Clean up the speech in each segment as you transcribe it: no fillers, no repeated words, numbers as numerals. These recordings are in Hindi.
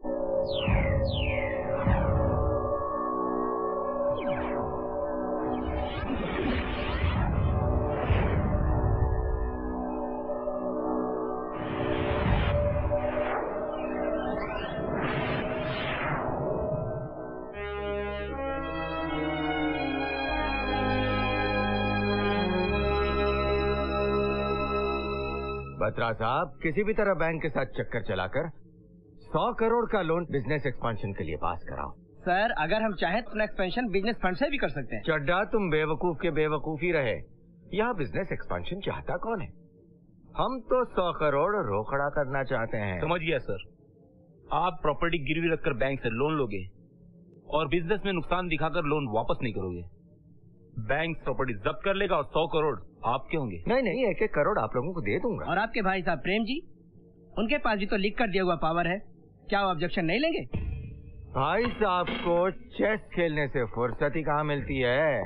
बत्रा साहब, किसी भी तरह बैंक के साथ चक्कर चलाकर 100 करोड़ का लोन बिजनेस एक्सपेंशन के लिए पास कराओ। सर, अगर हम चाहें तो अपना एक्सपेंशन बिजनेस फंड से भी कर सकते हैं। चड्डा, तुम बेवकूफ के बेवकूफ ही रहे। यहाँ बिजनेस एक्सपेंशन चाहता कौन है? हम तो 100 करोड़ रोकड़ा करना चाहते हैं। समझ गया सर। आप प्रॉपर्टी गिरवी रखकर बैंक से लोन लोगे और बिजनेस में नुकसान दिखाकर लोन वापस नहीं करोगे। बैंक प्रॉपर्टी जब्त कर लेगा और 100 करोड़ आपके होंगे। नहीं, 1-1 करोड़ आप लोगों को दे दूंगा। और आपके भाई साहब प्रेम जी, उनके पास भी तो लिख कर दिया हुआ पावर है, क्या वो ऑब्जेक्शन नहीं लेंगे? भाई साहब को चेस खेलने से फुर्सत ही कहाँ मिलती है।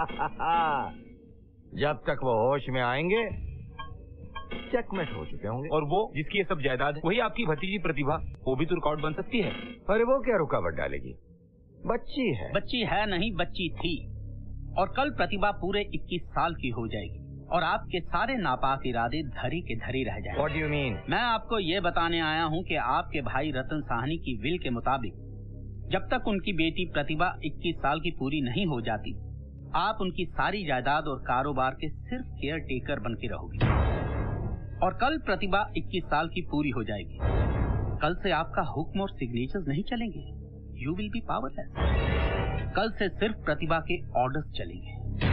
जब तक वो होश में आएंगे चेकमेट हो चुके होंगे। और वो जिसकी ये सब जायदाद है वही आपकी भतीजी प्रतिभा, वो भी तो रिकॉर्ड बन सकती है। अरे वो क्या रुकावट डालेगी? बच्ची है। बच्ची है नहीं, बच्ची थी। और कल प्रतिभा पूरे 21 साल की हो जाएगी और आपके सारे नापाक इरादे धरी के धरी रह जाएंगे। What do you mean? मैं आपको ये बताने आया हूँ कि आपके भाई रतन साहनी की विल के मुताबिक जब तक उनकी बेटी प्रतिभा 21 साल की पूरी नहीं हो जाती, आप उनकी सारी जायदाद और कारोबार के सिर्फ केयर टेकर बन के रहोगे। और कल प्रतिभा 21 साल की पूरी हो जाएगी। कल से आपका हुक्म और सिग्नेचर्स नहीं चलेंगे। You will be powerless. कल से सिर्फ प्रतिभा के ऑर्डर्स चलेंगे।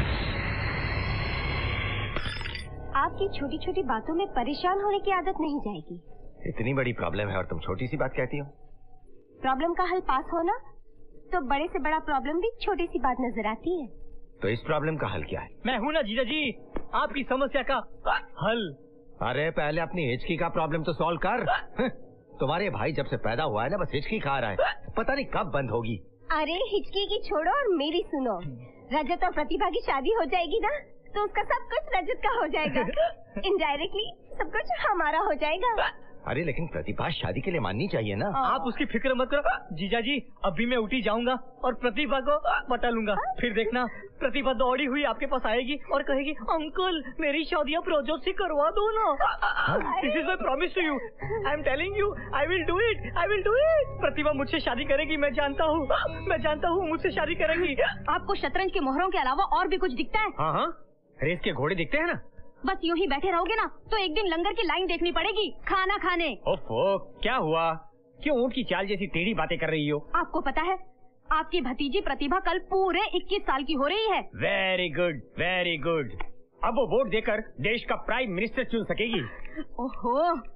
आपकी छोटी छोटी बातों में परेशान होने की आदत नहीं जाएगी। इतनी बड़ी प्रॉब्लम है और तुम छोटी सी बात कहती हो। प्रॉब्लम का हल पास होना तो बड़े से बड़ा प्रॉब्लम भी छोटी सी बात नजर आती है। तो इस प्रॉब्लम का हल क्या है? मैं हूँ ना जीजा जी, आपकी समस्या का हल। अरे पहले अपनी हिचकी का प्रॉब्लम तो सॉल्व कर। तुम्हारे भाई जब से पैदा हुआ है ना, बस हिचकी खा रहा है, पता नहीं कब बंद होगी। अरे हिचकी की छोड़ो और मेरी सुनो। रजत और प्रतिभा की शादी हो जाएगी ना, तो उसका सब कुछ रजत का हो जाएगा। इनडायरेक्टली सब कुछ हमारा हो जाएगा। अरे लेकिन प्रतिभा शादी के लिए माननी चाहिए ना। आप उसकी फिक्र मत करो जीजा जी, अभी मैं उठी जाऊंगा और प्रतिभा को बता लूंगा। फिर देखना प्रतिभा दौड़ी हुई आपके पास आएगी और कहेगी, अंकल मेरी शादी आप रजत से करवा दो ना। This is my promise to you. I am telling you, I will do it, I will do it. Pratibha मुझसे शादी करेगी, मैं जानता हूँ मुझसे शादी करेगी। आपको शतरंज के मोहरों के अलावा और भी कुछ दिखता है? हाँ, रेस के घोड़े दिखते हैं ना। बस यूं ही बैठे रहोगे ना तो एक दिन लंगर की लाइन देखनी पड़ेगी खाना खाने। ओफो, क्या हुआ? क्यों ऊंट की चाल जैसी टेढ़ी बातें कर रही हो? आपको पता है आपकी भतीजी प्रतिभा कल पूरे 21 साल की हो रही है। Very good, very good. अब वो वोट देकर देश का प्राइम मिनिस्टर चुन सकेगी। ओहो,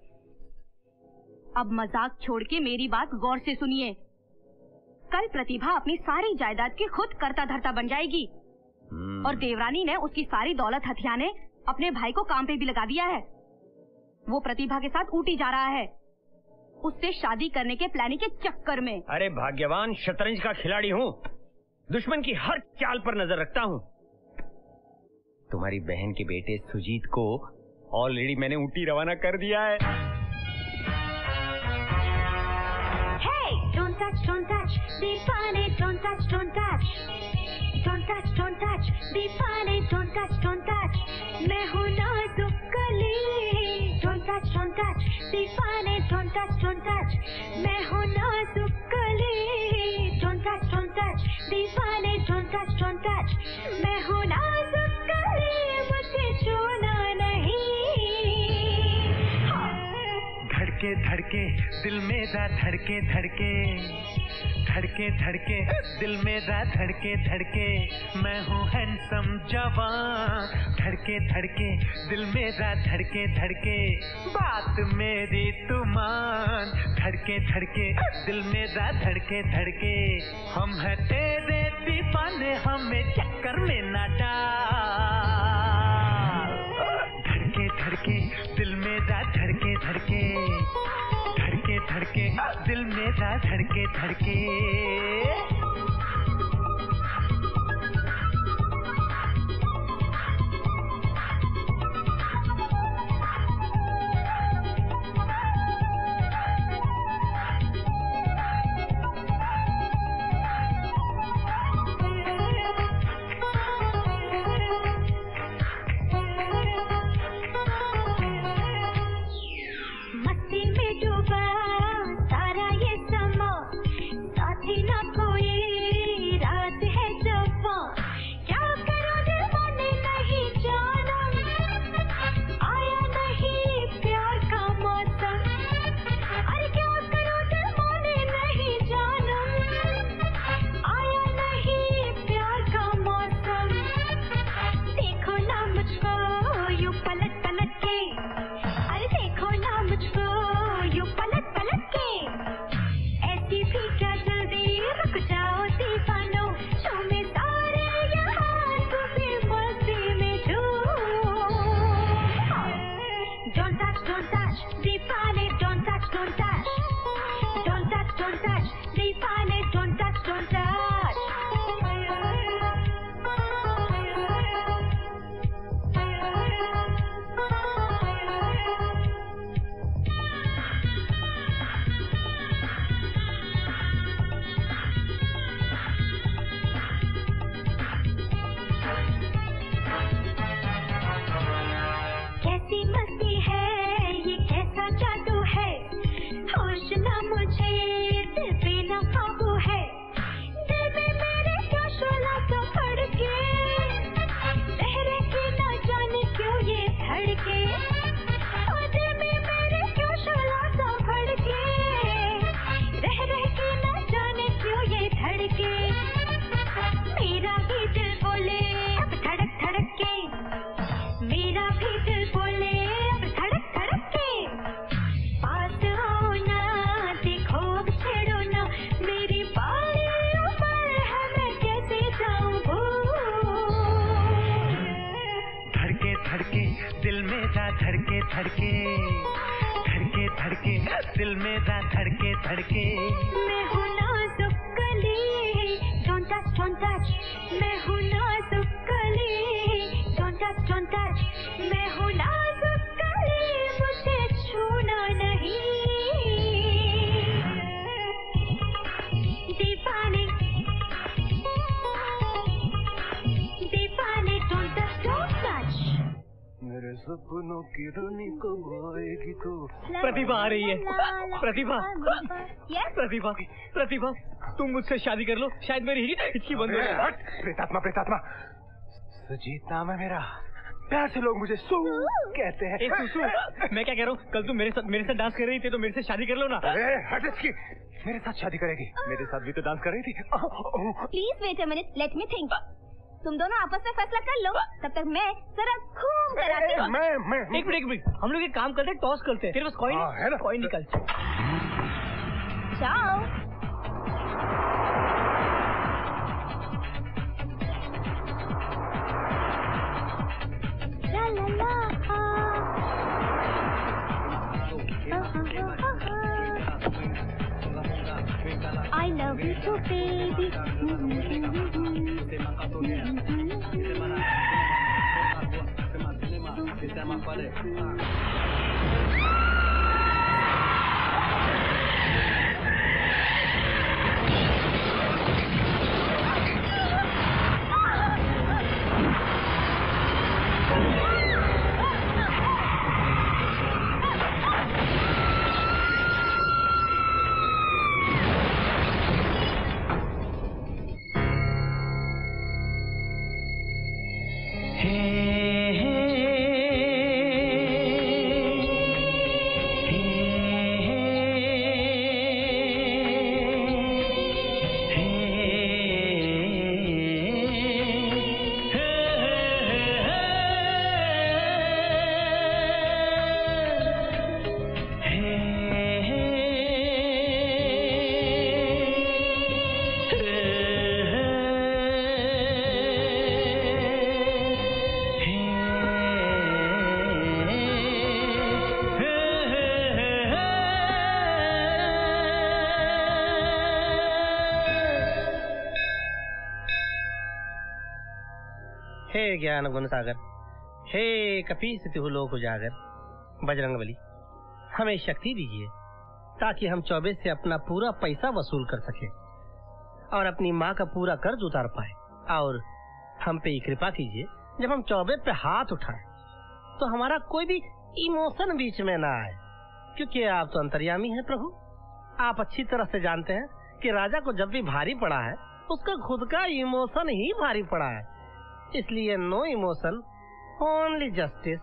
अब मजाक छोड़ के मेरी बात गौर से सुनिए। कल प्रतिभा अपनी सारी जायदाद की खुद कर्ता धर्ता बन जाएगी और देवरानी ने उसकी सारी दौलत हथियाने अपने भाई को काम पे भी लगा दिया है। वो प्रतिभा के साथ ऊटी जा रहा है, उससे शादी करने के प्लानिंग के चक्कर में। अरे भाग्यवान, शतरंज का खिलाड़ी हूँ, दुश्मन की हर चाल पर नजर रखता हूँ। तुम्हारी बहन के बेटे सुजीत को ऑलरेडी मैंने ऊटी रवाना कर दिया है। Hey, don't touch, दीपाने, don't touch, don't touch, दीपाने, don't touch, मैं हूँ नाजुक कली। Don't touch, दीपाने, don't touch, मैं हूँ नाजुक कली। Don't touch, दीपाने, don't touch, मैं हूँ नाजुक कली, मुझे छूना नहीं। धड़के धड़के दिल मेरा धड़के धड़के, धड़के धड़के दिल मेरा धड़के धड़के, मैं हूँ हैंडसम जवान। धड़के धड़के दिल मेरा धड़के धड़के, बात मेरी तू मान। धड़के धड़के दिल मेरा धड़के धड़के, हम हैं तेरे दीवाने, हमें चक्कर में न डाल। धड़के धड़के दिल मेरा धड़के धड़के, धड़के धड़के दिल मेरा धड़के धड़के। जा धड़के धड़के धड़के धड़के दिल में जा धड़के धड़के। मैं हूँ नाजुक कली, don't touch, don't touch। मैं हूँ नाजुक कली, don't touch, don't touch। मैं हूँ नाजुक कली, मुझे छूना नहीं। दीवाने दीवाने don't touch, don't touch। मेरे सपनों की रानी कब आएगी तो। प्रतिभा आ रही है। प्रतिभा, Yes? प्रतिभा, प्रतिभा, तुम मुझसे शादी कर लो, शायद मेरी हिचकी बंद हो जाए। हट, प्रेतात्मा प्रेतात्मा। सुजीत नाम है मेरा, प्यार से लोग मुझे सू कहते हैं। ए सुसु, मैं क्या कह रहा हूँ, कल तुम मेरे साथ डांस कर रही थी तो मेरे से शादी कर लो ना। अरे हट इसकी, मेरे साथ शादी करेगी? मेरे साथ भी तो डांस कर रही थी। Please wait a minute, let me think. तुम दोनों आपस में फैसला कर लो, तब तक मैं जरा खूब कराती हूँ। मैं एक मिनट, हम लोग एक काम करते हैं, टॉस करते हैं। तेरे पास कॉइन है ना? कॉइन निकल। जाओ। ला ला ला। I love you too, baby. हे ज्ञान गुण सागर, हे कपीस तिहु लोक उजागर, बजरंगबली हमें शक्ति दीजिए ताकि हम चौबे से अपना पूरा पैसा वसूल कर सके और अपनी माँ का पूरा कर्ज उतार पाए। और हम पे कृपा कीजिए, जब हम चौबे पे हाथ उठाए तो हमारा कोई भी इमोशन बीच में ना आए, क्योंकि आप तो अंतर्यामी हैं प्रभु। आप अच्छी तरह से जानते हैं कि राजा को जब भी भारी पड़ा है उसका खुद का इमोशन ही भारी पड़ा है, इसलिए नो इमोशन, ओनली जस्टिस।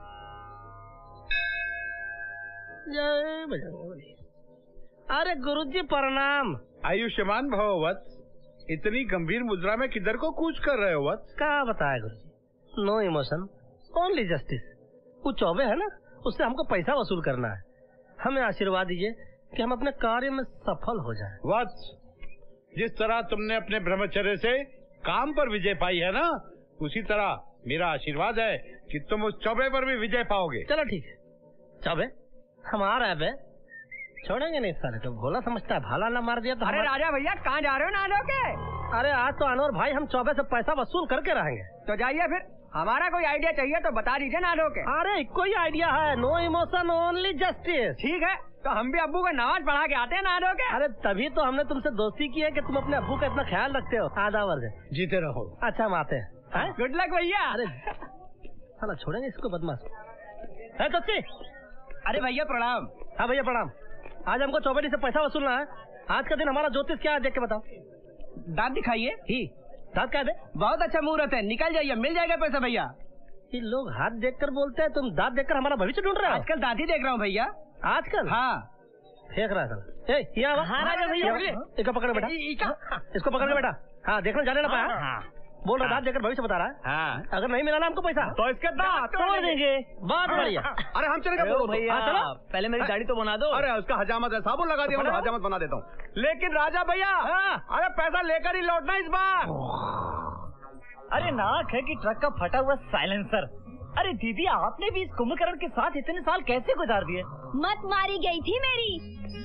जय बजरंगबली। अरे गुरुजी प्रणाम। आयुष्मान भव वत्स, इतनी गंभीर मुद्रा में किधर को कूच कर रहे हो वत्स? क्या बताया गुरुजी, नो इमोशन ओनली जस्टिस। वो चौबे है ना, उससे हमको पैसा वसूल करना है। हमें आशीर्वाद दीजिए कि हम अपने कार्य में सफल हो जाएं। वत्स, जिस तरह तुमने अपने ब्रह्मचर्य से काम पर विजय पाई है ना, उसी तरह मेरा आशीर्वाद है कि तुम उस चौबे पर भी विजय पाओगे। चलो ठीक है, चौबे हम आ रहे हैं, छोड़ेंगे नहीं साले को। भोला समझता है, भाला ना मार दिया तो। अरे राजा भैया कहाँ जा रहे हो नालो के? अरे आज तो अनवर भाई हम चौबे से पैसा वसूल करके रहेंगे। तो जाइए फिर, हमारा कोई आइडिया चाहिए तो बता दीजिए नालो के। अरे कोई आइडिया है, नो इमोशन ओनली जस्टिस। ठीक है, तो हम भी अब्बू को नमाज पढ़ा के आते हैं नालो के। अरे तभी तो हमने तुमसे दोस्ती की है कि तुम अपने अब्बू का इतना ख्याल रखते हो। आधा वर्ष जीते रहो। अच्छा हम आते हैं। गुड लक भैया। अरे साला छोड़ेंगे इसको बदमाश। है चच्ची? अरे भैया प्रणाम। हाँ भैया प्रणाम। आज हमको चौबेटी से पैसा वसूलना है। आज का दिन हमारा ज्योतिष क्या है देख के बताओ। दांत दिखाइए। ही दांत क्या दे? बहुत अच्छा मुहूर्त है, निकल जाइए, मिल जाएगा पैसा भैया। ये लोग हाथ देखकर बोलते हैं, तुम दांत देखकर हमारा भविष्य ढूंढ रहे हो। आजकल दांत ही देख रहा हूँ भैया। आजकल? हाँ। फेंक रहा है। राजा भैया इसको पकड़ बेटा, इसको पकड़ के बेटा। हाँ देखना जाने ना पाया। बोल रहा दांत देकर भविष्य बता रहा है। हाँ। अगर नहीं मिला ना हमको पैसा तो इसके दांत तोड़ देंगे। बहुत बढ़िया। अरे हम चलेंगे भैया, चलो पहले मेरी दाढ़ी तो बना दो। अरे उसका हजामत है, साबुन लगा दिया, मैं हजामत बना देता हूँ। लेकिन राजा भैया, अरे पैसा लेकर ही लौटना इस बार। अरे नाक है कि ट्रक का फटा हुआ साइलेंसर। अरे दीदी, आपने भी इस कुंभकर्ण के साथ इतने साल कैसे गुजार दिए? मत मारी गई थी मेरी।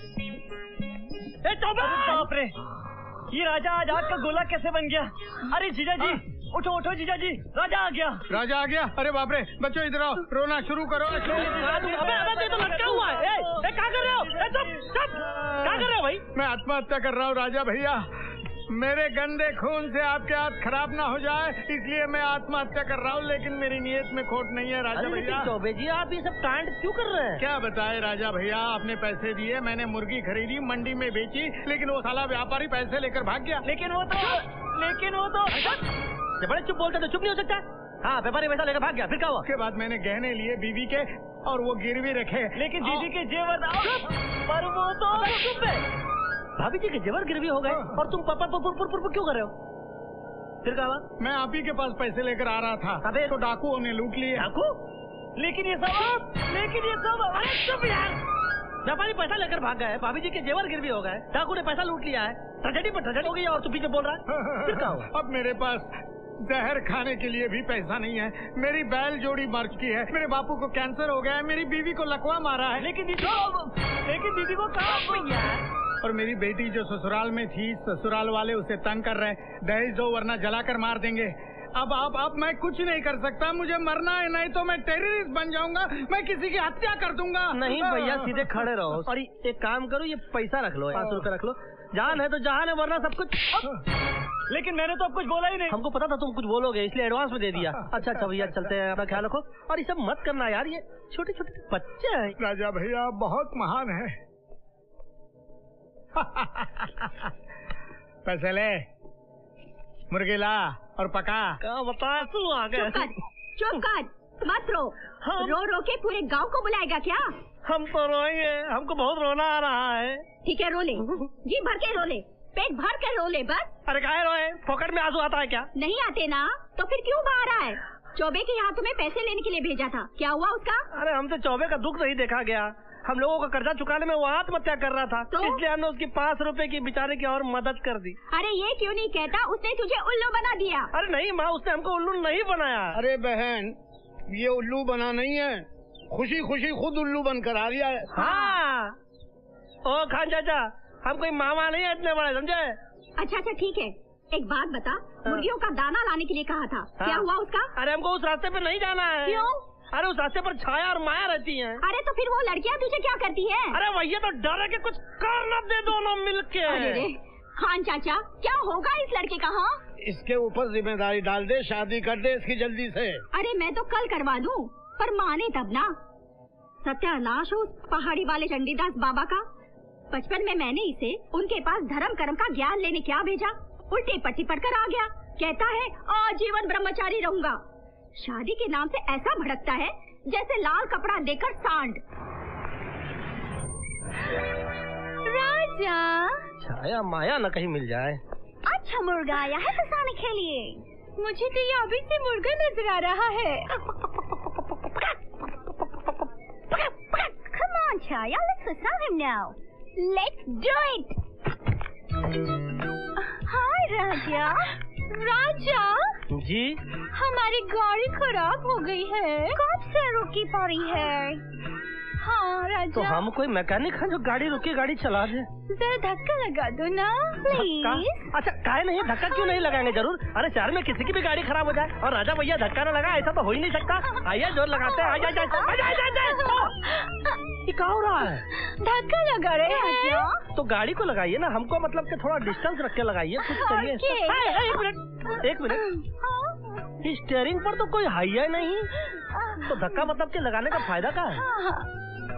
बाप रे, ये राजा आजाद का गोला कैसे बन गया? अरे जीजा जी, उठो उठो जीजा जी, राजा आ गया। राजा आ गया? अरे बाप रे, बच्चों इधर आओ, रोना शुरू करो। अबे तो लटका हुआ है। क्या कर रहे हो? क्या कर रहे हो भाई? मैं आत्महत्या कर रहा हूँ राजा भैया। मेरे गंदे खून से आपके हाथ खराब ना हो जाए, इसलिए मैं आत्महत्या कर रहा हूँ, लेकिन मेरी नीयत में खोट नहीं है राजा भैया। चौबे जी, आप ये सब कांड क्यों कर रहे हैं? क्या बताए राजा भैया, आपने पैसे दिए, मैंने मुर्गी खरीदी, मंडी में बेची, लेकिन वो साला व्यापारी पैसे लेकर भाग गया। लेकिन वो तो बड़े चुप बोलते तो चुप नहीं हो सकता। हाँ, व्यापारी पैसा लेकर भाग गया, फिर क्या हुआ? उसके बाद मैंने गहने लिए बीवी के, और वो गिरवी रखे। लेकिन दीदी के जेवर, पर वो तो चुप है। भाभी जी के जेवर गिरवी हो गए और तुम पापा क्यों कर रहे हो? फिर क्या हुआ? मैं आप ही के पास पैसे लेकर आ रहा था, अबे तो डाकुओं ने लूट लिए। डाकू? लेकिन ये सब अरे चुप यार! व्यापारी पैसा लेकर भाग गए, भाभी जी के जेवर गिरवी हो गए, डाकू ने पैसा लूट लिया है, ट्रेजेडी पर ट्रेजेडी हो गई और तू पीछे बोल रहा है। फिर क्या हुआ? अब मेरे पास जहर खाने के लिए भी पैसा नहीं है, मेरी बैल जोड़ी मर चुकी है, मेरे बापू को कैंसर हो गया है, मेरी बीवी को लकवा मारा है। लेकिन दीदी को कहाँ? और मेरी बेटी जो ससुराल में थी, ससुराल वाले उसे तंग कर रहे, दहेज दो वरना जलाकर मार देंगे। अब मैं कुछ नहीं कर सकता, मुझे मरना है, नहीं तो मैं टेररिस्ट बन जाऊंगा, मैं किसी की हत्या कर दूंगा। नहीं भैया, सीधे खड़े रहो। और एक काम करो, ये पैसा रख लो, 500 रुपए रख लो। जान है तो जहान है, वरना सब कुछ। लेकिन मैंने तो अब कुछ बोला ही नहीं। हमको पता था तुम कुछ बोलोगे, इसलिए एडवांस में दे दिया। अच्छा भैया, चलते हैं, अपना ख्याल रखो। और ये सब मत करना यार, ये छोटे छोटे बच्चे हैं। राजा भैया बहुत महान है। पैसे ले, मुर्गी ला और पका। क्या बता तू आ गए? चुप कर, मत रो। रो के पूरे गांव को बुलाएगा क्या? हम तो रोएंगे, हमको बहुत रोना आ रहा है। ठीक है, रो ले, जी भर के रो ले, पेट भर के रो ले बस। अरे काहे रोए? पॉकेट में आंसू आता है क्या? नहीं आते ना, तो फिर क्यों बहा रहा है? चौबे के यहाँ तुम्हें पैसे लेने के लिए भेजा था, क्या हुआ उसका? अरे हमसे चौबे का दुख नहीं देखा गया, हम लोगों का कर्जा चुकाने में वो आत्महत्या कर रहा था, तो? इसलिए हमने उसकी 5 रुपए की बेचारे की और मदद कर दी। अरे ये क्यों नहीं कहता उसने तुझे उल्लू बना दिया? अरे नहीं माँ, उसने हमको उल्लू नहीं बनाया। अरे बहन, ये उल्लू बना नहीं है, खुशी खुशी खुद उल्लू बनकर आ गया है। हाँ, ओ खान चाचा, हम कोई मामा नहीं है इतने बड़े, समझे? अच्छा ठीक है, एक बात बता, मुर्गियों का दाना लाने के लिए कहा था, क्या हुआ उसका? अरे हमको उस रास्ते पे नहीं जाना है। क्यों? अरे उस रास्ते पर छाया और माया रहती हैं। अरे तो फिर वो लड़कियां तुझे क्या करती हैं? अरे भैया तो डर है कि कुछ कर न दे दोनों मिलके। अरे खान चाचा, क्या होगा इस लड़के का? हाँ, इसके ऊपर जिम्मेदारी डाल दे, शादी कर दे इसकी जल्दी से। अरे मैं तो कल करवा दूं, पर माने तब ना। सत्यानाश हो उस पहाड़ी वाले चंडीदास बाबा का। बचपन में मैंने इसे उनके पास धर्म कर्म का ज्ञान लेने क्या भेजा, उल्टी पट्टी पढ़कर आ गया। कहता है आजीवन ब्रह्मचारी रहूंगा। शादी के नाम से ऐसा भड़कता है जैसे लाल कपड़ा देकर सांड। राजा, छाया माया न कहीं मिल जाए। अच्छा मुर्गा आया है फंसाने के लिए। मुझे तो ये अभी से मुर्गा नजर आ रहा है। Come on, Chaya, let's fusal him now. Let's do it. Hi, Raja. राजा जी, हमारी गाड़ी खराब हो गई है। कब से रुकी पड़ी है? हाँ राजा। तो हम कोई मैकेनिक है जो गाड़ी रुकी गाड़ी चला दे? जरा धक्का लगा दो ना प्लीज। अच्छा काहे नहीं, धक्का क्यों नहीं लगाएंगे, जरूर। अरे शहर में किसी की भी गाड़ी खराब हो जाए और राजा भैया धक्का न लगा, ऐसा तो हो ही नहीं सकता। आइए जोर लगाते हैं। ये क्या हो रहा है? धक्का लगा रहे हैं। तो गाड़ी को लगाइए ना, हमको मतलब कि थोड़ा डिस्टेंस रख के लगाइए। कुछ करिए। एक मिनट, स्टीयरिंग पर तो कोई हाइया नहीं, तो धक्का मतलब के लगाने का फायदा क्या है?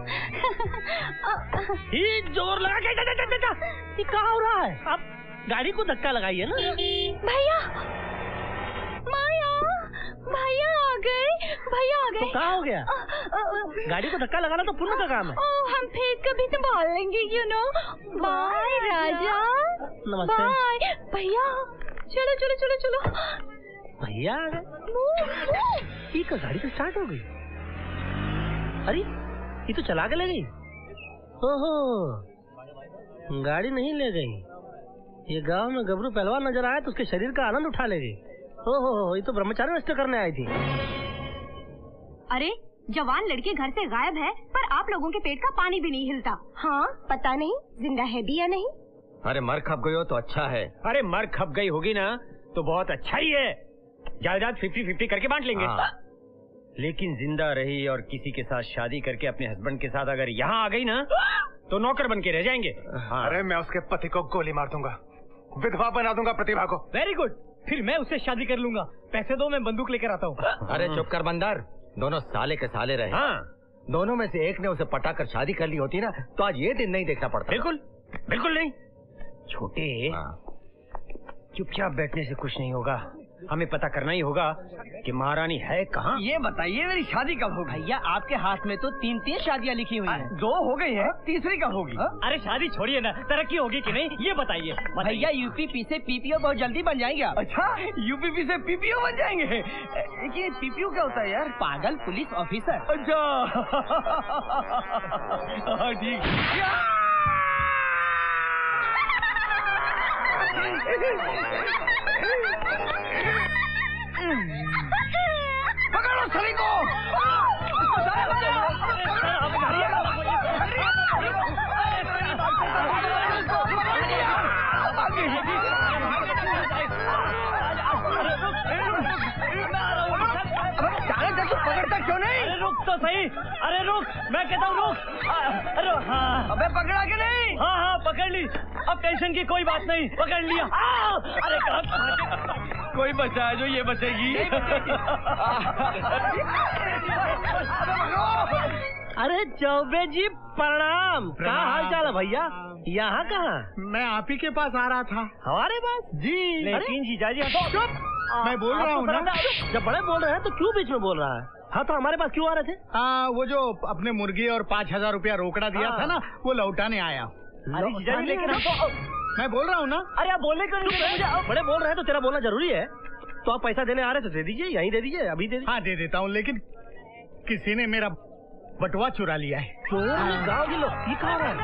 ही जोर लगा के ये क्या हो रहा है? आप गाड़ी को धक्का लगाइए ना। भैया, माया, भैया आ गए, भैया आ गए। तो क्या हो गया? गाड़ी को धक्का लगाना तो पुण्य का काम है। हम फिर कभी संभाल लेंगे, यू नो। बाय राजा। नमस्ते। बाय भैया। चलो चलो चलो चलो। भैया आ गए। ये गाड़ी तो स्टार्ट हो गई। अरे ये तो चला के ले गई। ओहो, गाड़ी नहीं ले गई। ये गांव में गबरू पहलवान नजर आया तो उसके शरीर का आनंद उठा ले गई। ओहो, ये तो ब्रह्मचारी नष्ट करने आई थी। अरे जवान लड़की घर से गायब है, पर आप लोगों के पेट का पानी भी नहीं हिलता। हाँ, पता नहीं जिंदा है भी या नहीं। अरे मर खप गई हो तो अच्छा है। अरे मर खप गई होगी ना तो बहुत अच्छा ही है, जायदाद 50-50 करके बांट लेंगे। लेकिन जिंदा रही और किसी के साथ शादी करके अपने हस्बैंड के साथ अगर यहाँ आ गई ना तो नौकर बन के रह जाएंगे। हाँ। अरे मैं उसके पति को गोली मार दूंगा, विधवा बना दूंगा प्रतिभा को। वेरी गुड, फिर मैं उससे शादी कर लूंगा। पैसे दो, मैं बंदूक लेकर आता हूँ। अरे चुप कर बंदर, दोनों साले के साले रहे। हाँ, दोनों में से एक ने उसे पटाकर शादी कर ली होती ना तो आज ये दिन नहीं देखना पड़ता। बिल्कुल बिल्कुल नहीं। छोटे, चुपचाप बैठने से कुछ नहीं होगा, हमें पता करना ही होगा कि महारानी है कहाँ। ये बताइए मेरी शादी कब होगी? भैया आपके हाथ में तो 3 शादियाँ लिखी हुई हैं। 2 हो गई हैं, तीसरी कब होगी? अरे शादी छोड़िए ना, तरक्की होगी कि नहीं ये बताइए। भैया यूपीपी से पीपीओ बहुत जल्दी बन जाएंगे। अच्छा, यूपीपी से पीपीओ बन जाएंगे? ये पीपीओ क्या होता है यार? पागल पुलिस ऑफिसर। अच्छा ठीक। पकड़ो सभी को। पकड़ता क्यों नहीं? अरे रुक तो सही, अरे रुक, मैं कहता हूँ रुक। अरे हाँ, अबे पकड़ा के नहीं? हाँ हाँ पकड़ ली, अब टेंशन की कोई बात नहीं, पकड़ लिया। अरे कहाँ कोई बचा है जो ये बचेगी? अरे चौबे जी प्रणाम। कहाँ हाल चाल है भैया? यहाँ कहाँ? मैं आप ही के पास आ रहा था। हमारे पास? जी। लेकिन जीजाजी चुप, मैं बोल रहा हूँ ना। जब बड़े बोल रहे हैं तो क्यों बीच में बोल रहा है? हाँ तो हमारे पास क्यों आ रहे थे? वो जो अपने मुर्गी और 5,000 रुपया रोकड़ा दिया था ना, वो लौटाने आया। अरे जीजाजी लेकिन मैं बोल रहा हूँ ना। अरे आप बोलने क्यों नहीं? बड़े बोल रहे हैं तो तेरा बोलना जरूरी है। तो आप पैसा देने आ रहे तो दे दीजिए, यहीं दे दीजिए, अभी दे दीजिए। हाँ दे देता हूँ, लेकिन किसी ने मेरा बटुआ चुरा लिया है। गाँव के लोग ठीक आ रहा है।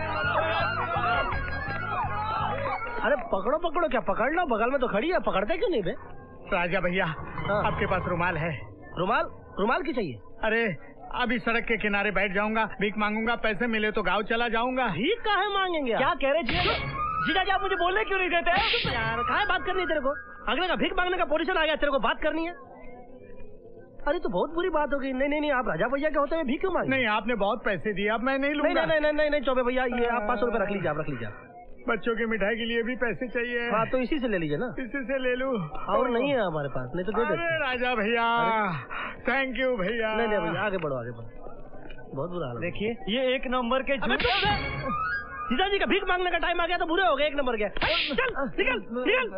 अरे पकड़ो पकड़ो, क्या पकड़ लो, बगल में तो खड़ी है, पकड़ते क्यों नहीं बे? राजा भैया, आपके पास रुमाल है? रुमाल? रुमाल की चाहिए? अरे अभी सड़क के किनारे बैठ जाऊंगा, भीख मांगूंगा, पैसे मिले तो गाँव चला जाऊंगा। भीख काहे मांगेंगे? क्या कह रहे जीजाजी, आप मुझे बोलने क्यों नहीं देते? यार काहे बात करनी है तेरे को? अगले का भीख मांगने का पोजीशन आ गया, तेरे को बात करनी है? अरे तो बहुत बुरी बात हो गई। नहीं नहीं नहीं, आप राजा भैया के होते हुए भीख क्यों मांगे? नहीं, आपने बहुत पैसे दिए, अब मैं नहीं लूंगा। नहीं चौबे भैया, ये आप 500 रुपए रख लीजिए, आप रख लीजिए। बच्चों की मिठाई के लिए भी पैसे चाहिए। हाँ तो इसी से ले लीजिए ना। इसी से ले लूं? और नहीं है हमारे पास, नहीं तो दे देते। अरे राजा भैया, थैंक यू भैया। नहीं भैया, आगे बढ़ो आगे बढ़ो, बहुत बुरा हाल है। देखिए ये 1 नंबर के जीजाजी का भीख मांगने का टाइम आ गया तो बुरे हो गए, 1 नंबर के। चल निकल निकल।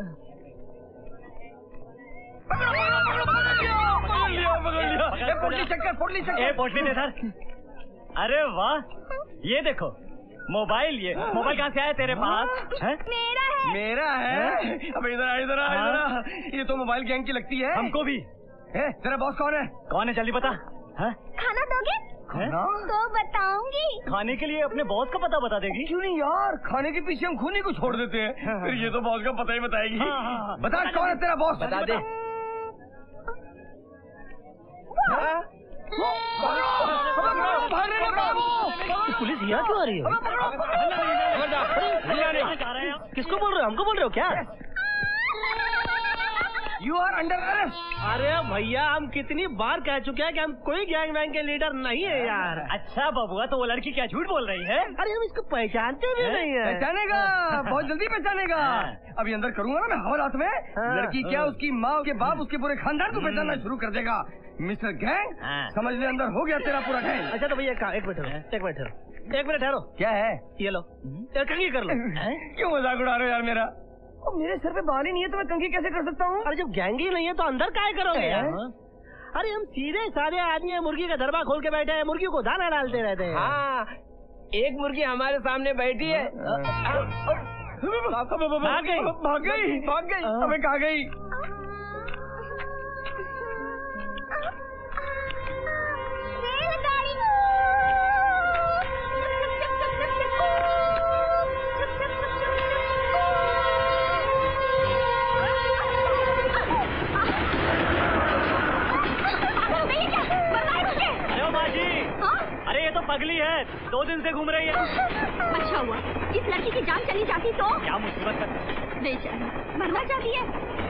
पोटली दे सर। अरे वाह, ये देखो मोबाइल, ये मोबाइल कहाँ से आया तेरे पास? मेरा है? अब इधर आ। ये तो मोबाइल गैंग की लगती है। हमको भी। तेरा बॉस कौन है? कौन है जल्दी बता। खाना दोगे? तो बताऊंगी। खाने के लिए अपने बॉस का पता बता देगी? क्यों नहीं यार, खाने के पीछे हम खूनी को छोड़ देते हैं, फिर ये तो बॉस का पता ही बताएगी। बता कौन है तेरा बॉस? बता दे। पुलिस यहाँ क्यों आ रही है? किसको बोल रहे हो? हमको बोल रहे हो क्या? You are under arrest. अरे भैया, हम कितनी बार कह चुके हैं कि हम कोई गैंग वैंग के लीडर नहीं है यार। अच्छा बबुआ, तो वो लड़की क्या झूठ बोल रही है? अरे हम इसको पहचानते भी नहीं है। पहचानेगा, बहुत जल्दी पहचानेगा। अभी अंदर करूंगा ना मैं हवालात में, लड़की क्या उसकी माँ, उसके बाप, उसके पूरे खानदान को पहचानना शुरू कर देगा। मिस्टर गैंग, समझ ले अंदर हो गया तेरा पूरा गैंग। अच्छा तो भैया एक मिनट ठहरो। क्या है? ये लो, कंघी कर लो। क्यों मजाक उड़ा रहे हो यार मेरा? मेरे सर पे बाल ही नहीं है तो मैं कंघी कैसे कर सकता हूँ? अरे जब गैंग ही नहीं है तो अंदर काय करोगे यार? अरे हम सीधे साधे आदमी हैं, मुर्गी का दरबा खोल के बैठे हैं, मुर्गी को दाना डालते रहते हैं। हाँ, एक मुर्गी हमारे सामने बैठी है। भाग गई। अबे कहाँ गई? पगली है, 2 दिन से घूम रही है। अच्छा हुआ, इस लड़की की जान चली जाती तो क्या मुसीबत है। बेचारी मरना चाहती है,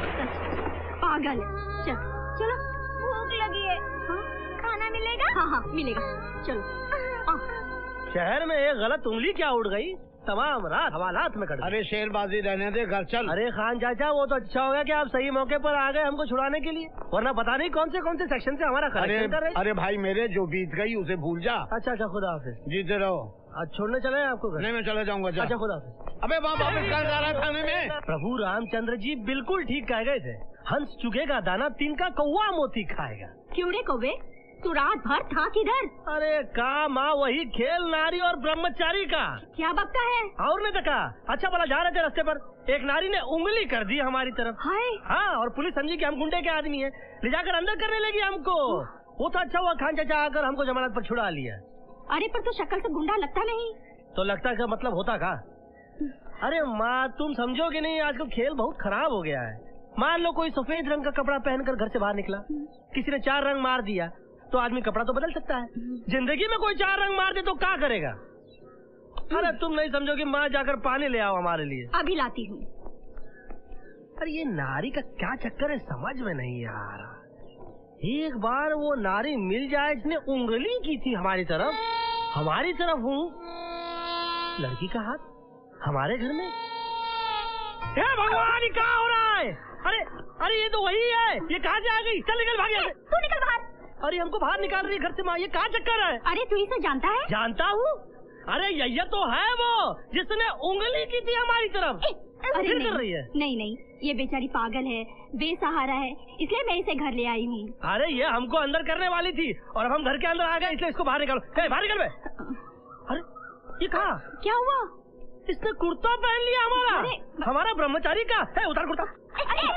पागल। चलो भूख लगी है। हाँ? खाना मिलेगा? हाँ मिलेगा, चलो। शहर में एक गलत उंगली क्या उड़ गई, तमाम रात हवालात में कट गई। अरे शेरबाजी रहने दे, घर चल। अरे खान चाचा, वो तो अच्छा हो गया कि आप सही मौके पर आ गए हमको छुड़ाने के लिए, वरना पता नहीं कौन से सेक्शन से हमारा कलेक्शन कर रहे। अरे भाई मेरे, जो बीत गई उसे भूल जा। अच्छा खुदा हाफिज। जीते रहो। आज छोड़ने चले आपको घर? नहीं, मैं चले जाऊंगा। अच्छा खुदा हाफिज। अबे वहाँ वापस कर जा रहा है थाने में। प्रभु रामचंद्र जी बिल्कुल ठीक कह गए थे, हंस चुगेगा दाना, तिनका कौवा मोती खाएगा। क्यों रे कौवे, तू रात भर था किधर? अरे काम वही खेल नारी और ब्रह्मचारी का। क्या बकता है? और ने देखा, अच्छा भला जा रहे थे रास्ते पर, एक नारी ने उंगली कर दी हमारी तरफ। हाय। हाँ, और पुलिस समझी कि हम गुंडे के आदमी हैं, ले जाकर अंदर करने लगी हमको। वो तो अच्छा हुआ खान चाचा आकर हमको जमानत पर छुड़ा लिया। अरे पर तू शक्ल से गुंडा लगता नहीं। तो लगता का मतलब होता का? अरे माँ, तुम समझोगे नहीं, आजकल खेल बहुत खराब हो गया है। मान लो कोई सफेद रंग का कपड़ा पहनकर घर से बाहर निकला, किसी ने 4 रंग मार दिया, तो आदमी कपड़ा तो बदल सकता है। जिंदगी में कोई 4 रंग मार दे तो क्या करेगा? अरे तुम नहीं समझोगे, माँ जाकर पानी ले आओ हमारे लिए। अभी लाती हूँ। अरे ये नारी का क्या चक्कर है, समझ में नहीं आ रहा। एक बार वो नारी मिल जाए जिसने उंगली की थी हमारी तरफ हूँ, लड़की का हाथ हमारे घर में। हे भगवान, ये क्या हो रहा है? अरे ये तो वही है, ये कहाँ से आ गई? चल निकल, भाग यहाँ से। तू निकल बाहर। अरे हमको बाहर निकाल रही है घर से माँ, ये क्या चक्कर है? अरे तू इसे जानता है? जानता हूँ। अरे यही तो है वो जिसने उंगली की थी हमारी तरफ। अरे फिर कर रही है। नहीं, ये बेचारी पागल है, बेसहारा है, इसलिए मैं इसे घर ले आई हूँ। अरे ये हमको अंदर करने वाली थी और अब हम घर के अंदर आ गए, इसलिए इसको बाहर निकालो। बाहर निकल बे। अरे ये कहा? क्या हुआ? इसने कुर्ता पहन लिया हमारा ब्रह्मचारी का है। उतार कुर्ता। अरे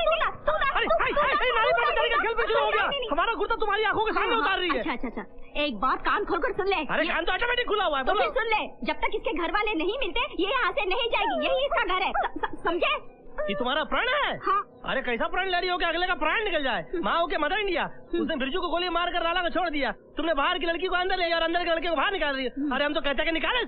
नारी ब्रह्मचारी का खेल पे शुरू हो गया। हमारा कुर्ता तुम्हारी आंखों के सामने उतार रही है। अच्छा, एक बात कान खोलकर सुन ले। अरे कान तो ऑटोमेटिक खुला हुआ है। तो फिर सुन ले, जब तक इसके घर वाले नहीं मिलते ये यहाँ से नहीं जाएगी, यही इसका घर है, समझे? ये तुम्हारा प्राण है? हाँ। अरे कैसा प्राण ले रही हो कि अगले का प्राण निकल जाए? माँ के मदर इंडिया, उसने बिरजू को गोली मार कर नाला को छोड़ दिया, तुमने बाहर की लड़की को अंदर ले और अंदर के लड़के को बाहर निकाल रही है। अरे हम तो कहते हैं कि निकाले।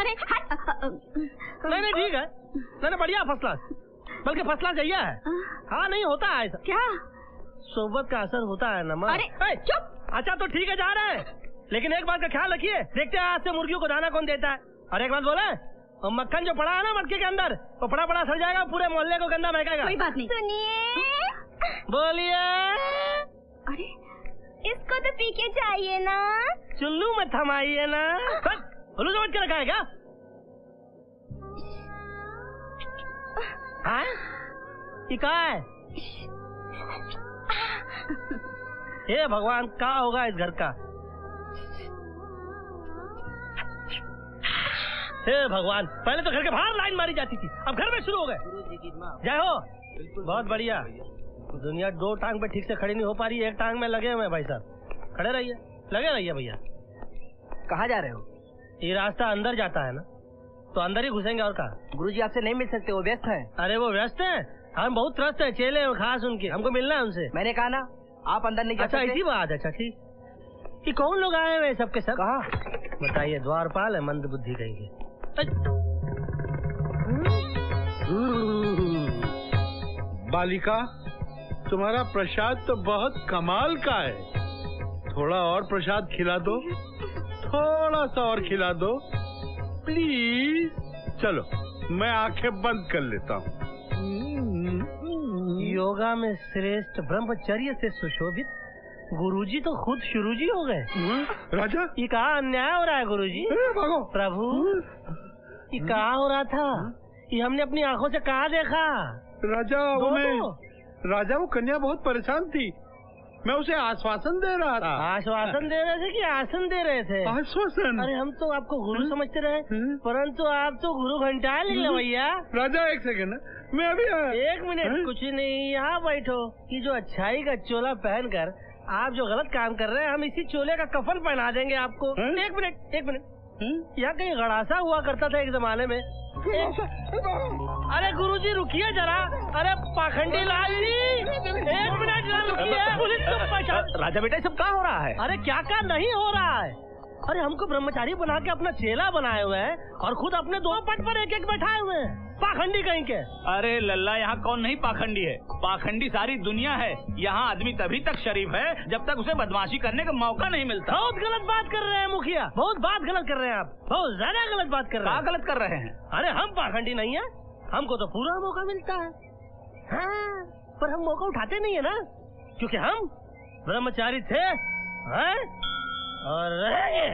नहीं ठीक है, मैंने बढ़िया फर्स्ट क्लास, बल्कि फर्स्ट क्लास जैया है। हाँ नहीं होता है ऐसा। क्या? सोबत का असर होता है ना। अरे चुप। अच्छा तो ठीक है, जा रहे हैं, लेकिन एक बात का ख्याल रखिए, देखते हैं आज से मुर्गियों को दाना कौन देता है। और एक बात बोले, और मक्खन जो पड़ा है ना मटके के अंदर, वो पड़ा सड़ जाएगा, पूरे मोहल्ले को गंदा महकेगा। कोई बात नहीं। सुनिए। बोलिए। अरे इसको तो पी के चाहिए ना। चुल्लू में थमाइए ना। उल्लू समझ के रखा है क्या? हाँ? ये कहा है? हे भगवान, क्या होगा इस घर का? हे भगवान, पहले तो घर के बाहर लाइन मारी जाती थी, अब घर में शुरू हो गए। जय हो। बहुत बढ़िया। दुनिया 2 टांग पे ठीक से खड़ी नहीं हो पा रही, एक टांग में लगे हुए भाई साहब। खड़े रहिए, लगे रहिए भैया। कहाँ जा रहे हो? ये रास्ता अंदर जाता है ना, तो अंदर ही घुसेंगे। और कहा? गुरुजी आपसे नहीं मिल सकते, वो व्यस्त है। अरे वो व्यस्त है, हम बहुत त्रस्त है, चेले खास उनके, हमको मिलना है उनसे। मैंने कहा ना, आप अंदर नहीं जा सकते। अच्छा इसी बात। अच्छा ठीक। ये कौन लोग आए हुए सबके सब? कहा? बताइए। द्वारपाल है, मंद बुद्धि कहेंगे। बालिका, तुम्हारा प्रसाद तो बहुत कमाल का है, थोड़ा और प्रसाद खिला दो, थोड़ा सा और खिला दो प्लीज। चलो मैं आंखें बंद कर लेता हूँ। योगा में श्रेष्ठ ब्रह्मचर्य से सुशोभित गुरुजी तो खुद शुरूजी हो गए। राजा, ये कहाँ अन्याय हो रहा है गुरुजी? भागो। प्रभु, ये कहाँ हो रहा था? ये हमने अपनी आंखों से कहाँ देखा? राजा वो कन्या बहुत परेशान थी, मैं उसे आश्वासन दे रहा था। आश्वासन दे रहे थे कि आसन दे रहे थे? आश्वासन। अरे हम तो आपको गुरु समझते रहे, परंतु आप तो गुरु घंटा निकले भैया। राजा एक सेकंड, मैं अभी आया। 1 मिनट। कुछ नहीं, यहाँ बैठो। ये जो अच्छाई का चोला पहनकर आप जो गलत काम कर रहे हैं, हम इसी चोले का कफन पहना देंगे आपको। 1 मिनट। यहाँ कहीं गड़ासा हुआ करता था एक जमाने में। अरे गुरुजी रुकिए जरा। अरे पाखंडी लाल जी, 1 मिनट रुकिए। पुलिस को पहचान। राजा बेटा, सब क्या हो रहा है? अरे क्या नहीं हो रहा है? अरे हमको ब्रह्मचारी बना के अपना चेला बनाए हुए हैं और खुद अपने दो पट पर एक एक बैठाए हुए हैं। पाखंडी कहीं के। अरे लल्ला, यहाँ कौन नहीं पाखंडी है? पाखंडी सारी दुनिया है। यहाँ आदमी तभी तक शरीफ है जब तक उसे बदमाशी करने का मौका नहीं मिलता। बहुत गलत बात कर रहे हैं मुखिया, बहुत बात गलत कर रहे हैं आप, बहुत ज्यादा गलत बात कर रहे हैं। गलत कर रहे हैं? अरे हम पाखंडी नहीं है, हमको तो पूरा मौका मिलता है। हाँ, पर हम मौका उठाते नहीं है ना, क्योंकि हम ब्रह्मचारी थे और रहेंगे।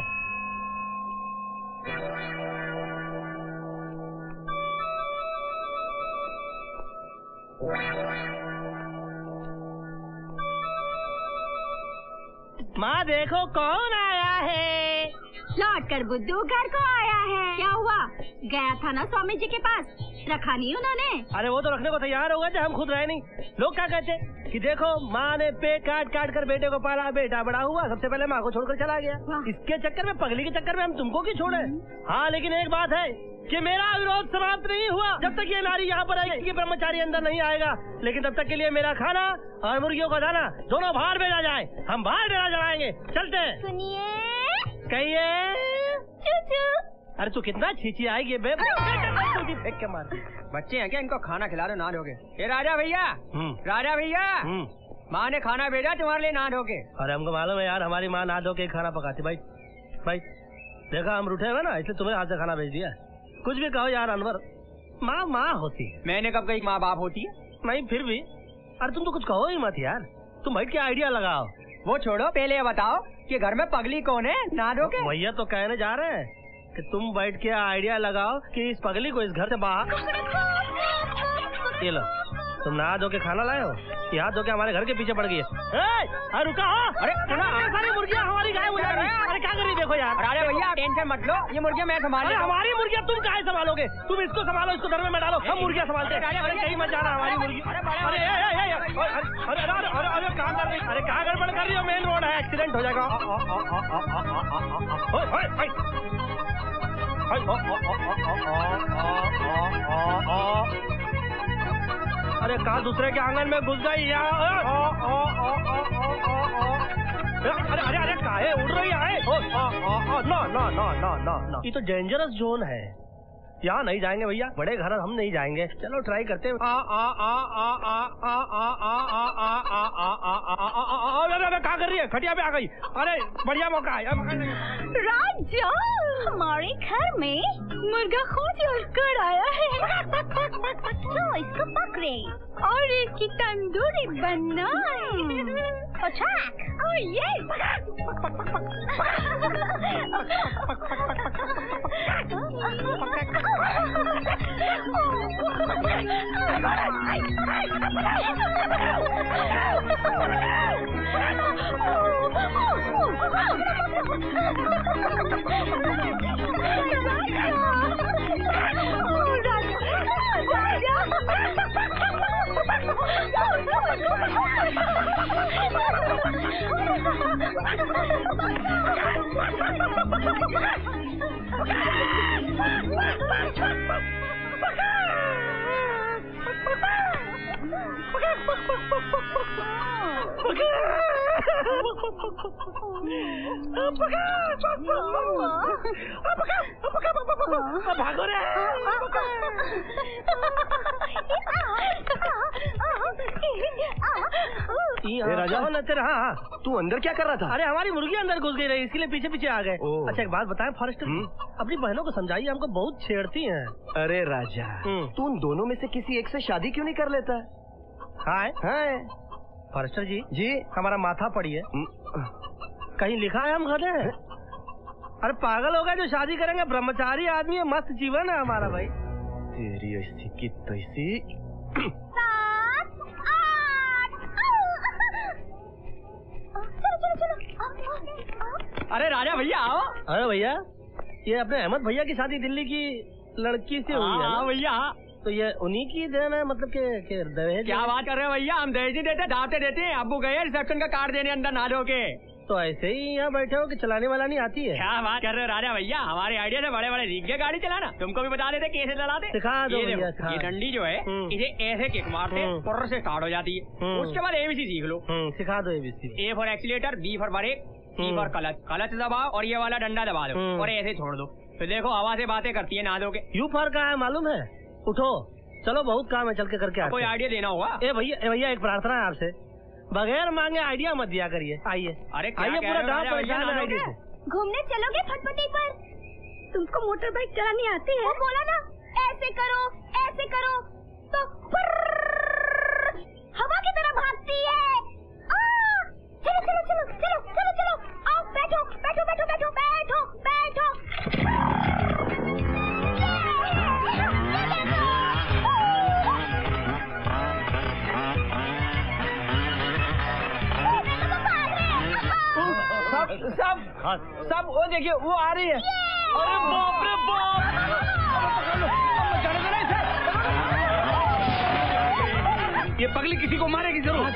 माँ देखो कौन आया है। लौट कर बुद्धू घर को आया है। क्या हुआ? गया था ना स्वामी जी के पास, रखा नहीं उन्होंने? अरे वो तो रखने को तैयार हो गए थे, हम खुद रहे नहीं। लोग क्या कहते कि देखो माँ ने पेट काट काट कर बेटे को पाला, बेटा बड़ा हुआ, सबसे पहले माँ को छोड़कर चला गया। इसके चक्कर में, पगली के चक्कर में हम तुमको क्यों छोड़े? हाँ, लेकिन एक बात है कि मेरा विरोध समाप्त नहीं हुआ जब तक ये नारी यहाँ पर आएगी। ब्रह्मचारी अंदर नहीं आएगा, लेकिन तब तक के लिए मेरा खाना और मुर्गियों का दाना दोनों बाहर भेजा जाए। हम बाहर डेरा जलाएंगे। चलते हैं। सुनिए, कहिए। चूचू। अरे तू कितना छींची आएगी बे, फेंक के मार। बच्चे हैं क्या? इनको खाना खिला दो, नहा दोगे। ये राजा भैया, राजा भैया, माँ ने खाना भेजा तुम्हारे लिए, नहा दोगे। अरे हमको मालूम है यार, हमारी माँ नहा धो के खाना पकाती। भाई भाई देखा हम रूठे हुए ना, इसलिए तुम्हें हाथ से खाना भेज दिया। कुछ भी कहो यार अनवर, माँ माँ होती है। मैंने कब कही माँ बाप होती है? नहीं, फिर भी अरे तुम तो कुछ कहो ही मत यार, तुम बैठ के आइडिया लगाओ। वो छोड़ो, पहले ये बताओ कि घर में पगली कौन है, नहा दोगे? भैया तो कहने जा रहे हैं कि तुम बैठ के आइडिया लगाओ कि इस पगली को इस घर से बाहर। ये लो, तुम नहा धो के खाना लाए हो, यहाँ धो के हमारे घर के पीछे पड़ गई है। रुका हो। अरे सारी मुर्गियाँ हमारी गायब हो जा रही है। अरे क्या कर रही देखो यार। राजा भैया टेंशन मत लो, ये मुर्गियाँ मैं संभाल। हमारी मुर्गियाँ तुम कहाँ संभालोगे? तुम इसको संभालो, इसको घर में डालो, हम मुर्गियाँ संभालते हैं। अरे कहीं मत जाना हमारी मुर्गी। अरे कहाँ कर रही? अरे कहाँ गड़बड़ कर रही हो? मेन रोड है, एक्सीडेंट हो जाएगा। अरे कहाँ दूसरे के आंगन में घुस गई यार। अरे अरे अरे काहे उड़ रही है? No no no no no no, ये तो डेंजरस जोन है, यहाँ नहीं जाएंगे भैया, बड़े घर हम नहीं जाएंगे। चलो ट्राई करते हैं। क्या कर रही है? खटिया पे आ गई। अरे बढ़िया मौका है राजा, हमारे घर में मुर्गा खोज कर आया है। तो इसको पकड़े और इसकी तंदूरी बनाए। अटैक! Oh yes! भागो रे! राजा नचर। हाँ, तू अंदर क्या कर रहा था? अरे हमारी मुर्गी अंदर घुस गई रही, इसलिए पीछे पीछे आ गए। अच्छा एक बात बताएं फॉरेस्टर, अपनी बहनों को समझाइए, हमको बहुत छेड़ती हैं। अरे राजा, तू उन दोनों में से किसी एक से शादी क्यों नहीं कर लेता? हाय फॉरेस्टर जी, हमारा माथा पड़िए, कहीं लिखा है हम गधे हैं? अरे पागल हो गए जो शादी करेंगे? ब्रह्मचारी आदमी है, मस्त जीवन है हमारा भाई। तेरी ऐसी की तैसी। अरे राजा भैया आओ। अरे भैया, ये अपने अहमद भैया की शादी दिल्ली की लड़की से हुई है ना भैया? तो ये उन्हीं की देन है, मतलब के दहेज? क्या बात कर रहे हो भैया, हम दहेज नहीं देते, दावतें देते हैं। अब्बू गए रिसेप्शन का कार्ड देने अंदर ना के। तो ऐसे ही यहाँ बैठे हो कि चलाने वाला नहीं आती है? क्या बात कर रहे हो राजा भैया, हमारे आइडिया से बड़े बड़े सीख गए गाड़ी चलाना। तुमको भी बता देते कैसे चलाते। सिखा दो भैया। ये डंडी जो है इसे ऐसे किक मारते पुर्र से स्टार्ट हो जाती है। उसके बाद एबीसी सीख लो। सिखा दो ABC. A for accelerator, B for brake, keep और क्लच दबाओ और ये वाला डंडा दबा दो और ऐसे छोड़ दो, तो देखो हवा से बातें करती है ना दो के। यू फॉर का है मालूम है? उठो चलो, बहुत काम है, चल के करके आते हैं। कोई आइडिया देना होगा। ए भैया एक प्रार्थना है आपसे, बगैर मांगे आइडिया मत दिया करिए। आइए अरे आइए, पूरा गाँव परेशान है आइडिया से। घूमने चलोगे फटफटी पर? तुमको मोटर बाइक चलानी आती है? वो बोला ना ऐसे करो तो हवा की तरह भागती है। चलो आओ, बैठो। सब वो देखिए, वो आ रही है। अरे बाप रे बाप, ये पगली किसी को मारेगी जरूर।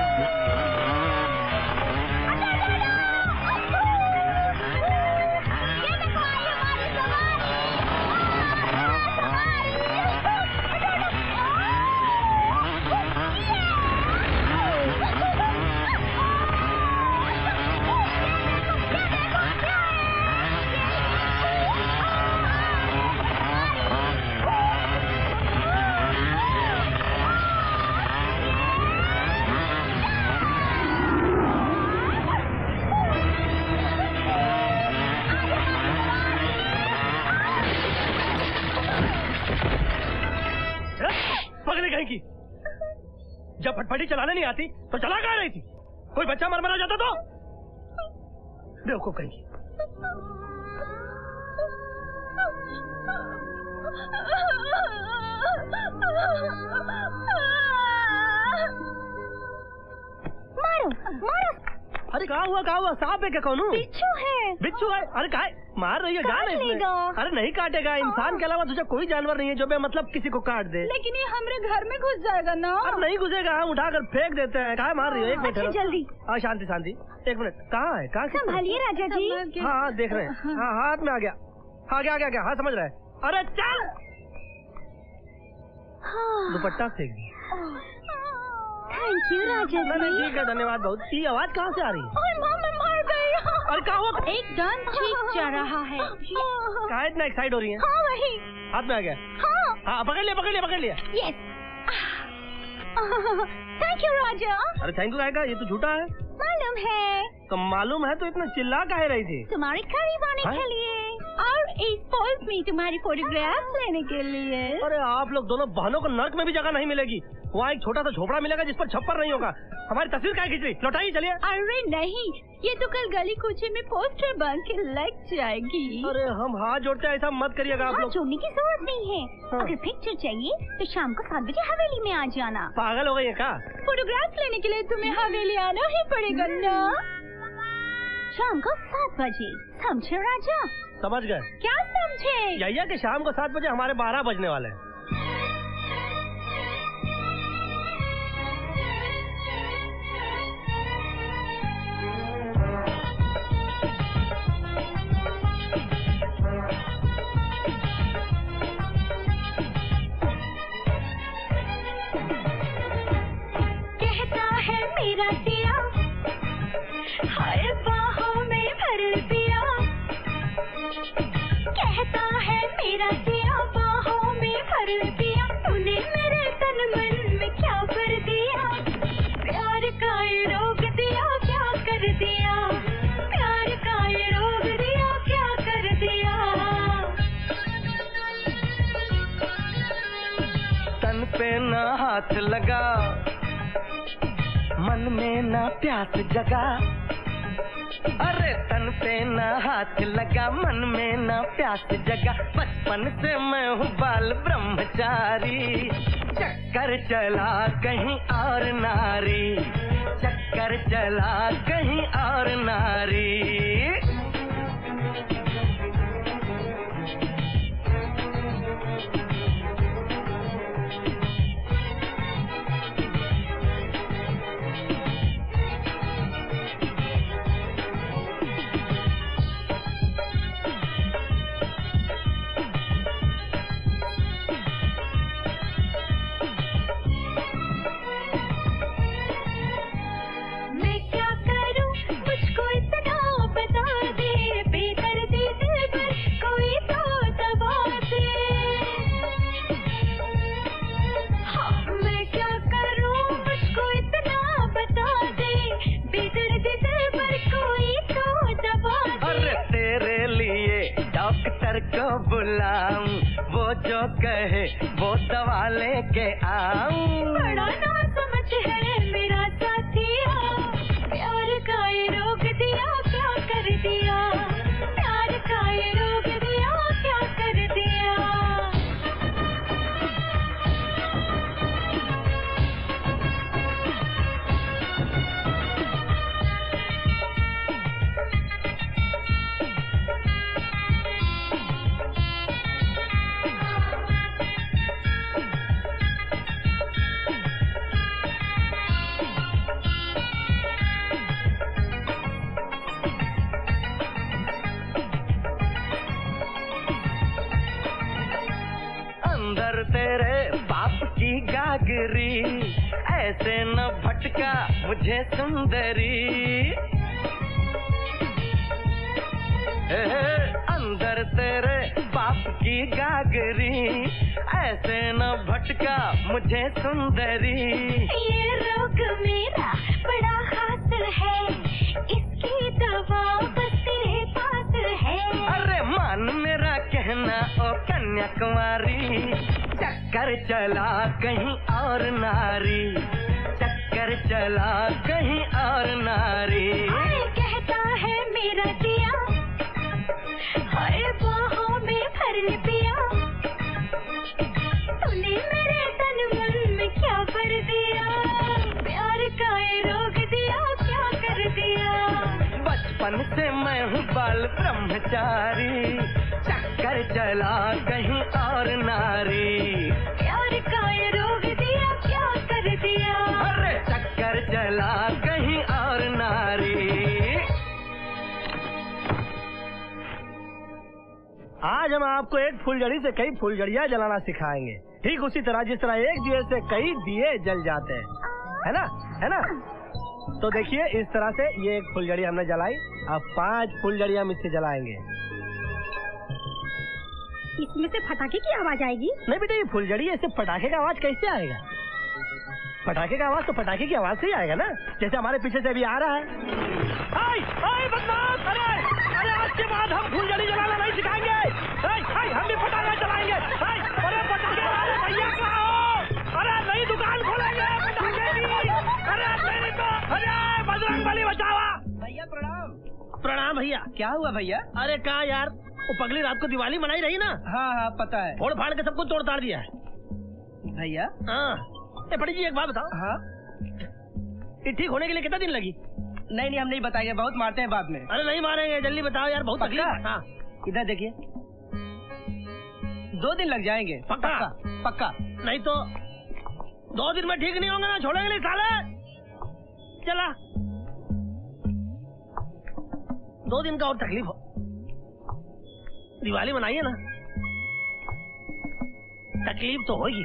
जब फटफटी चलाने नहीं आती तो चला कहाँ रही थी? कोई बच्चा मर जाता तो? बेवकूफ कहीं की। मारो। अरे कहाँ हुआ? सांप है क्या? कौन? बिच्छू है। अरे कहा मार रही है? जान है इसमें। अरे नहीं काटेगा, इंसान के अलावा तुझे कोई जानवर नहीं है जो मतलब किसी को काट दे। लेकिन ये हमारे घर में घुस जाएगा ना। अरे नहीं घुसेगा, हम उठाकर फेंक देते हैं। कहाँ मार रही है? एक मिनट जल्दी। हाँ शांति, एक मिनट। कहाँ है? संभालिए राजा जी। हाँ देख रहे हैं। हाँ हाथ में आ गया। हाँ समझ रहे हैं। अरे चल, दुपट्टा फेंक दिया। Thank you Raja ji. ठीक है, धन्यवाद बहुत। ये आवाज कहाँ से आ रही है? मैं मर गई। अरे कहाँ हुआ? एकदम ठीक जा रहा है। कहाँ इतना एक्साइट हो रही है? हाँ वही। हाथ में आ गया। हाँ पकड़ लिया। यस। Thank you Raja. अरे थैंक यू आएगा, ये तो झूठा है। मालूम है। तो मालूम है तो इतना चिल्ला काहे रही थी? तुम्हारे करीब आने के लिए और इस पोल्स में तुम्हारी फोटोग्राफ लेने के लिए। अरे आप लोग दोनों बहनों को नर्क में भी जगह नहीं मिलेगी। वहाँ एक छोटा सा झोपड़ा मिलेगा जिस पर छप्पर नहीं होगा। हमारी तस्वीर काहे खींच रही? लौटाइए, चलिए। अरे नहीं, ये तो कल गली कूचे में पोस्टर बन के लग जाएगी। अरे हम हाथ जोड़ते हैं, ऐसा मत करिएगा आप लोग। जोड़ने की जरूरत नहीं है। अगर पिक्चर चाहिए तो शाम को 7 बजे हवेली में आ जाना। पागल हो गई है क्या? फोटोग्राफ लेने के लिए तुम्हें हवेली आना ही पड़ेगा ना। शाम को 7 बजे, समझे राजा? समझ गए। क्या समझे? यही है कि शाम को 7 बजे हमारे 12 बजने वाले हैं। कहता है मेरा दिया, हाय बाहों में भर दिया। कहता है मेरा दिया, बाहों में भर दिया। तूने मेरे तन मन में क्या कर दिया? प्यार का ये रोग दिया, क्या कर दिया? प्यार का ये रोग दिया, क्या कर दिया? तन पे ना हाथ लगा, मन में ना प्यास जगा। अरे तन पे ना हाथ लगा, मन में ना प्यास जगा। बचपन से मैं हूँ बाल ब्रह्मचारी। चक्कर चला कहीं और नारी, चक्कर चला कहीं और नारी। मैं क्या करूं, मुझको डॉक्टर को बुलाऊं, वो जो कहे वो दवा लेके आऊं। बड़ा ना समझ है मेरा साथिया, प्यार का ये रोग दिया क्या कर दिया, प्यार का ये रोग दिया क्या कर दिया। अंदर तेरे बाप की गागरी, ऐसे न भटका मुझे सुंदरी। अंदर तेरे बाप की गागरी, ऐसे न भटका मुझे सुंदरी। ये रोग मेरा बड़ा खास है, इसकी दवा बस तेरे पास है। अरे मान मेरा कहना ओ कन्याकुमारी, चक्कर चला कहीं और नारी, चक्कर चला कहीं और नारी। हाय कहता है मेरा जिया, हाय बाहों में भर ले पिया, तूने मेरे तन मन में क्या भर दिया, प्यार का ये रोग दिया क्या कर दिया। बचपन से मैं हूँ बाल ब्रह्मचारी, चक्कर चला कहीं और नारी। प्यार का ये रोग दिया क्या कर दिया। अरे चक्कर चला कहीं और नारी। आज हम आपको एक फुलझड़ी से कई फुलझड़ियाँ जलाना सिखाएंगे, ठीक उसी तरह जिस तरह एक दिए से कई दिए जल जाते हैं, है ना, है ना। तो देखिए इस तरह से ये एक फुलझड़ी हमने जलाई, अब 5 फुलझड़ियाँ हम इससे जलाएंगे। इसमें से पटाखे की आवाज आएगी? नहीं बेटा, ये फुलझड़ी है, इससे पटाखे का आवाज कैसे आएगा? पटाखे का आवाज तो पटाखे की आवाज से ही आएगा ना, जैसे हमारे पीछे से अभी आ रहा है। बदमाश! अरे आज के बाद हम फुलझड़ी जलाना नहीं सिखाएंगे, हम भी पटाखे चलाएंगे। अरे पटाखे वाले भैया कहाँ हो? अरे नई दुकान खोलेंगे पटाखे की। अरे बजरंगबली बचावा। भैया प्रणाम। प्रणाम भैया। क्या हुआ भैया? अरे कहा यार, वो पगली रात को दिवाली मनाई रही ना। हाँ पता है। फोड़ फाड़ के सबको तोड़ ताड़ दिया है भैया। हाँ बड़ी जी एक बात बताओ। हाँ ये ठीक होने के लिए कितना दिन लगी? नहीं हम नहीं बताएंगे, बहुत मारते हैं बाद में। अरे नहीं मारेंगे, जल्दी बताओ यार, बहुत तकलीफ है। हाँ इधर देखिए, 2 दिन लग जाएंगे। पक्का? पक्का। नहीं तो 2 दिन में ठीक नहीं होंगे ना, छोड़ेंगे नहीं साले। चला 2 दिन का और तकलीफ हो, दिवाली मनाइए ना, तकलीफ तो होगी।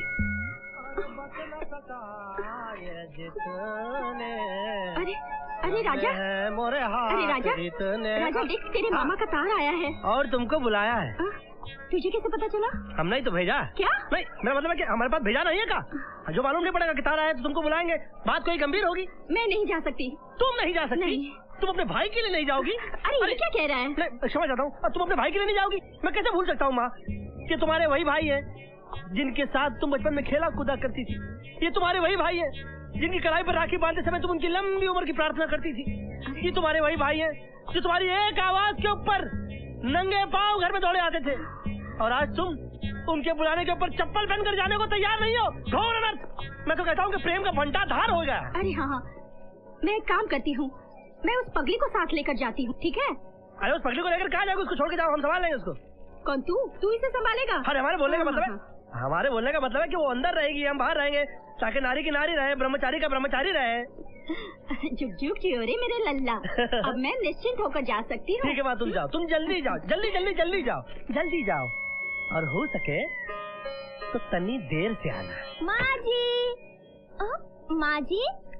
अरे राजा, मोरे अरे राजा, राजा देख तेरे मामा का तार आया है। और तुमको बुलाया है। तुझे कैसे पता चला? हमने ही तो भेजा। क्या? नहीं मेरा मतलब है कि हमारे पास भेजा नहीं है का, जो मालूम नहीं पड़ेगा कि तार आया तो तुमको बुलाएंगे, बात कोई गंभीर होगी। मैं नहीं जा सकती। तुम नहीं जा सकती? नहीं। तुम अपने भाई के लिए नहीं जाओगी? अरे ये क्या कह रहा है? मैं समझ जाता हूँ, तुम अपने भाई के लिए नहीं जाओगी? मैं कैसे भूल सकता हूँ माँ कि तुम्हारे वही भाई है जिनके साथ तुम बचपन में खेला कूदा करती थी। ये तुम्हारे वही भाई है जिनकी कलाई पर राखी बांधते समय तुम उनकी लंबी उम्र की प्रार्थना करती थी। ये तुम्हारे वही भाई है जो तुम्हारी एक आवाज के ऊपर नंगे पांव घर में दौड़े आते थे, और आज तुम उनके बुलाने के ऊपर चप्पल पहनकर जाने को तैयार नहीं हो। घोर अनर्थ! मैं तो कहता हूँ कि प्रेम का भंटा धार हो गया। अरे हाँ, मैं एक काम करती हूँ, मैं उस पगली को साथ लेकर जाती हूँ, ठीक है? अरे उस पगली को लेकर कहाँ जाओगे? उसको छोड़ के जाओ, हम संभाल लेंगे उसको। कौन? तू इसे संभालेगा? अरे हमारे बोलने का मतलब है, हमारे बोलने का मतलब है कि वो अंदर रहेगी, हम बाहर रहेंगे, ताकि नारी की नारी रहे, ब्रह्मचारी का ब्रह्मचारी रहे। जुग जुग चियोरे मेरे लल्ला, अब मैं निश्चिंत होकर जा सकती हूँ। ठीक है माँ, तुम जाओ, तुम जल्दी जाओ, जल्दी जल्दी जल्दी जाओ, जल्दी जाओ, और हो सके तो तनी देर से आना। माँ जी, माँ जी,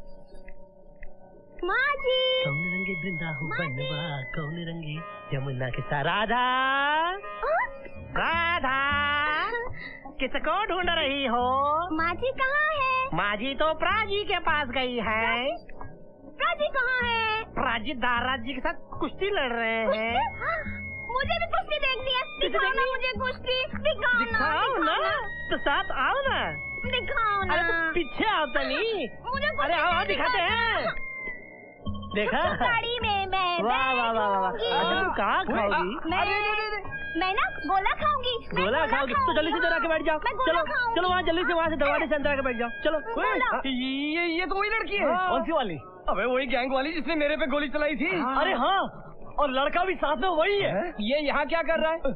माँ जी। कौन रंगे वृंदावन कौन रंगे यमुना के साथ। राधा, राधा, किसको ढूंढ रही हो? माँ जी कहाँ है? माँ जी तो प्राजी के पास गई है। प्राजी कहाँ है? प्राजी दाराज जी के साथ कुश्ती लड़ रहे हैं। मुझे भी कुश्ती देखनी है। दिखाओ ना मुझे कुश्ती, दिखाओ ना, तो साथ आओ ना। दिखाओ ना। अरे तो पीछे आओ तनी। अरे आओ दिखाते हैं। देखा गाड़ी में मैं वाह वाह वाह वाह। अच्छा तुम कहाँ खाओगी? मैं ना गोला खाऊंगी। गोला खाओगी तो जल्दी से जरा के बैठ जाओ। चलो चलो वहाँ जल्दी से वहाँ से दरवाजे से अंदर आके बैठ जाओ। चलो। ये तो वही लड़की है। कौन सी वाली? अबे वही गैंग वाली जिसने मेरे पे गोली चलाई थी। अरे हाँ, और लड़का भी साथ में वही है। ये यहाँ क्या कर रहा है?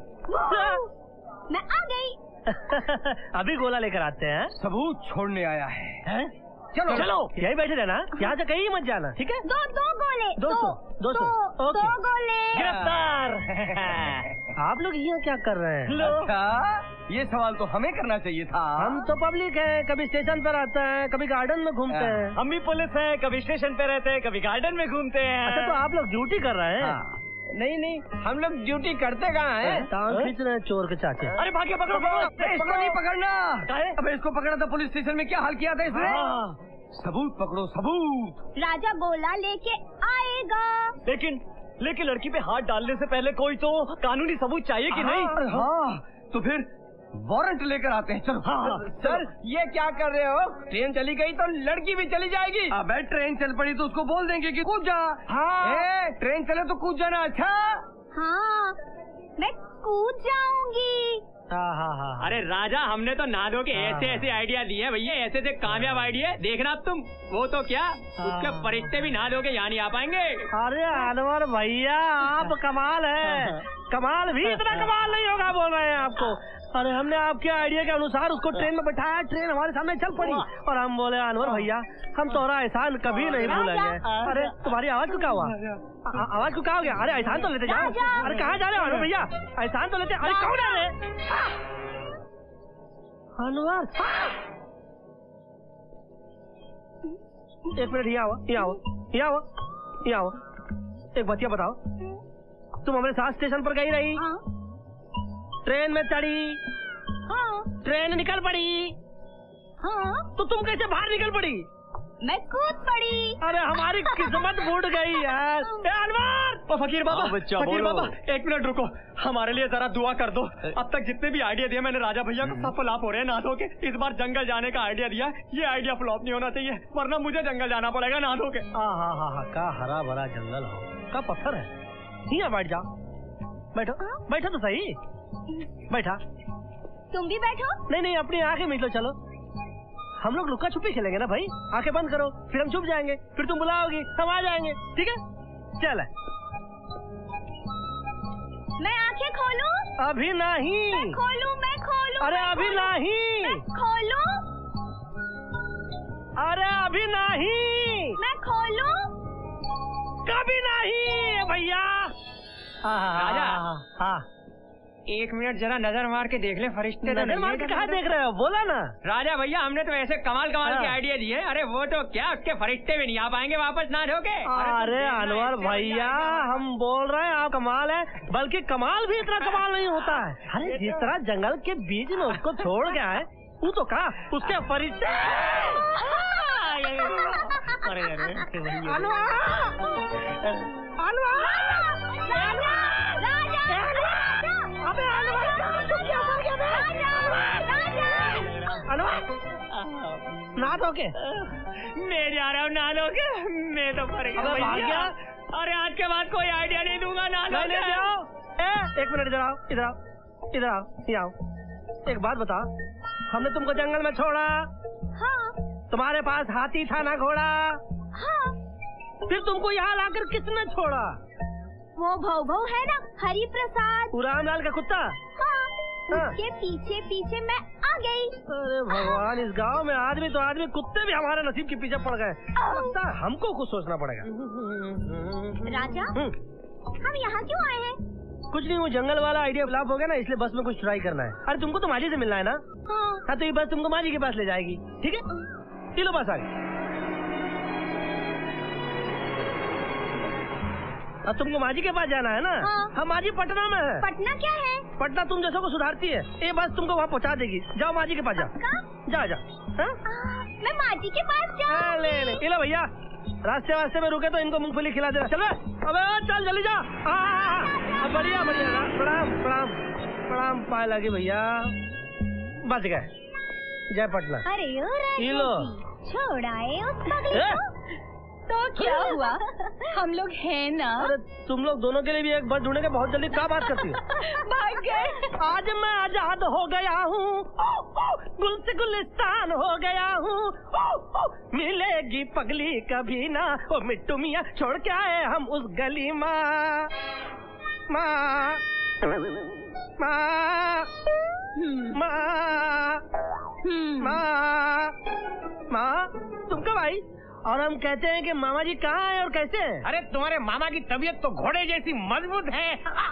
मैं आ गई। अभी गोला लेकर आते हैं। सबूत छोड़ने आया है। चलो चलो यही बैठे रहना, यहाँ से कहीं मत जाना, ठीक है? दो गोले। 200 दो गोले। गिरफ्तार। आप लोग यहाँ क्या कर रहे हैं? अच्छा, ये सवाल तो हमें करना चाहिए था। हम तो पब्लिक है, कभी स्टेशन पर आते हैं, कभी गार्डन में घूमते हैं। हम भी पुलिस है, कभी स्टेशन पे रहते हैं, कभी गार्डन में घूमते हैं। अच्छा तो आप लोग ड्यूटी कर रहे हैं? नहीं, हम लोग ड्यूटी करते कहाँ हैं? टांग खींच रहे हैं चोर के चाचे। अरे भागे, पकड़ो। इसको नहीं पकड़ना। अबे इसको पकड़ा था पुलिस स्टेशन में, क्या हाल किया था इसने? सबूत पकड़ो, सबूत। राजा गोला लेके आएगा। लेकिन लड़की पे हाथ डालने से पहले कोई तो कानूनी सबूत चाहिए कि नहीं? हाँ, तो फिर वारंट लेकर आते हैं। चलो। सर ये क्या कर रहे हो? ट्रेन चली गई तो लड़की भी चली जाएगी। अबे ट्रेन चल पड़ी तो उसको बोल देंगे कि कूद जा। हाँ। ट्रेन चले तो कूद जाना। अच्छा हाँ, मैं कूद जाऊंगी। हाँ। अरे राजा, हमने तो नादो के ऐसे आइडिया दिए हैं भैया, ऐसे कामयाब आइडिया। देखना अब तुम, वो तो क्या उसके फरिश्ते भी नादो के यहाँ नहीं आ पाएंगे। अरे अनवर भैया, आप कमाल है। कमाल भी इतना कमाल नहीं होगा बोल रहे हैं आपको। अरे हमने आपके आइडिया के अनुसार उसको ट्रेन में बैठाया, ट्रेन हमारे सामने चल पड़ी और हम बोले अनवर भैया हम तुम्हारा एहसान कभी नहीं भूलेंगे। अरे तुम्हारी आवाज को क्या हुआ? आवाज को क्या हो गया? अरे एहसान तो लेते जाओ। अरे कहाँ जा रहे हो अनवर भैया? एहसान तो लेते। अरे कौन है अनवर? एक मिनट, यहाँ आओ। एक बात बताओ, तुम हमारे साथ स्टेशन पर गई रही? ट्रेन में चढ़ी? हाँ। ट्रेन निकल पड़ी? हाँ। तो तुम कैसे बाहर निकल पड़ी? मैं कूद पड़ी। अरे हमारी किस्मत फूट गई यार। अनवर! फकीर बाबा, फकीर बाबा 1 मिनट रुको, हमारे लिए जरा दुआ कर दो। अब तक जितने भी आइडिया दिए मैंने राजा भैया को, सब फ्लॉप हो रहे हैं नाथों के। इस बार जंगल जाने का आइडिया दिया, ये आइडिया फ्लॉप नहीं होना चाहिए, वरना मुझे जंगल जाना पड़ेगा नाथों के। हाँ, का हरा भरा जंगल हो, का पत्थर है। यहाँ बैठ जाओ। बैठो तो सही। बैठा। तुम भी बैठो। नहीं, अपनी आंखें मीच लो। चलो हम लोग लुका छुपी खेलेंगे ना भाई। आंखें बंद करो, फिर हम छुप जाएंगे, फिर तुम बुलाओगी, हम आ जाएंगे, ठीक है? चल। मैं आंखें खोलूं? अभी नहीं। मैं खोलूं? अरे अभी नहीं। मैं खोलूं? अरे अभी नहीं। मैं खोलूं? कभी नहीं भैया। राजा। हाँ। 1 मिनट जरा नजर मार के देख ले, फरिश्ते नजर मार के कहाँ देख रहे हो? बोला ना। राजा भैया, हमने तो ऐसे कमाल के आइडिया दिए। अरे वो तो क्या, उसके फरिश्ते भी नहीं आ पाएंगे वापस ना ढोके। अरे अनवर भैया, हम बोल रहे हैं आप कमाल है, बल्कि कमाल भी इतना कमाल नहीं होता है। अरे जिस तरह जंगल के बीच में उसको छोड़ के आए, वो तो कहा उसके फरिश्ते। ना दो के मैं जा रहा हूँ, ना दो के मैं तो मर गया। अरे आज के बाद कोई आइडिया नहीं दूंगा, ना दो के। 1 मिनट, इधर आओ। यहाँ आओ। एक बात बताओ, हमने तुमको जंगल में छोड़ा। हाँ। तुम्हारे पास हाथी था ना घोड़ा? हाँ। फिर तुमको यहाँ लाकर किसने छोड़ा? वो भौ है ना, हरि प्रसाद, रामलाल का कुत्ता। हाँ। उसके पीछे पीछे मैं आ गई। अरे भगवान, इस गांव में आदमी तो आदमी, कुत्ते भी हमारे नसीब के पीछे पड़ गए। लगता है हमको कुछ सोचना पड़ेगा। राजा, हम यहाँ क्यों आए हैं? कुछ नहीं, वो जंगल वाला आइडिया फ्लॉप हो गया ना, इसलिए बस में कुछ ट्राई करना है। अरे तुमको तो माजी से मिलना है ना? हाँ, तो ये बस तुमको माजी के पास ले जाएगी, ठीक है? चलो बस आ गई। अब तुमको माजी के पास जाना है ना? हाँ। हम माजी पटना में है। पटना क्या है? पटना तुम जैसों को सुधारती है, ये बस तुमको वहाँ पहुँचा देगी। जाओ माजी के पास जाओ। जा। मैं माजी के पास जाऊँ? ले लो भैया, रास्ते में रुके तो इनको मूंगफली खिला देना। चलो, अबे चल जल्दी जा। बढ़िया बढ़िया, प्रणाम प्रणाम प्रणाम, पाए लगे भैया, बच गए। जय पटना। अरे ये लो, छोड़ाए उस पगली को। तो क्या हुआ, हम लोग हैं ना। अरे तुम लोग दोनों के लिए भी एक बस ढूंढेंगे, बहुत जल्दी क्या बात करती हो। भाग गए। आज मैं आजाद हो गया हूँ, गुल से गुलिस्तान हो गया हूँ, मिलेगी पगली कभी ना, ओ मिट्टू मियाँ छोड़ के आए हम उस गली माँ। माँ माँ माँ माँ माँ, तुम कब आई? और हम कहते हैं कि मामा जी कहाँ हैं और कैसे हैं? अरे तुम्हारे मामा की तबीयत तो घोड़े जैसी मजबूत है।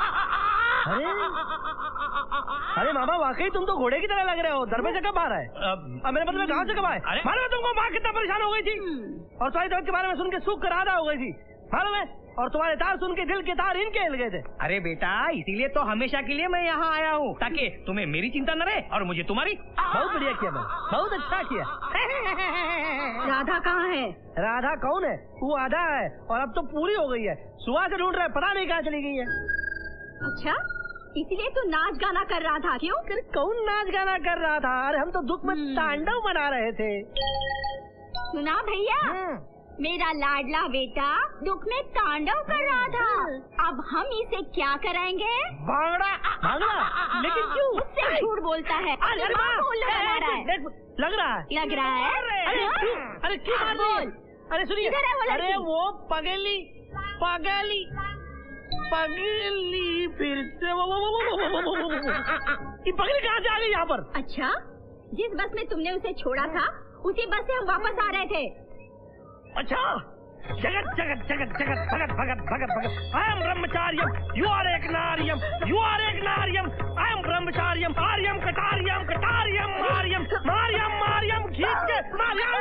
अरे मामा वाकई तुम तो घोड़े की तरह लग रहे हो। दरबे से कब आ रहा है? अब मेरे मतलब गाँव से कब आए? मालूम है तुमको माँ कितना परेशान हो गई थी, और तुम्हारी तबीयत के बारे में सुन के सूख कर आधा हो गई थी, मालूम है? और तुम्हारे तार सुन के दिल के तार इनके हिल गए थे। अरे बेटा, इसीलिए तो हमेशा के लिए मैं यहाँ आया हूँ, ताकि तुम्हें मेरी चिंता न रहे और मुझे तुम्हारी। बहुत बढ़िया किया मैंने, बहुत अच्छा किया। राधा कहाँ है? राधा कौन है? वो आधा है, और अब तो पूरी हो गई है। सुबह से ढूंढ रहे, पता नहीं कहाँ चली गई है। अच्छा, इसीलिए तू नाच गाना कर रहा था? क्यों? कौन नाच गाना कर रहा था? अरे हम तो दुख में तांडव बना रहे थे। सुना भैया, मेरा लाडला बेटा दुख में तांडव कर रहा था। अब हम इसे क्या कराएंगे? भांगड़ा। भांगड़ा? लेकिन क्यों? उससे झूठ बोलता है। अरे माँ को उल्लू बना रहा है। लग रहा है। लग रहा है। अरे क्यों मार रही है? अरे सुनिए, अरे वो पगली पगली पगली फिर से ये पगली कहाँ से आ गई यहाँ पर? अच्छा, जिस बस में तुमने उसे छोड़ा था उसी बस से हम वापस आ रहे थे। अच्छा, जगत जगत जगत जगत भगत भगत भगत भगत, आई एम ब्रह्मचार्यम, यू आर एक नारियम, यू आर एक नारियम, आई एम ब्रह्मचार्यम, आर्यम कटारियम कटारियम मारियम मारियम मारियम खींच के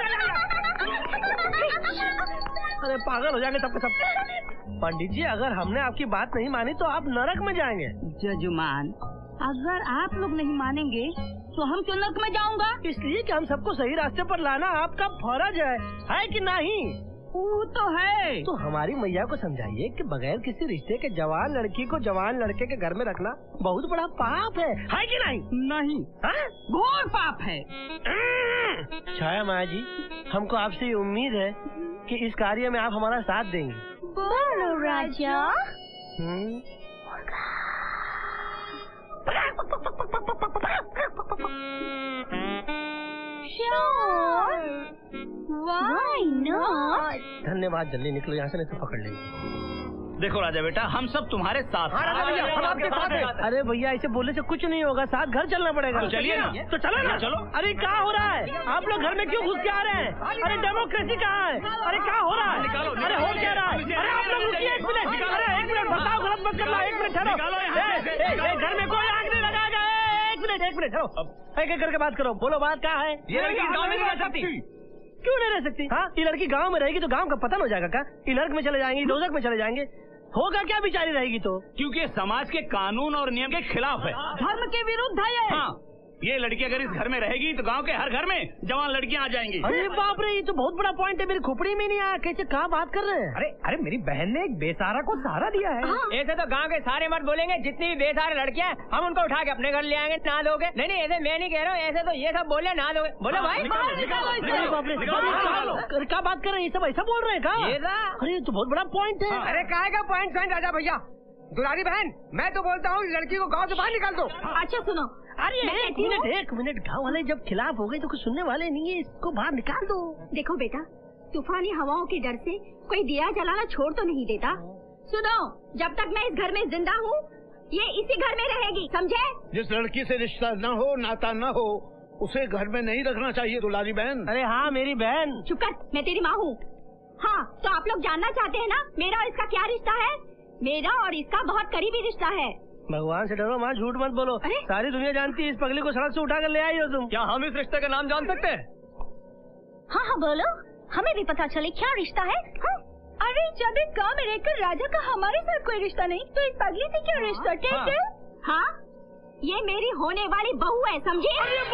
अरे पागल हो जाएंगे सबके सब। पंडित जी, अगर हमने आपकी बात नहीं मानी तो आप नरक में जाएंगे। जजमान, अगर आप लोग नहीं मानेंगे तो हम क्यों नरक में जाऊंगा? इसलिए कि हम सबको सही रास्ते पर लाना आपका फर्ज है कि नहीं? वो तो है। तो हमारी मैया को समझाइए कि बगैर किसी रिश्ते के जवान लड़की को जवान लड़के के घर में रखना बहुत बड़ा पाप है कि नहीं? नहीं, घोर पाप है। छाया माया जी, हमको आपसे ये उम्मीद है कि इस कार्य में आप हमारा साथ देंगे। बोलो राजा। Sure. Why not? धन्यवाद, जल्दी निकलो यहाँ से नहीं तो पकड़ लेंगे। देखो राजा बेटा, हम सब तुम्हारे साथ हैं। हम आपके साथ हैं। अरे भैया, ऐसे बोलने से कुछ नहीं होगा, साथ घर चलना पड़ेगा। तो चलिए ना। तो चलो ना। चलो। अरे क्या हो रहा है? आप लोग घर में क्यों घुस के आ रहे हैं? अरे डेमोक्रेसी कहाँ है? अरे क्या हो रहा है? अरे हो क्या रहा है? अरे आप लोग रुकिए एक मिनट। अरे एक मिनट, बताओ, गलत मत करना। एक मिनट ठहरो। घर में कोई आग नहीं लगाएगा। एक मिनट ठहरो, एक एक करके बात करो। बोलो, बात क्या है? ये लड़की गाँव में नहीं रह सकती। क्यों नहीं रह सकती? हाँ, ये लड़की गांव में रहेगी तो गांव का पतन हो जाएगा क्या? ये नर्क में चले जाएंगे, दोजख में चले जाएंगे, होगा क्या बेचारी रहेगी तो? क्योंकि समाज के कानून और नियम के खिलाफ है, धर्म के विरुद्ध है ये। हाँ, ये लड़की अगर इस घर में रहेगी तो गांव के हर घर में जवान लड़कियां आ जाएंगी। अरे बाप रे, ये तो बहुत बड़ा पॉइंट है, मेरी खोपड़ी में नहीं आया। कैसे कहाँ बात कर रहे हैं? अरे मेरी बहन ने एक बेसहारा को सहारा दिया है। ऐसे तो गांव के सारे मर्द बोलेंगे, जितनी भी बेसहारे लड़कियां हैं हम उनको उठा के अपने घर ले आएंगे, ना दोगे? नहीं, ऐसे मैं नहीं कह रहा हूँ, ऐसे तो ये सब बोले ना दोगे। बोले भाई क्या बात कर रहे हैं? ये सब ऐसा बोल रहे हैं क्या? अरे ये तो बहुत बड़ा पॉइंट है। अरे काहे का पॉइंट राजा भैया? दुलारी बहन, मैं तो बोलता हूँ लड़की को गाँव से बाहर निकाल दो। अच्छा सुनो, अरे एक मिनट, गाँव वाले जब खिलाफ हो गए तो कुछ सुनने वाले नहीं है, इसको बाहर निकाल दो। देखो बेटा, तूफानी हवाओं के डर से कोई दिया जलाना छोड़ तो नहीं देता। सुनो, जब तक मैं इस घर में जिंदा हूँ, ये इसी घर में रहेगी, समझे? जिस लड़की से रिश्ता न हो, नाता न हो, उसे घर में नहीं रखना चाहिए दुलारी बहन। अरे हाँ मेरी बहन। चुप कर, मैं तेरी माँ हूँ। हाँ, तो आप लोग जानना चाहते हैं ना मेरा और इसका क्या रिश्ता है? मेरा और इसका बहुत करीबी रिश्ता है। भगवान से डरो माँ, झूठ मत बोलो। सारी दुनिया जानती है इस पगली को सड़क से उठा कर ले आई हो तुम। क्या हम इस रिश्ते का नाम जान सकते हैं? हाँ बोलो, हमें भी पता चले क्या रिश्ता है। हाँ? अरे जब इस गांव में रहकर राजा का हमारे साथ कोई रिश्ता नहीं, तो इस पगली से क्या रिश्ता? हाँ, ये मेरी होने वाली बहू है, समझे?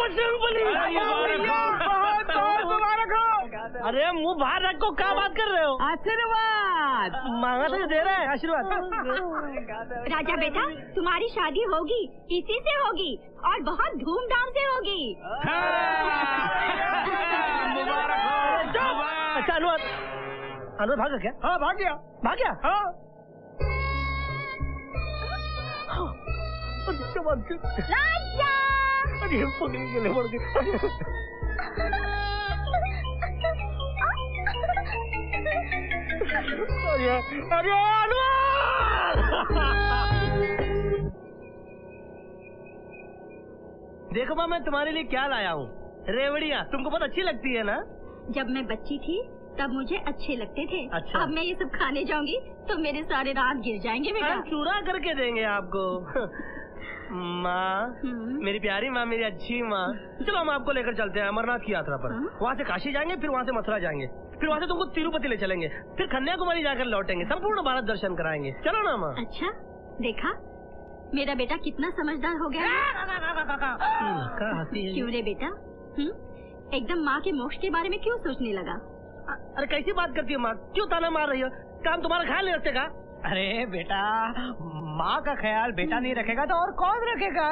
अरे मुंह बाहर रखो, क्या बात कर रहे हो? आशीर्वाद मांगा तो दे रहा है आशीर्वाद। राजा बेटा, तुम्हारी शादी होगी, इसी से होगी और बहुत धूमधाम से होगी। अच्छा अनुवाद भागा क्या? हाँ भाग गया। भाग गया? हाँ राजा अरे पकड़ने के लिए बढ़ गए। अरे देखो माँ, मैं तुम्हारे लिए क्या लाया हूँ। रेवड़िया तुमको बहुत अच्छी लगती है ना? जब मैं बच्ची थी तब मुझे अच्छे लगते थे। अच्छा। अब मैं ये सब खाने जाऊंगी तो मेरे सारे रात गिर जाएंगे बेटा। चूरा करके देंगे आपको। माँ, मेरी प्यारी माँ, मेरी अच्छी माँ, चलो हम आपको लेकर चलते हैं अमरनाथ की यात्रा पर। वहाँ से काशी जाएंगे, फिर वहाँ से मथुरा जाएंगे, फिर वहाँ से तुमको तिरुपति ले चलेंगे, फिर कन्याकुमारी जाकर लौटेंगे, संपूर्ण भारत दर्शन कराएंगे। चलो ना माँ। अच्छा, देखा मेरा बेटा कितना समझदार हो गया। क्यों रे बेटा? एकदम माँ के मोक्ष के बारे में क्यों सोचने लगा? अरे कैसी बात करती है माँ, क्यों ताना मार रही हो? काम तुम्हारा ख्याल नहीं रखेगा? अरे बेटा, माँ का ख्याल बेटा नहीं रखेगा तो और कौन रखेगा?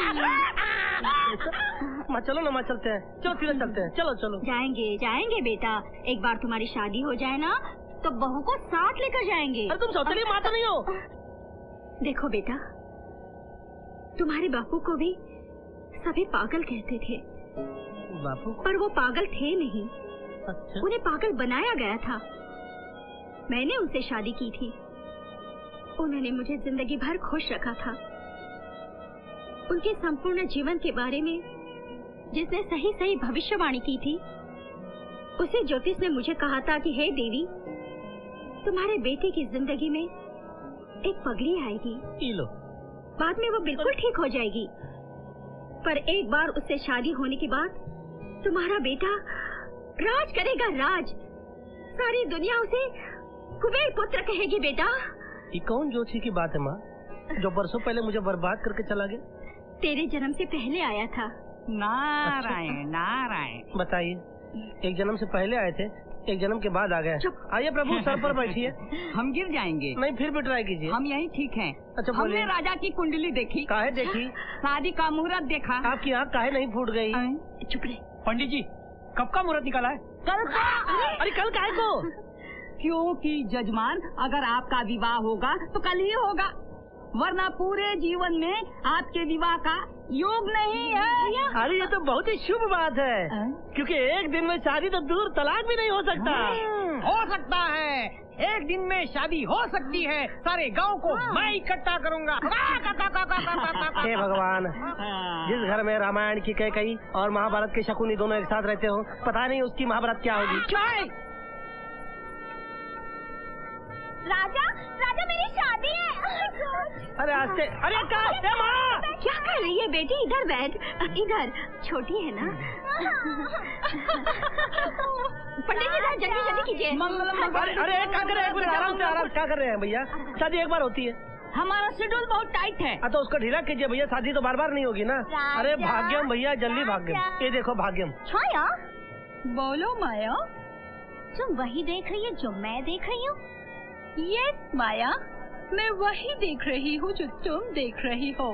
माँ चलो ना माँ, चलते हैं, चलो तीरथ चलते हैं, चलो चलो। जाएंगे जाएंगे बेटा, एक बार तुम्हारी शादी हो जाए ना तो बहू को साथ लेकर जाएंगे। अरे तुम सौतेली माँ तो नहीं हो? देखो बेटा, तुम्हारे बापू को भी सभी पागल कहते थे। बापू? पर वो पागल थे नहीं। अच्छा। उन्हें पागल बनाया गया था। मैंने उनसे शादी की थी। उन्होंने मुझे जिंदगी भर खुश रखा था। उनके संपूर्ण जीवन के बारे में जिसने सही सही भविष्यवाणी की थी, उसे ज्योतिष ने मुझे कहा था कि हे देवी, तुम्हारे बेटे की जिंदगी में एक पगड़ी आएगी। लो। बाद में वो बिल्कुल ठीक हो जाएगी, पर एक बार उससे शादी होने के बाद तुम्हारा बेटा राज करेगा, राज। सारी दुनिया उसे कुबेर पुत्र कहेगी बेटा। ये कौन ज्योतिषी की बात है माँ, जो बरसों पहले मुझे बर्बाद करके चला गया? तेरे जन्म से पहले आया था। नारायण अच्छा। नारायण। बताइए, एक जन्म से पहले आए थे, एक जन्म के बाद आ गए। आइए प्रभु, सर पर बैठिए। हम गिर जाएंगे। नहीं, फिर भी ट्राई कीजिए। हम यहीं ठीक हैं। अच्छा हमने बोलिए। राजा की कुंडली देखी। काहे देखी? शादी का मुहूर्त देखा। आपकी आँख काहे नहीं फूट गई? चुप रहे। पंडित जी, कब का मुहूर्त निकाला है? कल का। अरे कल काहे को? क्योंकि जजमान, अगर आपका विवाह होगा तो कल ही होगा, वरना पूरे जीवन में आपके विवाह का योग नहीं है। अरे ये तो बहुत ही शुभ बात है, क्योंकि एक दिन में शादी तो दूर, तलाक भी नहीं हो सकता। हो सकता है, एक दिन में शादी हो सकती है। सारे गांव को मैं इकट्ठा करूंगा। हे भगवान, जिस घर में रामायण की कैकेयी और महाभारत के शकुनी दोनों एक साथ रहते हो, पता नहीं उसकी महाभारत क्या होगी। राजा, राजा मेरी शादी है। अरे आस्ते, अरे माँ क्या कर रही है बेटी? इधर बैठ, इधर। छोटी है ना। पंडित जी जल्दी जल्दी कीजिए। अरे क्या कर रहे हैं? आराम से, आराम क्या कर रहे हैं भैया? शादी एक बार होती है। हमारा शेड्यूल बहुत टाइट है। तो उसको ढीला कीजिए भैया, शादी तो बार बार नहीं होगी ना। अरे भाग्यम भैया, जल्दी भाग्यम। ये देखो भाग्यम। छाया, बोलो माया। तुम वही देख रही है जो मैं देख रही हूँ? यस माया, मैं वही देख रही हूँ जो तुम देख रही हो।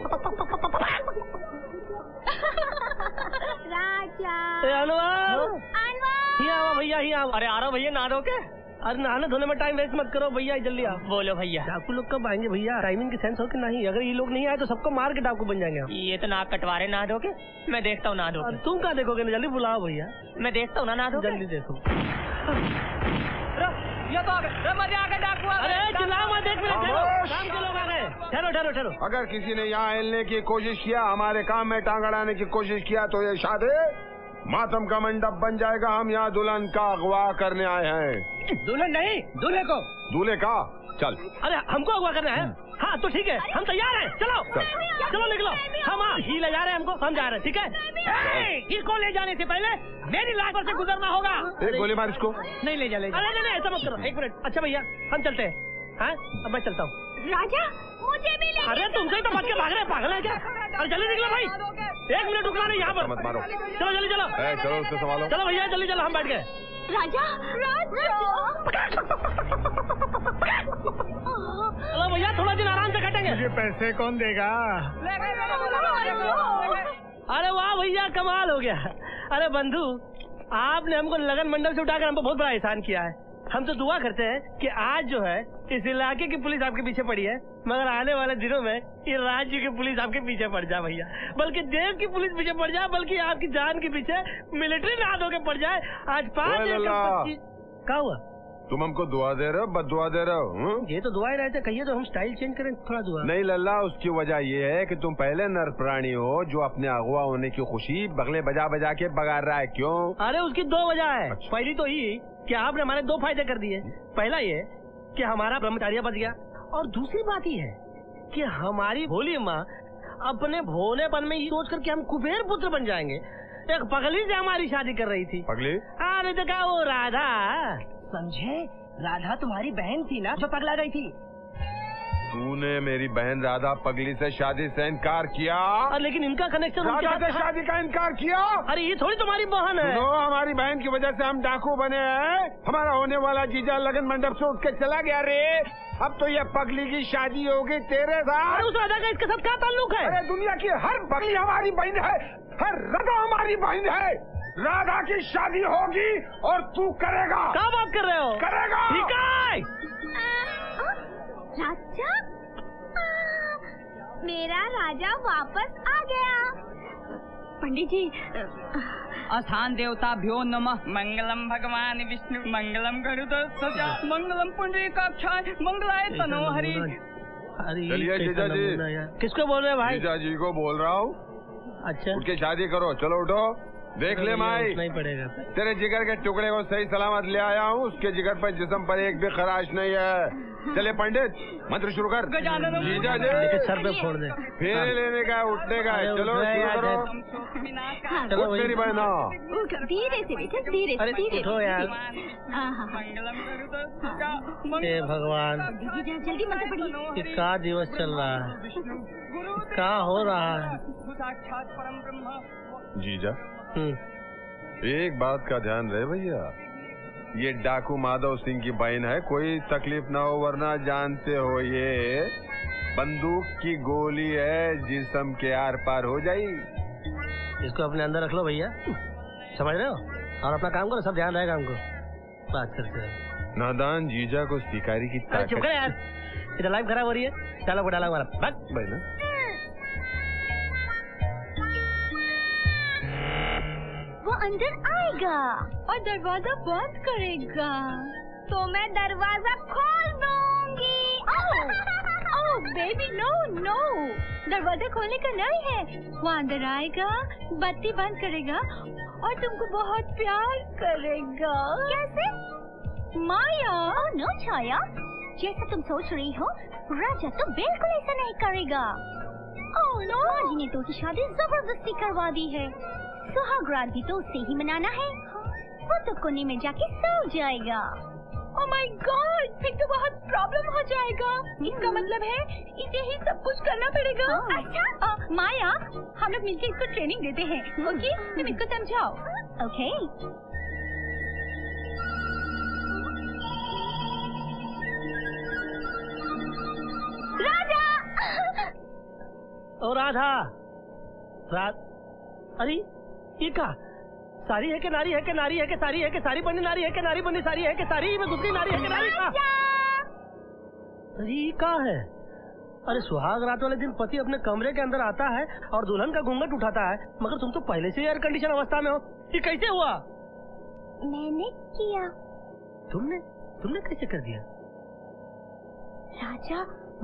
राजा। अनवर, यहाँ आओ भैया, यहाँ आओ। अरे आ रहा भैया, नहा धो के। अरे नहाने धोने में टाइम वेस्ट मत करो भैया, जल्दी आओ। बोलो भैया। डाकू लोग कब आएंगे भैया? टाइमिंग की सेंस हो कि नहीं? अगर ये लोग नहीं आए तो सबको मार के डाकू बन जाएंगे हम। ये तो नाक कटवा रहे, नहा धो के। मैं देखता हूँ नहा धो के। तुम क्या देखोगे? जल्दी बुलाओ भैया। मैं देखता हूँ ना, नहा धो के। जल्दी देखो। ये तो आ गए, मजा आ गया डाकू। अरे चिल्लाओ मत, देख मेरे काम के लोग आ गए। ठहरो ठहरो ठहरो। अगर किसी ने यहाँ हिलने की कोशिश किया, हमारे काम में टांग अड़ाने की कोशिश किया, तो ये शादी मातम का मंडप बन जाएगा। हम यहाँ दुल्हन का अगवा करने आए हैं। दुल्हन नहीं, दूल्हे को। दूल्हे का? चल। अरे हमको अगवा करना है? हाँ तो ठीक है, हम तैयार हैं। चलो चलो निकलो। हम ही ले जा रहे हैं, हमको हम जा रहे हैं। ठीक है, इसको ले जाने से पहले मेरी लाश पर से गुजरना होगा। एक गोली मार इसको। नहीं ले जा, ले जा। अरे नहीं ऐसा मत करो, एक मिनट। अच्छा भैया, हम चलते हैं। हाँ अब मैं चलता हूँ। राजा, मुझे भी ले। अरे तुमसे ही तो बच के भाग रहे हैं, पागल है क्या? अरे जल्दी निकलो भाई, 1 मिनट रुकना नहीं यहाँ पर। मत मारो। चलो जल्दी चलो। चलो उसको संभालो। चलो भैया जल्दी चलो, हम बैठ गए। राजा चलो भैया, थोड़ा दिन आराम से कटेंगे। मुझे पैसे कौन देगा? अरे वाह भैया, कमाल हो गया। अरे बंधु, आपने हमको लगन मंडप से उठाकर हमको बहुत बड़ा एहसान किया है। हम तो दुआ करते हैं कि आज जो है इस इलाके की पुलिस आपके पीछे पड़ी है, मगर आने वाले दिनों में ये राज्य की पुलिस आपके पीछे पड़ जाए भैया, बल्कि देश की पुलिस पीछे पड़ जाए, बल्कि आपकी जान के पीछे मिलिट्री ना हाथ होके पड़ जाए। आज 5 क्या हुआ? तुम हमको दुआ दे रहे हो, बददुआ दे रहे हो? ये तो दुआ ही रहते, कहिए तो हम स्टाइल चेंज करें थोड़ा दुआ। नहीं लल्ला, उसकी वजह ये है कि तुम पहले नर प्राणी हो जो अपने अगवा होने की खुशी बगले बजा बजा के बगार रहा है। क्यों? अरे उसकी 2 वजह है। पहली तो ये कि आपने हमारे 2 फायदे कर दिए। पहला ये कि हमारा ब्रह्मचार्य बच गया, और दूसरी बात ये है कि हमारी भोली माँ अपने भोलेपन में ये सोच कर कि हम कुबेर पुत्र बन जाएंगे, एक पगली से हमारी शादी कर रही थी। पगली? अरे देखा वो राधा। समझे, राधा तुम्हारी बहन थी ना जो पगला गई थी। तूने मेरी बहन राधा पगली से शादी से इनकार किया? लेकिन इनका कनेक्शन राधा से शादी का इनकार किया? अरे ये थोड़ी तुम्हारी बहन है। हमारी बहन की वजह से हम डाकू बने हैं। हमारा होने वाला जीजा लगन मंडप से उठ के चला गया रे। अब तो ये पगली की शादी होगी तेरे साथ। उस राधा का इसके साथ क्या ताल्लुक है? अरे दुनिया की हर पगली हमारी बहन है, हर राधा हमारी बहन है। राधा की शादी होगी और तू करेगा। क्या बात कर रहे हो? करेगा। ठीक है। राजा, मेरा राजा वापस आ गया। पंडित जी, अस्थान देवताभ्यो नमः। मंगलम भगवान विष्णु, मंगलम गरुड़ध्वजा, मंगलम पुंडरीकाक्षाय, मंगलाय तनोहरि। चलिए जीजा जी। किसको बोल रहे हैं भाई? जीजा जी को बोल रहा हूँ। अच्छा, उठ के शादी करो। चलो उठो। देख ले माई, नहीं पड़ेगा। तेरे जिगर के टुकड़े को सही सलामत ले आया हूँ। उसके जिगर पर जिस्म पर एक भी खराश नहीं है। चले पंडित, मंत्र शुरू कर। जीजा जी सर पे फोड़ दे। फेरे लेने का, उठने का है। चलो शुरू करो। चलो मेरी बहना, धीरे से बेटा, धीरे से, धीरे उठो यार। हे भगवान, जल्दी मंत्र पढ़िए। ये क्या दिवस चल रहा है, क्या हो रहा है? जीजा एक बात का ध्यान रहे भैया, ये डाकू माधव सिंह की बहन है, कोई तकलीफ ना हो, वरना जानते हो ये बंदूक की गोली है, जिस्म के आर पार हो जाएगी। इसको अपने अंदर रख लो भैया, समझ रहे हो? और अपना काम करो, सब ध्यान रहेगा हमको। बात करते हैं। नादान जीजा को शिकारी की ताकत। चुप कर यार, इधर लाइफ खराब हो रही है। डाला को डाला हमारा बस बहना। वो अंदर आएगा और दरवाजा बंद करेगा, तो मैं दरवाजा खोल दूंगी। ओह बेबी, नो नो, दरवाजा खोलने का नहीं है। वो अंदर आएगा, बत्ती बंद करेगा और तुमको बहुत प्यार करेगा। कैसे? माया। नो छाया, जैसा तुम सोच रही हो राजा तो बिल्कुल ऐसा नहीं करेगा। ओह नो, माँ जी ने तो उसकी शादी जबरदस्ती करवा दी है। सुहागरात भी तो उससे ही मनाना है। वो तो कोने में जाके सो जाएगा। ओह माय गॉड, फिर तो बहुत प्रॉब्लम हो जाएगा। इसका मतलब है इसे ही सब कुछ करना पड़ेगा। अच्छा माया, हम लोग मिलकर इसको ट्रेनिंग देते हैं। ओके, तुम इसको समझाओ। ओके। राजा। ओ राधा, अरे ये का सारी है कि नारी है कि नारी है कि सारी है कि सारी बनी नारी है कि नारी बनी सारी है कि सारी में दूसरी नारी है कि नारी का? अरे ये का है? अरे सुहाग रात वाले दिन पति अपने कमरे के अंदर आता है और दुल्हन का घूंघट उठाता है, मगर तुम तो पहले से एयर कंडीशन अवस्था में हो। ये कैसे हुआ? मैंने किया। तुमने कैसे कर दिया? राजा,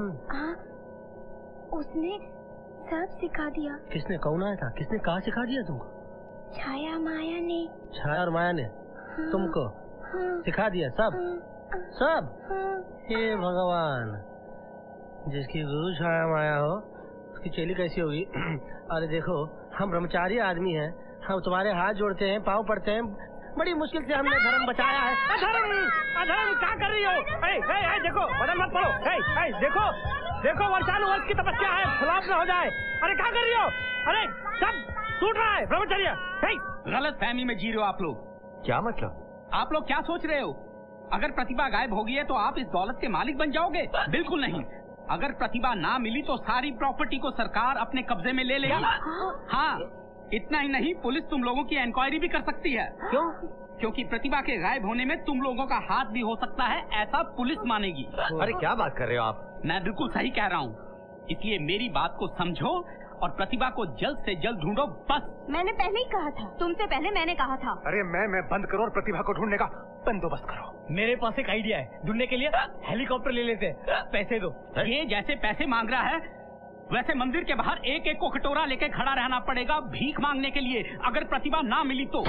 उसने सब सिखा दिया। किसने? कौन आया था? किसने कहा सिखा दिया तुमको? छाया माया ने। छाया और माया ने तुमको सिखा दिया सब? सब? हे भगवान, जिसकी गुरु छाया माया हो उसकी चेली कैसी होगी? अरे देखो, हम ब्रह्मचारी आदमी हैं, हम तुम्हारे हाथ जोड़ते हैं, पाँव पड़ते हैं, बड़ी मुश्किल से हमने धर्म बचाया है। अधर्म, अधर्म क्या कर रही हो? देखो, बदल मत पड़ो। देखो वर्षानुवर्ष की तपस्या है, समाप्त न हो जाए। अरे क्या कर रही हो? अरे सब टूट रहा है ब्रह्मचर्य। गलत फहमी में जी रहे हो आप लोग। क्या मतलब? आप लोग क्या सोच रहे हो? अगर प्रतिभा गायब होगी है तो आप इस दौलत के मालिक बन जाओगे? बिल्कुल नहीं। अगर प्रतिभा ना मिली तो सारी प्रॉपर्टी को सरकार अपने कब्जे में ले लेगी। हाँ, इतना ही नहीं, पुलिस तुम लोगों की इंक्वायरी भी कर सकती है। क्यों? क्योंकि प्रतिभा के गायब होने में तुम लोगों का हाथ भी हो सकता है, ऐसा पुलिस मानेगी। अरे क्या बात कर रहे हो आप? मैं बिल्कुल सही कह रहा हूँ, इसलिए मेरी बात को समझो और प्रतिभा को जल्द से जल्द ढूंढो, बस। मैंने पहले ही कहा था, तुमसे पहले मैंने कहा था। अरे मैं बंद करो और प्रतिभा को ढूंढने का बंदोबस्त करो। मेरे पास एक आइडिया है, ढूंढने के लिए हेलीकॉप्टर ले लेते हैं। पैसे दो। ये जैसे पैसे मांग रहा है वैसे मंदिर के बाहर एक एक को कटोरा लेके खड़ा रहना पड़ेगा भीख मांगने के लिए, अगर प्रतिभा ना मिली तो।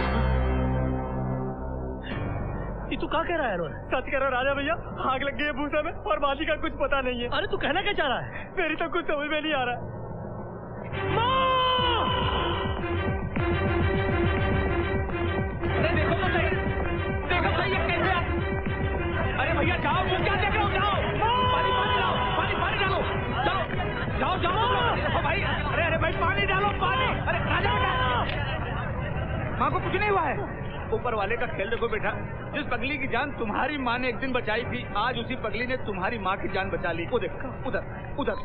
ये तू क्या कह रहा है? सच कह रहा राजा भैया, आग लग गई है भूसा में और बाजी का कुछ पता नहीं है। अरे तू कहना क्या चाह रहा है? मेरी तो कुछ समझ में नहीं आ रहा है। अरे देखो तो सही, देखो सही ये कैसे। अरे भैया जाओ, तुम क्या देख रहे हो? जाओ, पानी लाओ, पानी डालो, जाओ जाओ भाई। अरे भाई पानी डालो, पानी। अरे राजा माँ को कुछ नहीं हुआ है। ऊपर वाले का खेल देखो बेटा, जिस पगली की जान तुम्हारी माँ ने एक दिन बचाई थी, आज उसी पगली ने तुम्हारी माँ की जान बचा ली। वो देखो, उधर उधर।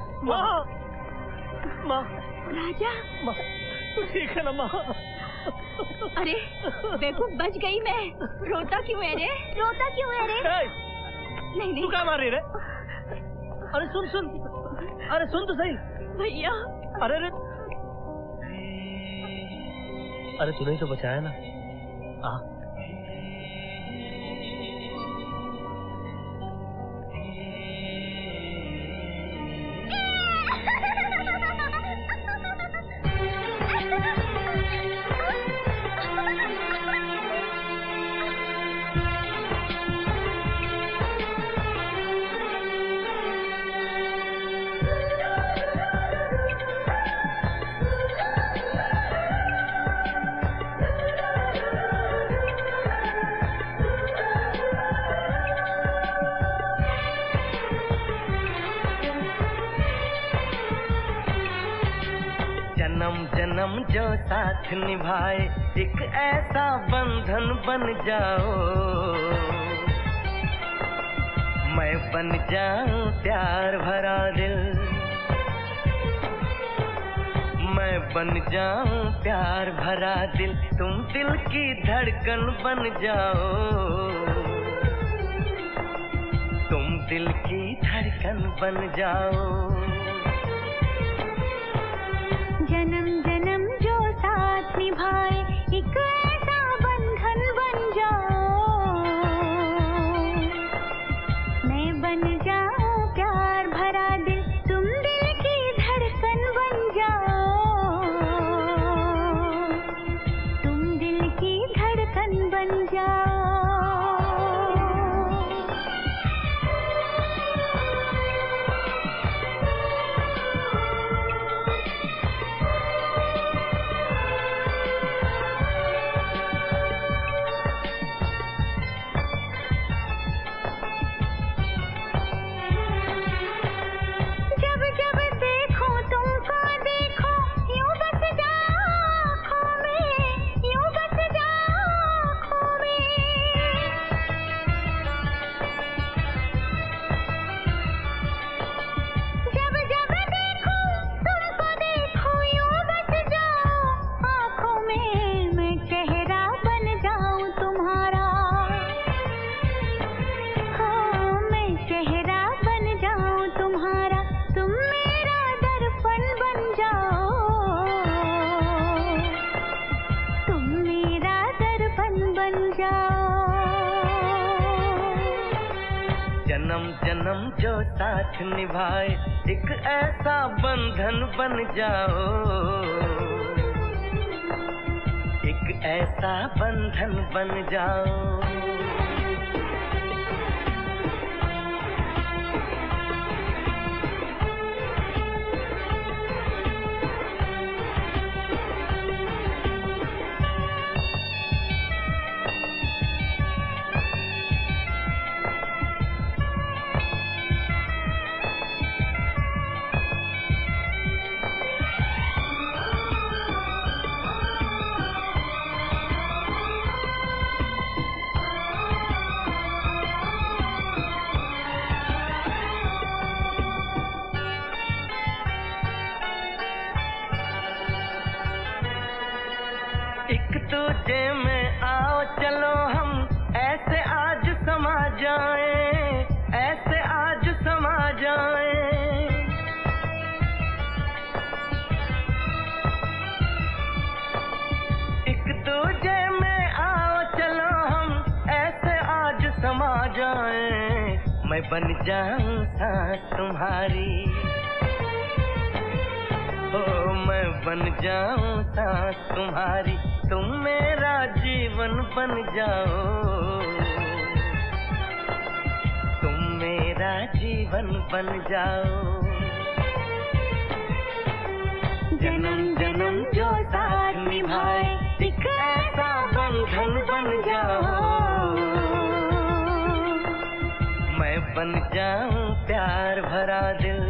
माँ राजा, माँ तू ठीक है ना माँ? अरे बेवकूफ, बच गई मैं। रोता क्यों है रे? रोता क्यों है रे? नहीं तू क्या मार रही रे? अरे सुन, अरे सुन तो सही भैया। अरे तूने ही तो बचाया ना। जन्म जो साथ निभाए, एक ऐसा बंधन बन जाओ। मैं बन जाऊं प्यार भरा दिल, मैं बन जाऊं प्यार भरा दिल, तुम दिल की धड़कन बन जाओ। तुम दिल की धड़कन बन जाओ। जन्म जन्म जो साथ निभाए, एक ऐसा बंधन बन जाओ। मैं बन जाऊं प्यार भरा दिल, तुम दिल की धड़कन बन जाओ। तुम दिल की धड़कन बन जाओ। जन्म जो साथ निभाए, एक ऐसा बंधन बन जाओ। एक ऐसा बंधन बन जाओ। दूजे में आओ चलो हम ऐसे आज समा जाएं, ऐसे आज समा जाएं। एक दूजे में आओ चलो हम ऐसे आज समा जाएं। मैं बन जाऊं सांस तुम्हारी, ओ मैं बन जाऊं सांस तुम्हारी, तुम मेरा जीवन बन जाओ, तुम मेरा जीवन बन जाओ। जन्म जन्म जो साथ निभाए एक ऐसा बंधन बन जाओ। मैं बन जाऊं प्यार भरा दिल,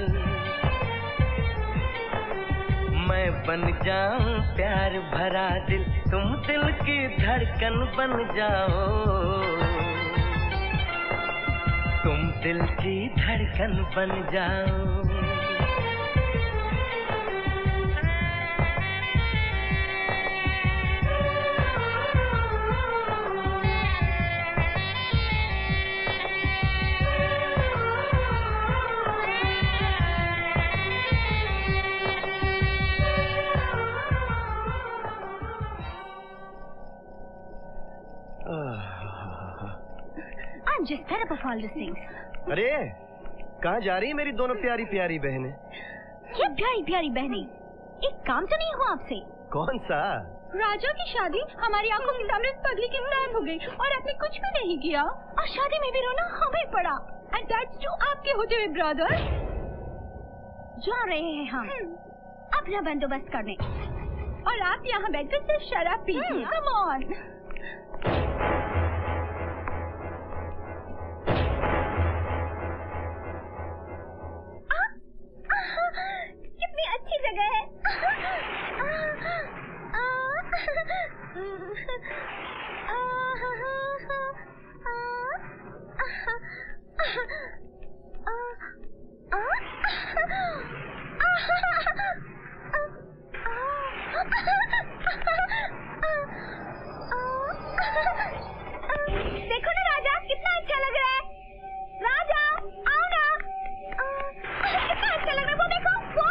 मैं बन जाऊं प्यार भरा दिल, तुम दिल की धड़कन बन जाओ, तुम दिल की धड़कन बन जाओ। I'm just fed up of all these things. अरे कहाँ जा रही है मेरी दोनों प्यारी प्यारी बहनें? क्या प्यारी प्यारी बहनें? एक काम तो नहीं हुआ आपसे? कौन सा? राजा की शादी हमारी आंखों के सामने पगली के साथ हो गई और आपने कुछ भी नहीं किया और शादी में भी रोना हमें पड़ा। And that's true आपके होते हुए ब्रदर। जा रहे हैं हम अपना बंदोबस्त करने और आप यहाँ बैठकर सिर्फ शराब पीजिए। Come on। कितनी अच्छी जगह है। देखो ना राजा कितना अच्छा लग रहा है। राजा आओ ना, कितना अच्छा लग रहा है। वो देखो वो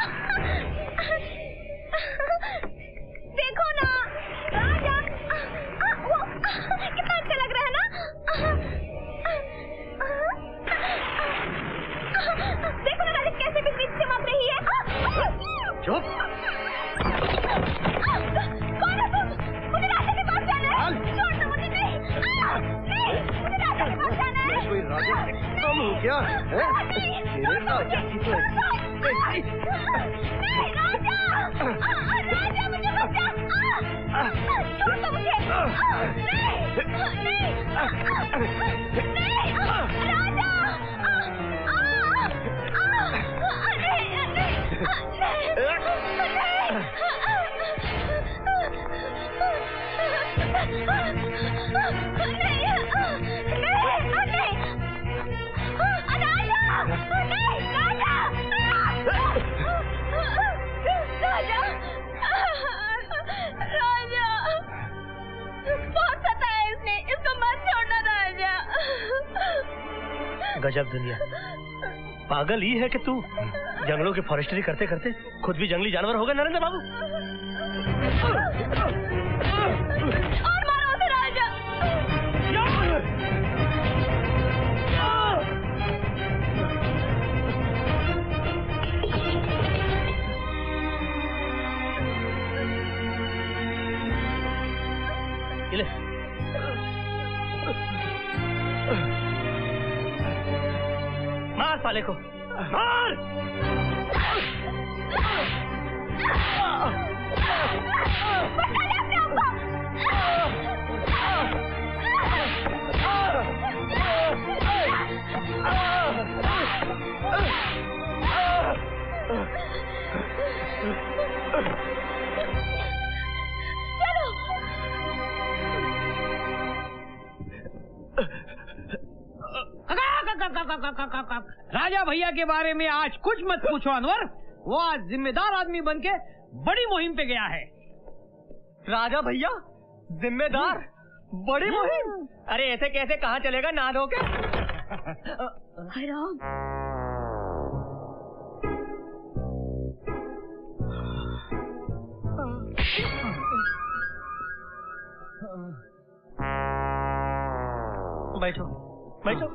देखो ना राजा, वो कितना अच्छा लग रहा है ना। देखो ना राजा कैसे बिजली चमक रही है। चुप। कौन है तुम? मुझे राजा के पास जाना है। छोड़ दो मुझे। नहीं नहीं, मुझे राजा के पास जाना है। कोई राजा कम हो क्या है? तेरे राजा की तो नहीं राजा, राजा मुझे बचा। छोड़ दो मुझे। नहीं नहीं नहीं राजा। गजब दुनिया, पागल ही है कि तू जंगलों की फॉरेस्ट्री करते करते खुद भी जंगली जानवर हो गए नरेंद्र बाबू। और मारो उसे राजा। ले मार साले को, मार। राजा भैया के बारे में आज कुछ मत पूछो अनवर, वो आज जिम्मेदार आदमी बनके बड़ी मुहिम पे गया है। राजा भैया जिम्मेदार, बड़ी मुहिम। अरे ऐसे कैसे कहाँ चलेगा ना धो के? राम, बैठो बैठो।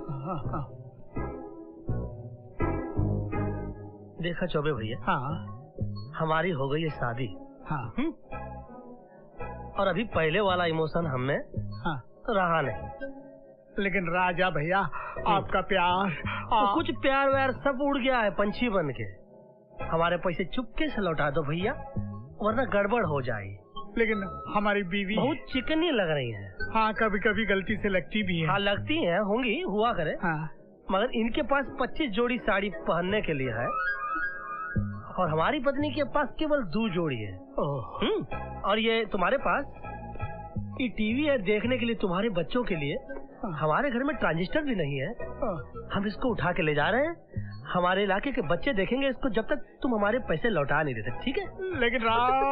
देखा चौबे भैया, हाँ हमारी हो गई है शादी। हाँ और अभी पहले वाला इमोशन हमें हाँ रहा नहीं। लेकिन राजा भैया आपका प्यार तो कुछ प्यार व्यार सब उड़ गया है पंछी बन के। हमारे पैसे चुपके से लौटा दो भैया, वरना गड़बड़ हो जाए। लेकिन हमारी बीवी बहुत चिकनी लग रही है। हाँ कभी कभी गलती से लगती भी है। हाँ लगती है, होंगी, हुआ करे। हाँ मगर इनके पास 25 जोड़ी साड़ी पहनने के लिए है और हमारी पत्नी के पास केवल 2 जोड़ी है। और ये तुम्हारे पास ये टीवी है देखने के लिए तुम्हारे बच्चों के लिए। हमारे घर में ट्रांजिस्टर भी नहीं है। हम इसको उठा के ले जा रहे हैं। हमारे इलाके के बच्चे देखेंगे इसको जब तक तुम हमारे पैसे लौटा नहीं देते, ठीक है? लेकिन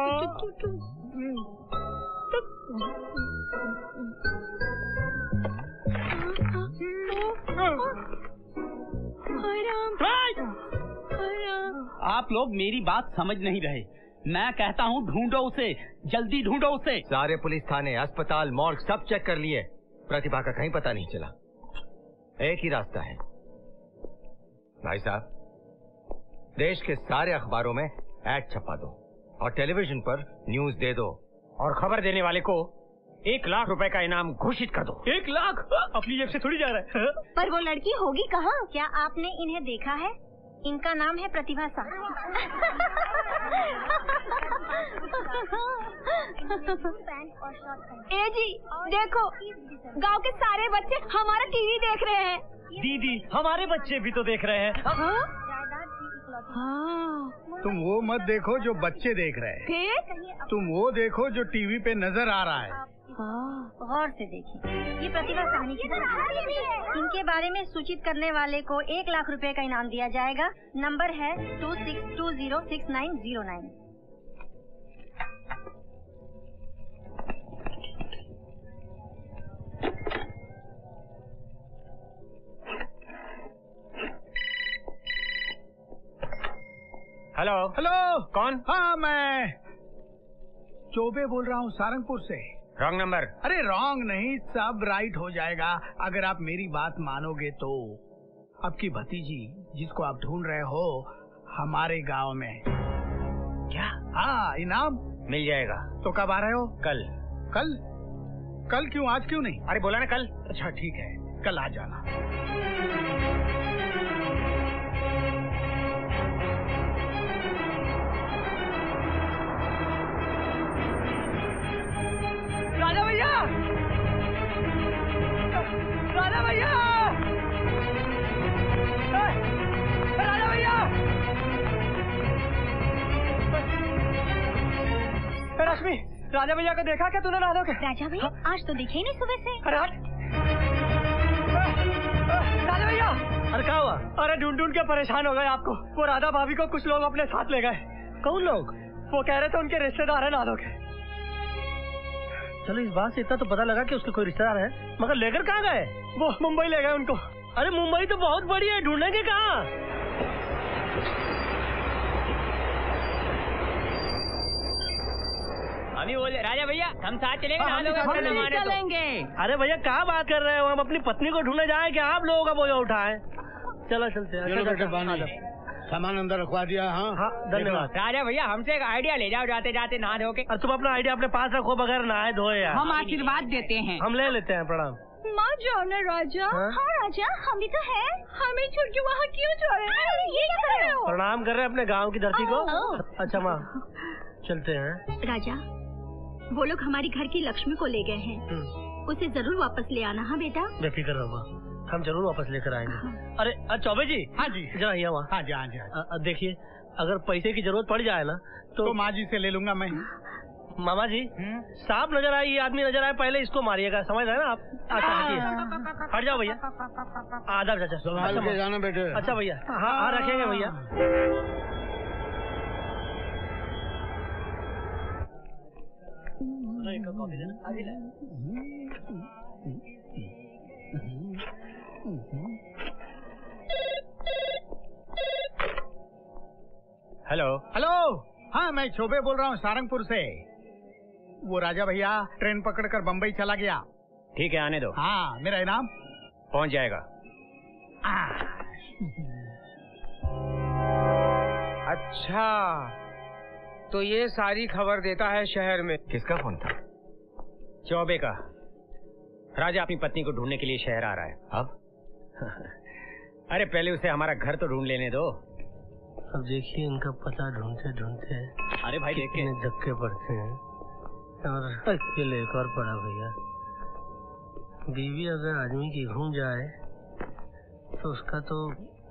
आप लोग मेरी बात समझ नहीं रहे। मैं कहता हूँ ढूंढो उसे, जल्दी ढूंढो उसे। सारे पुलिस थाने, अस्पताल, मॉर्ग सब चेक कर लिए, प्रतिभा का कहीं पता नहीं चला। एक ही रास्ता है भाई साहब, देश के सारे अखबारों में ऐड छपा दो और टेलीविजन पर न्यूज दे दो और खबर देने वाले को 1 लाख रुपए का इनाम घोषित कर दो। 1 लाख अपनी जेब से थोड़ी जा रहा है। पर वो लड़की होगी कहाँ? क्या आपने इन्हें देखा है? इनका नाम है प्रतिभा साहनी। ए जी देखो, गांव के सारे बच्चे हमारा टीवी देख रहे हैं। दीदी हमारे बच्चे भी तो देख रहे हैं। हाँ। तुम वो मत देखो जो बच्चे देख रहे हैं, फिर तुम वो देखो जो टीवी पे नजर आ रहा है। गौर से देखिए, ये प्रतिभा साहनी की है। इनके बारे में सूचित करने वाले को 1 लाख रुपए का इनाम दिया जाएगा। नंबर है 26206909। हेलो हेलो, कौन? हाँ मैं चौबे बोल रहा हूँ सारंगपुर से। Wrong number. अरे रॉन्ग नहीं, सब राइट हो जाएगा अगर आप मेरी बात मानोगे तो। आपकी भतीजी जिसको आप ढूंढ रहे हो हमारे गांव में। क्या? हाँ इनाम मिल जाएगा। तो कब आ रहे हो? कल। कल? कल क्यों, आज क्यों नहीं? अरे बोला ना कल। अच्छा ठीक है, कल आ जाना। राजा भैया, राजा भैया, राजा भैया, रश्मि, राजा भैया को देखा क्या तूने? राधा को? राजा भैया आज तो दिखे नहीं सुबह से। अरे हट। राजा भैया, अरे क्या हुआ? अरे ढूंढ ढूंढ के परेशान हो गए आपको। वो राधा भाभी को कुछ लोग अपने साथ ले गए। कौन लोग? वो कह रहे थे उनके रिश्तेदार है नादो के। चलो इस बात से इतना तो पता लगा कि उसके कोई रिश्तेदार है, मगर लेकर कहाँ गए? वो मुंबई ले गए उनको। अरे मुंबई तो बहुत बड़ी है, ढूंढेंगे कहाँ? अभी बोले राजा भैया हम साथ चलेंगे। हम नहीं चलेंगे। अरे भैया क्या बात कर रहे हो? हम अपनी पत्नी को ढूंढने जाए कि आप लोगों का बोझा उठाए? चलो चलते हैं। सामान अंदर रखवा दिया। हाँ हाँ धन्यवाद। राजा भैया हमसे एक आइडिया ले जाओ, जाते जाते नहा धो के। और तुम अपना आइडिया अपने पास रखो, बगैर नहाए धोए यार। हम आशीर्वाद देते हैं। हम ले लेते हैं। प्रणाम। माँ जाओ ना राजा। हाँ राजा, हम भी तो है। हमें छोड़ के वहाँ क्यों जा रहे हैं? ये क्या कर रहे हो? प्रणाम कर रहे हैं अपने गांव की धरती को। अच्छा माँ चलते हैं। राजा, वो लोग हमारी घर की लक्ष्मी को ले गए हैं, उसे जरूर वापस ले आना। हाँ बेटा? बेफिक्र रहो, हम जरूर वापस लेकर आएंगे। अरे चौबे जी। हाँ जी। जरा यहाँ वहाँ। हाँ जी हाँ जी। देखिए अगर पैसे की जरूरत पड़ जाए ना तो माँ जी से ले लूंगा मैं। मामा जी सांप नजर आए, ये आदमी नजर आए, पहले इसको मारिएगा, समझ रहे हैं ना आप? अच्छा हटिए, हट जाओ भैया। आदब चाचा। संभाल के जाना बेटे। अच्छा भैया। हाँ हाँ रखेंगे भैया। हेलो हेलो, हाँ मैं चौबे बोल रहा हूँ सारंगपुर से। वो राजा भैया ट्रेन पकड़कर बम्बई चला गया। ठीक है, आने दो। हाँ, मेरा इनाम पहुंच जाएगा। अच्छा, तो ये सारी खबर देता है शहर में। किसका फोन था? चौबे का। राजा अपनी पत्नी को ढूंढने के लिए शहर आ रहा है। अब अरे पहले उसे हमारा घर तो ढूंढ लेने दो। अब देखिए इनका पता ढूंढते ढूंढते अरे भाई देख के धक्के पड़ते हैं और अकेले एक और पड़ा भैया। बीवी अगर आदमी की घूम जाए तो उसका तो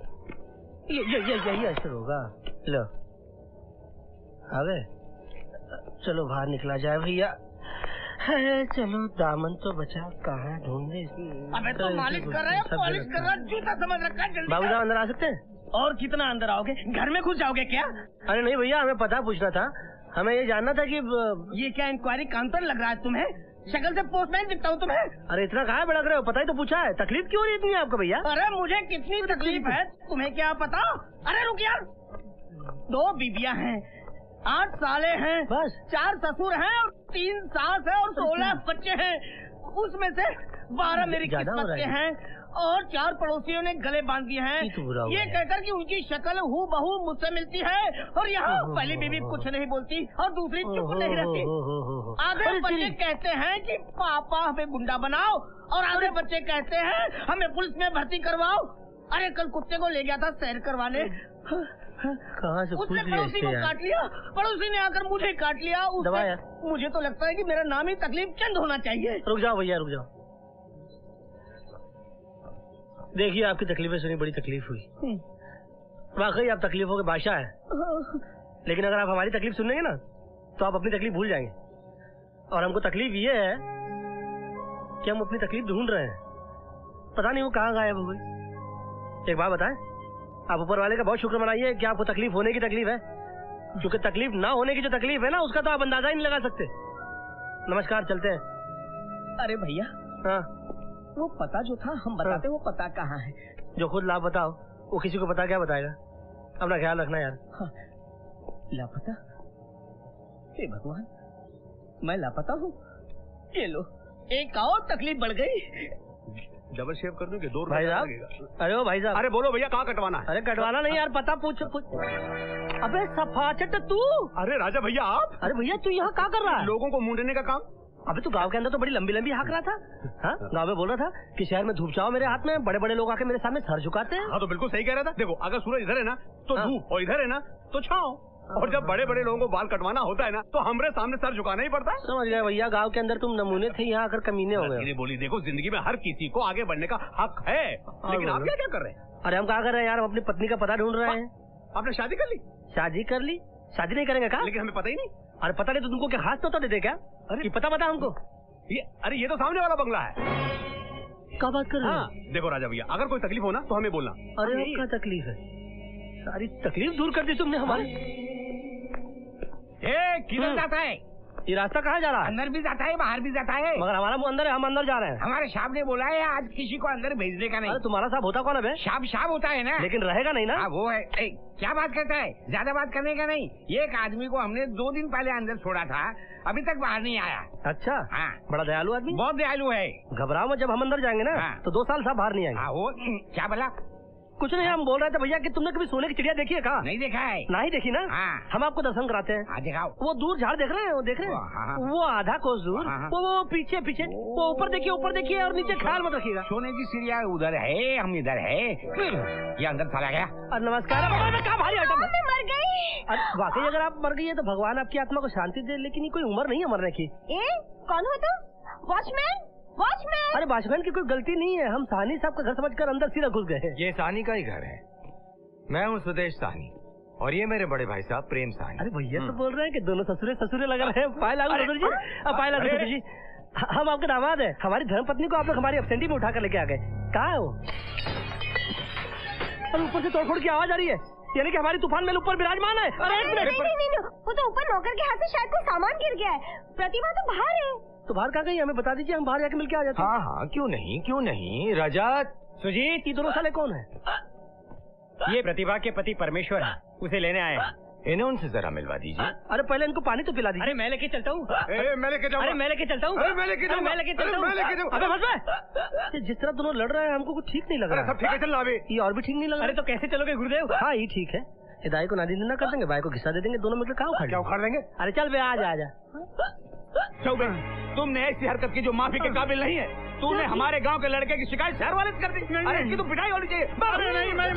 यही असर होगा। लो आ गए, चलो बाहर निकला जाए भैया। चलो दामन तो बचा, कहाँ ढूंढे। अबे तो मालिश कर रहे हैं, पॉलिश कर रहा है, जूता समझ रखा है। जल्दी बाबू साहब अंदर आ सकते हैं? और कितना अंदर आओगे? घर में घुस जाओगे क्या? अरे नहीं भैया, हमें पता पूछना था। हमें ये जानना था कि ये क्या इंक्वायरी काउंटर लग रहा है तुम्हें? शक्ल से पोस्टमैन दिखता हूँ तुम्हें। अरे इतना कहाँ भड़क रहे हो? पता ही तो पूछा है। तकलीफ क्यों हो रही है इतनी आपको भैया? अरे मुझे कितनी तकलीफ है तुम्हें क्या पता? अरे रुक यार, 2 बीबियाँ हैं, 8 साले हैं, बस 4 ससुर हैं और 3 सास है और 16 बच्चे हैं। उसमें से 12 मेरी किस्मत के हैं और 4 पड़ोसियों ने गले बांध दिए हैं, ये कहकर कि उनकी शक्ल हूबहू मुझसे मिलती है। और यहाँ पहली बीवी कुछ नहीं बोलती और दूसरी चुप नहीं रहती। आधे बच्चे कहते हैं कि पापा हमें गुंडा बनाओ और आधे बच्चे कहते हैं हमें पुलिस में भर्ती करवाओ। अरे कल कुत्ते को ले गया था सैर करवाने, कहाँ से उसने पड़ोसी को काट लिया, पड़ोसी ने आकर मुझे काट लिया। मुझे तो लगता है कि मेरा नाम ही तकलीफ चंद होना चाहिए। रुक जाओ भैया, रुक जाओ। देखिए आपकी तकलीफें सुनी, बड़ी तकलीफ हुई। वाकई आप तकलीफों के बादशाह हैं। लेकिन अगर आप हमारी तकलीफ सुनेंगे ना तो आप अपनी तकलीफ भूल जाएंगे। और हमको तकलीफ ये है कि हम अपनी तकलीफ ढूंढ रहे हैं, पता नहीं वो कहाँ गायब हो गई। एक बात बताएं, आप ऊपर वाले का बहुत शुक्र मनाइए कि आपको तकलीफ होने की तकलीफ है, क्योंकि तकलीफ ना होने की जो तकलीफ है ना उसका तो आप अंदाजा ही नहीं लगा सकते। नमस्कार, चलते हैं। अरे भैया, हाँ वो पता जो था हम बताते, वो पता कहाँ है? जो खुद लापता हो वो किसी को पता क्या बताएगा? अपना ख्याल रखना यार। हाँ, लापता? हे भगवान, मैं लापता हूँ? ये लो, एक और तकलीफ बढ़ गई। डबल शेव कर दूं कि 2 भाई साहब? अरे ओ भाई साहब, अरे बोलो भैया, कहाँ कटवाना है? अरे कटवाना नहीं यार, पता पूछ। अबे सफाचट तू! अरे राजा भैया आप? अरे भैया तू यहाँ क्या कर रहा है? लोगों को मुंडने का काम। अबे तू गांव के अंदर तो बड़ी लंबी लंबी हाँक रहा था। हाँ, गांव में बोल रहा था कि शहर में धूप छाओ मेरे हाथ में, बड़े बड़े लोग आके मेरे सामने सर झुकाते हैं। हाँ तो बिल्कुल सही कह रहा था। देखो, अगर सूरज इधर है ना तो धूप, और इधर है ना तो छाओ। और जब बड़े बड़े लोगों को बाल कटवाना होता है ना तो हमारे सामने सर झुकाना ही पड़ता है। समझ गए भैया, गांव के अंदर तुम नमूने थे, यहाँ आकर कमीने हो गए। बोली, देखो जिंदगी में हर किसी को आगे बढ़ने का हक है, लेकिन आप क्या कर रहे हैं? अरे हम क्या कर रहे हैं यार, हम अपनी पत्नी का पता ढूंढ रहे हैं। आपने शादी कर ली? शादी कर ली? शादी नहीं करेंगे क्या? लेकिन हमें पता ही नहीं। अरे पता नहीं तो तुमको क्या खास तो देते क्या? अरे पता हमको। अरे ये तो सामने वाला बंगला है। क्या बात कर रहे हाँ, देखो राजा भैया, अगर कोई तकलीफ हो ना तो हमें बोलना। अरे क्या तकलीफ है? सारी तकलीफ दूर कर दी तुमने हमारी। किधर जाता है ये रास्ता? कहाँ जा रहा है? अंदर भी जाता है, बाहर भी जाता है। मगर हमारा मुंह अंदर है, हम अंदर जा रहे हैं। हमारे साहब ने बोला है आज किसी को अंदर भेजने का नहीं। अरे तुम्हारा साहब होता कौन है? साहब होता है ना, लेकिन रहेगा नहीं ना। वो है। क्या बात करता है? ज्यादा बात करने का नहीं। एक आदमी को हमने 2 दिन पहले अंदर छोड़ा था, अभी तक बाहर नहीं आया। अच्छा, हाँ, बड़ा दयालु आदमी। बहुत दयालु है। घबराओ मत, जब हम अंदर जाएंगे ना तो 2 साल साहब बाहर नहीं आएंगे। वो क्या बोला? कुछ नहीं, हम बोल रहे थे भैया कि तुमने कभी सोने की चिड़िया देखी है? कहा नहीं देखा है। नहीं देखी ना? हम आपको दर्शन कराते हैं। दिखाओ। वो दूर झाड़ देख रहे हैं, वो देख रहे हैं, वो आधा कोस दूर, वो पीछे पीछे, वो ऊपर देखिए, ऊपर देखिए और नीचे ख्याल मत रखिएगा। सोने की चिड़िया उधर है, हम इधर है। ये अंदर चला गया। नमस्कार। मर गई। वाकई अगर आप मर गई है तो भगवान आपकी आत्मा को शांति दे, लेकिन ये कोई उम्र नहीं है मरने की। कौन हो तुम? वॉचमैन? वॉचमैन? अरे वॉचमैन की कोई गलती नहीं है, हम साहनी साहब का घर समझकर अंदर सीधा घुस गए। ये साहनी का ही घर है। मैं हूँ सुदेश साहनी और ये मेरे बड़े भाई साहब प्रेम साहनी। अरे भैया तो बोल रहे हैं कि दोनों ससुरे लग रहे हैं। पाए लागू ससुर जी, पाए लागू ससुर जी। हम आपके दामाद है। हमारी धर्मपत्नी को आप लोग हमारी एब्सेंटी में उठा कर लेके आ गए। कहाँ है वो? और ऊपर से तोड़फोड़ की आवाज आ रही है, यानी कि हमारी तूफान महल ऊपर विराजमान है। अरे नहीं, वो तो ऊपर नौकर के हाथ से शायद कोई सामान गिर गया है। प्रतिभा तो बाहर है। तो बाहर कहाँ गई? हमें बता दीजिए, हम बाहर जाके मिलके आ जाते हैं। हाँ हाँ, क्यों नहीं क्यों नहीं। रजत, सुजीत, ये दोनों साले कौन है? ये प्रतिभा के पति परमेश्वर है, उसे लेने आए हैं। इन्हें उनसे जरा मिलवा दीजिए। अरे पहले इनको पानी तो पिला दीजिए। अरे मैं लेके चलता हूँ। मैं लेके जाऊँ। अरे मैं लेके चलता हूँ। अरे मैं लेके जाऊँ। मैं लेके चलता हूँ। अबे बस बे। जिस तरह दोनों लड़ रहे हैं हमको कुछ ठीक नहीं लग रहा है। सब ठीक है, चल अभी। ये और भी ठीक नहीं लग रहा। अरे तो कैसे चलोगे गुरुदेव? हाँ ये ठीक है, हिदाई को नादी ना कर देंगे, भाई को घिसा दे देंगे, दोनों मिलकर कहाँ उखाड़ क्या उखाड़ देंगे? अरे चल बे, आ जा। चौबे, तुमने ऐसी हरकत की जो माफी के काबिल नहीं है। तूने हमारे गांव के लड़के की शिकायत शहर वाले से कर दी। अरे इसकी तो पिटाई होनी चाहिए। अरे नहीं, मैं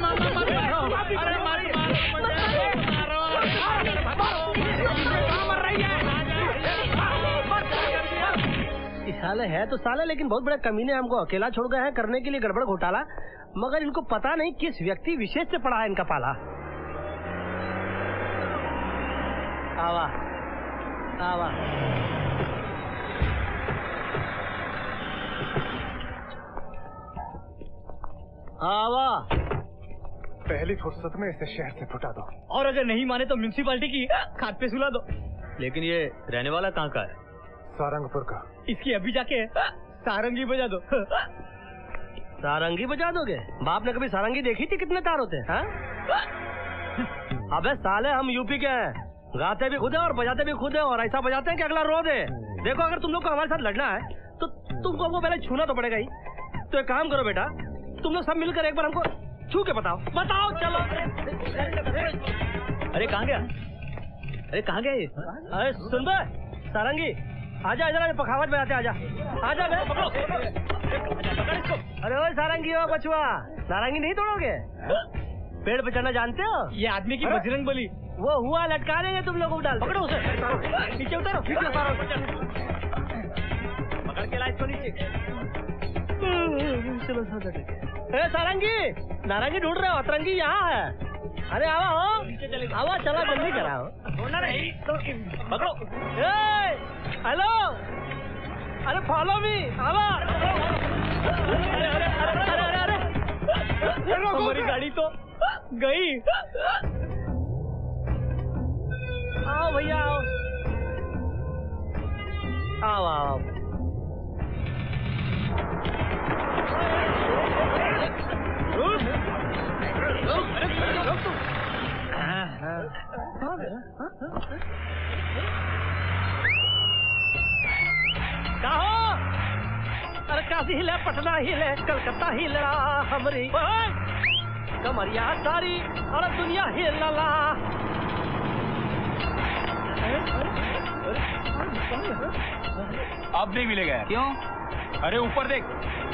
साले है तो साले, लेकिन बहुत बड़े कमीने हमको अकेला छोड़ गए हैं करने के लिए गड़बड़ घोटाला। मगर इनको पता नहीं किस व्यक्ति विशेष से पड़ा है इनका पाला। आवा आवा। आवा। पहली फुर्सत में इसे शहर से फुटा दो, और अगर नहीं माने तो म्यूनसिपालिटी की खाद पे सुला दो। लेकिन ये रहने वाला कहाँ का है? सारंगपुर का। इसकी अभी जाके सारंगी बजा दो। सारंगी बजा दोगे? बाप ने कभी सारंगी देखी थी? कितने तार होते हैं? अबे साले, हम यूपी के हैं, गाते भी खुद है और बजाते भी खुद है, और ऐसा बजाते हैं कि अगला रो दे। देखो, अगर तुम लोग को हमारे साथ लड़ना है तो तुमको हमको पहले छूना तो पड़ेगा ही। तो एक काम करो बेटा, तुम लोग सब मिलकर एक बार हमको छू के बताओ। चलो। अरे कहाँ गया? अरे कहाँ गया ये? अरे सुन बे सारंगी, आजा इधर, पखावट में आते, आजा आजा बे, पकड़ो। अरे ओए सारंगी, हो बचुआ, सारंगी नहीं तोड़ोगे? पेड़ पे चढ़ना जानते हो? ये आदमी की बजरंग बली। वो हुआ, लटका देंगे तुम लोग, डाल। पकड़ो उसे, नीचे उतारो। पकड़ के ला इसको नीचे। चलो सारंगी, नारंगी ढूंढ रहे हो? अतरंगी यहाँ है। अरे आवा हो, आवा, चला जल्दी कराओ। पकड़ो। हेलो, अरे फॉलो मी, आवा। अरे हमारी गाड़ी तो गई। आओ भैया, आओ आओ। अरे काशी हिले, पटना हिले, कलकत्ता हिले, हमरी कमरिया सारी और दुनिया हिलला। अब नहीं मिलेगा। क्यों? अरे ऊपर देख।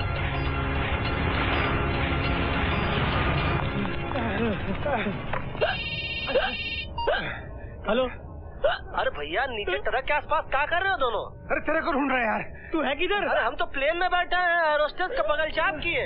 हेलो। अरे भैया, नीचे ट्रक के आसपास क्या कर रहे हो दोनों? अरे तेरे को ढूंढ रहे हैं यार। तू है किधर? अरे हम तो प्लेन में बैठे हैं, एरोस्टेस का बगल चाप किए।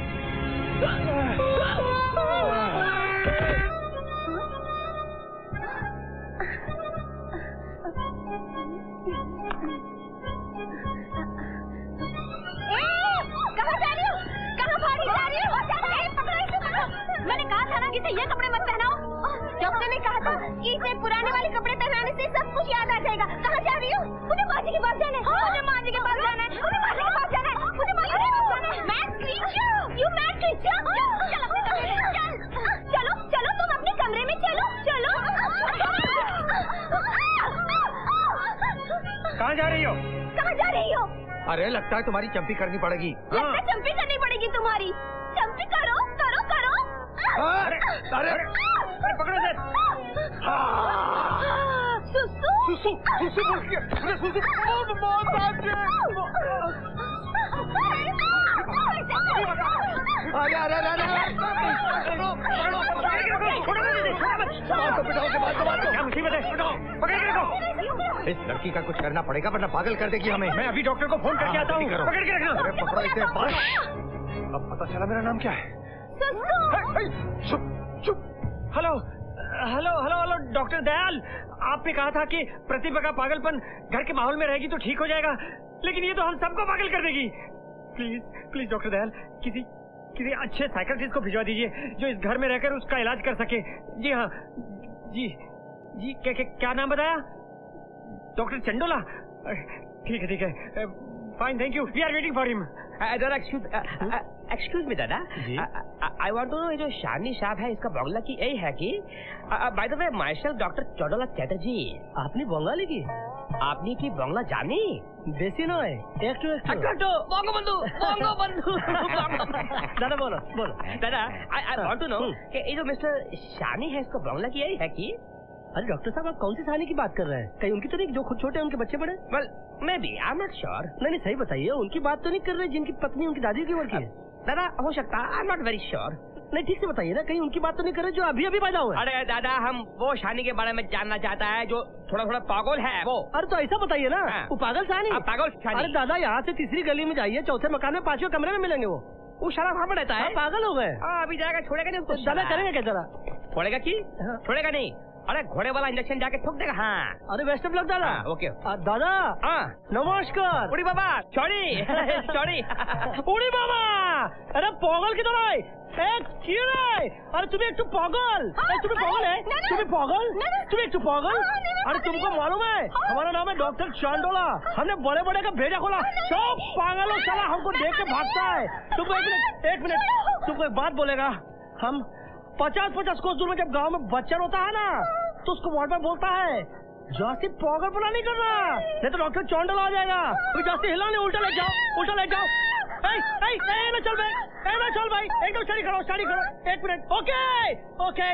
कहाँ जा रही हो? कहाँ भागी जा रही हो? पकड़ो इसे, पकड़ो। मैंने कहा था ना कि इसे ये कपड़े मत पहनाओ। डॉक्टर ने कहा था कि इसे पुराने वाले कपड़े पहनाने से सब कुछ याद आ जाएगा। कहाँ जा रही हो? मुझे माँ जी के पास जाना है। मुझे माँ जी के पास जाना है। मुझे माँ जी के पास जाना है। मुझे माँ जी के पास जाना है। Mad creature, you mad creature. चल अपने कमरे में, चल। चलो चलो, तुम अपने कमरे में चलो, चलो। कहाँ जा रही हो? कहाँ जा रही हो? अरे लगता है तुम्हारी चंपी करनी पड़ेगी। लगता है चंपी करनी पड़ेगी तुम्हारी। चंपी करो करो करो। अरे पकड़ो से। सुसु सुसु सुसु बोल के, अरे सुसु बहुत आगे। इस लड़की का कुछ करना पड़ेगा वरना पागल कर देगी हमें। मैं अभी डॉक्टर को फोन करके आता हूँ। पकड़ के रखना। अरे पकड़ो इसे। अब पता चला मेरा नाम क्या है। चुप चुप। Hello hello hello hello, doctor Dayal, आपने कहा था कि प्रतिभा का पागलपन घर के माहौल में रहेगी तो ठीक हो जाएगा, लेकिन ये तो हम सबको पागल कर देगी। प्लीज प्लीज डॉक्टर दयाल, किसी अच्छे साइकियाट्रिस्ट को भिजवा दीजिए जो इस घर में रहकर उसका इलाज कर सके। जी हाँ, जी जी क्या नाम बताया? डॉक्टर चंडोला। ठीक है fine thank you we are waiting for him. दादा एक्सक्यूज मी दादा, आई वांट टू नो ये जो शानी साहब है इसका बंगला की यही है कि by the way myself doctor Chandola Chatterjee. आपने बंगाली की? आपने की बंगला जानी? बेसी नय একটু বঙ্গবন্ধু दादा बोलो दादा आई वांट टू नो कि ये जो मिस्टर शानी है इसका बंगला की यही है कि? अरे डॉक्टर साहब आप कौन सी शानी की बात कर रहे हैं? कहीं उनकी तो नहीं जो खुद छोटे हैं उनके बच्चे बड़े? Well maybe I am not sure. नहीं सही बताइए, उनकी बात तो नहीं कर रहे जिनकी पत्नी उनकी दादी की उम्र की है? दादा हो सकता है, I am not very sure. नहीं ठीक से बताइए ना, कहीं उनकी बात तो नहीं कर रहे जो अभी पैदा हुआ? अरे दादा हम वो शानी के बारे में जानना चाहता है जो थोड़ा पागल है वो। अरे तो ऐसा बताइए ना, वो पागल शानी? पागल शानी। अरे दादा यहाँ से तीसरी गली में जाइए, चौथे मकान में 5वें कमरे में मिलेंगे वो सारा वहाँ पर रहता है। पागल हो गए। अभी जाएगा, छोड़ेगा नहीं उसको? दादा करेंगे क्या जरा? छोड़ेगा की? छोड़ेगा नहीं। अरे घोड़े वाला इंजेक्शन जाके ठोक देगा। हाँ अरे बेस्ट ऑफ लक दादा। ओके दादा नमस्कार। उड़ी बाबा सॉरी सॉरी उड़ी बाबा। अरे पागल की तरह क्यों रे? अरे तुम्हें एक तो पागल, तुम्हें पागल है, तुम्हें एक तो पागल। अरे तुमको मालूम है हमारा नाम है डॉक्टर चांडोला, हमने बड़े बड़े का भेजा खोला, सब पागलों साला हमको देख के भागता है। तुमको एक मिनट तुमको एक बात बोलेगा, हम 50 कोस दूर में जब गांव में बच्चा रोता है ना तो उसको वार्ड में बोलता है जास्ती पागल बुला नहीं करना, नहीं तो डॉक्टर चांडोला आ जाएगा। जास्ती हिला नहीं, उल्टा ले जाओ। ना चल भाई एकदम स्टडी करो एक मिनट। ओके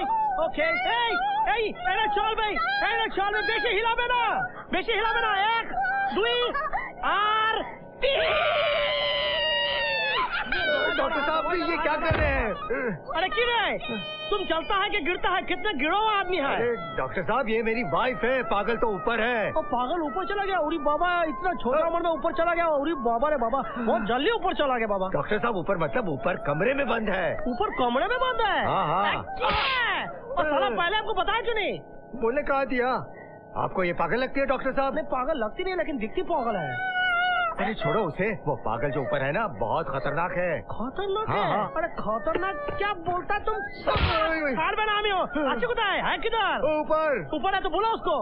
चल भाई बेशी हिला में ना 1 2 और 3। डॉक्टर साहब ये क्या कर रहे हैं? अरे क्यों है? तुम चलता है कि गिरता है? कितने गिरो आदमी है? अरे डॉक्टर साहब ये मेरी वाइफ है, पागल तो ऊपर है। और पागल ऊपर चला गया? उरी बाबा इतना छोटा उम्र में ऊपर चला गया? उरी बाबा रे बाबा बहुत जल्दी ऊपर चला गया बाबा। डॉक्टर साहब ऊपर मतलब ऊपर कमरे में बंद है। ऊपर कमरे में बंद है? हाँ। और साला पहले आपको बताया क्यों नहीं? बोलने कहा दिया। आपको ये पागल लगती है डॉक्टर साहब? नहीं पागल लगती नहीं लेकिन दिखती पागल है। अरे छोड़ो उसे, वो पागल जो ऊपर है ना बहुत खतरनाक है। खतरनाक है? अरे खतरनाक क्या बोलता तुम? हार में नामी हो अच्छी कुछ है किधर? ऊपर है तो बोलो उसको।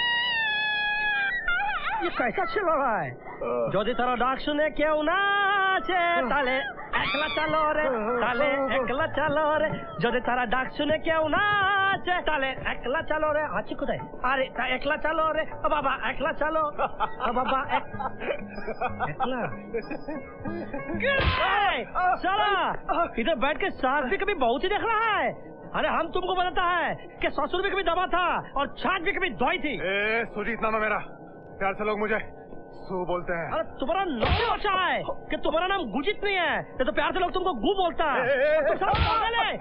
ये कैसा चल रहा है? যদি তারা ডাক শুনে কেউ না আছে তাহলে একলা চালো রে, তাহলে একলা চালো রে। যদি তারা ডাক শুনে কেউ না আছে তাহলে একলা চালো রে। আছে কোথায়? আরে একলা চালো রে বাবা, একলা চালো বাবা একলা। साला इधर बैठ के सास भी कभी बहुत ही देख रहा है। अरे हम तुमको बताता है कि ससुर भी कभी दबा था और छाछ भी कभी दवाई थी। सुजीत नाम है मेरा, प्यार से लोग मुझे सू बोलते हैं। अरे तुम्हारा नाम अच्छा है कि तुम्हारा नाम गुजित नहीं है, तो प्यार से लोग तुमको गु बोलता है। पागल है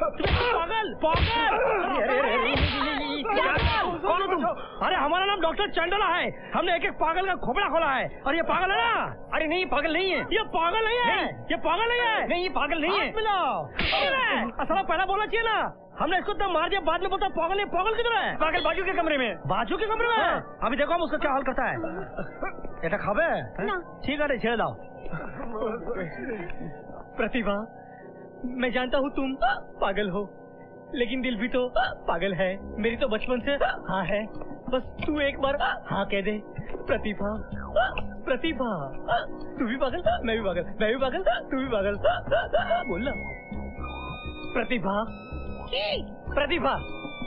कौन हो तुम? अरे हमारा नाम डॉक्टर चंडोला है, हमने एक पागल का खोपड़ा खोला है और ये पागल है ना? अरे नहीं पागल नहीं है, ये पागल नहीं है, ये पागल नहीं है, नहीं ये पागल नहीं है। मिलाओ असल पहला बोलना चाहिए ना, हमने इसको इतना मार दिया बाद में बोलता पागल है। पागल किधर है? पागल बाजू के कमरे में। बाजू के कमरे में? अभी देखो हम उसका क्या हाल करता है। এটা খাবে? ठीक है ছেড়ে দাও। प्रतिभा मैं जानता हूँ तुम पागल हो, लेकिन दिल भी तो पागल है। मेरी तो बचपन से हाँ है, बस तू एक बार हाँ कह दे। प्रतिभा तू भी पागल, मैं भी पागल, मैं भी पागल, तू भी पागल। बोल ना प्रतिभा प्रतिभा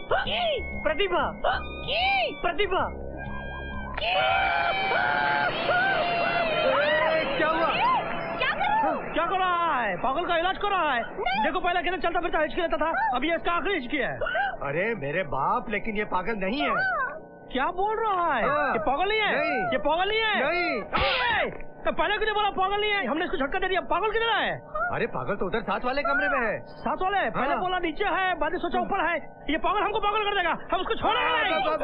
क्या हुआ? क्या कर रहा है? पागल का इलाज कर रहा है। देखो पहले कितना चलता फिरता हिचकी रहता था, अभी इसका आखिरी हिचकी है। अरे मेरे बाप, लेकिन ये पागल नहीं है। क्या बोल रहा है? ये पागल नहीं है? ये पागल नहीं है? नहीं। तो पहले क्यों बोला पागल नहीं है? हमने इसको झटका दे दिया। पागल किधर है? अरे पागल तो उधर साथ वाले कमरे में है। साथ वाले? पहले बोला नीचे है, बाद में सोचा ऊपर है। ये पागल हमको पागल कर देगा, हम उसको छोड़ेंगे नहीं।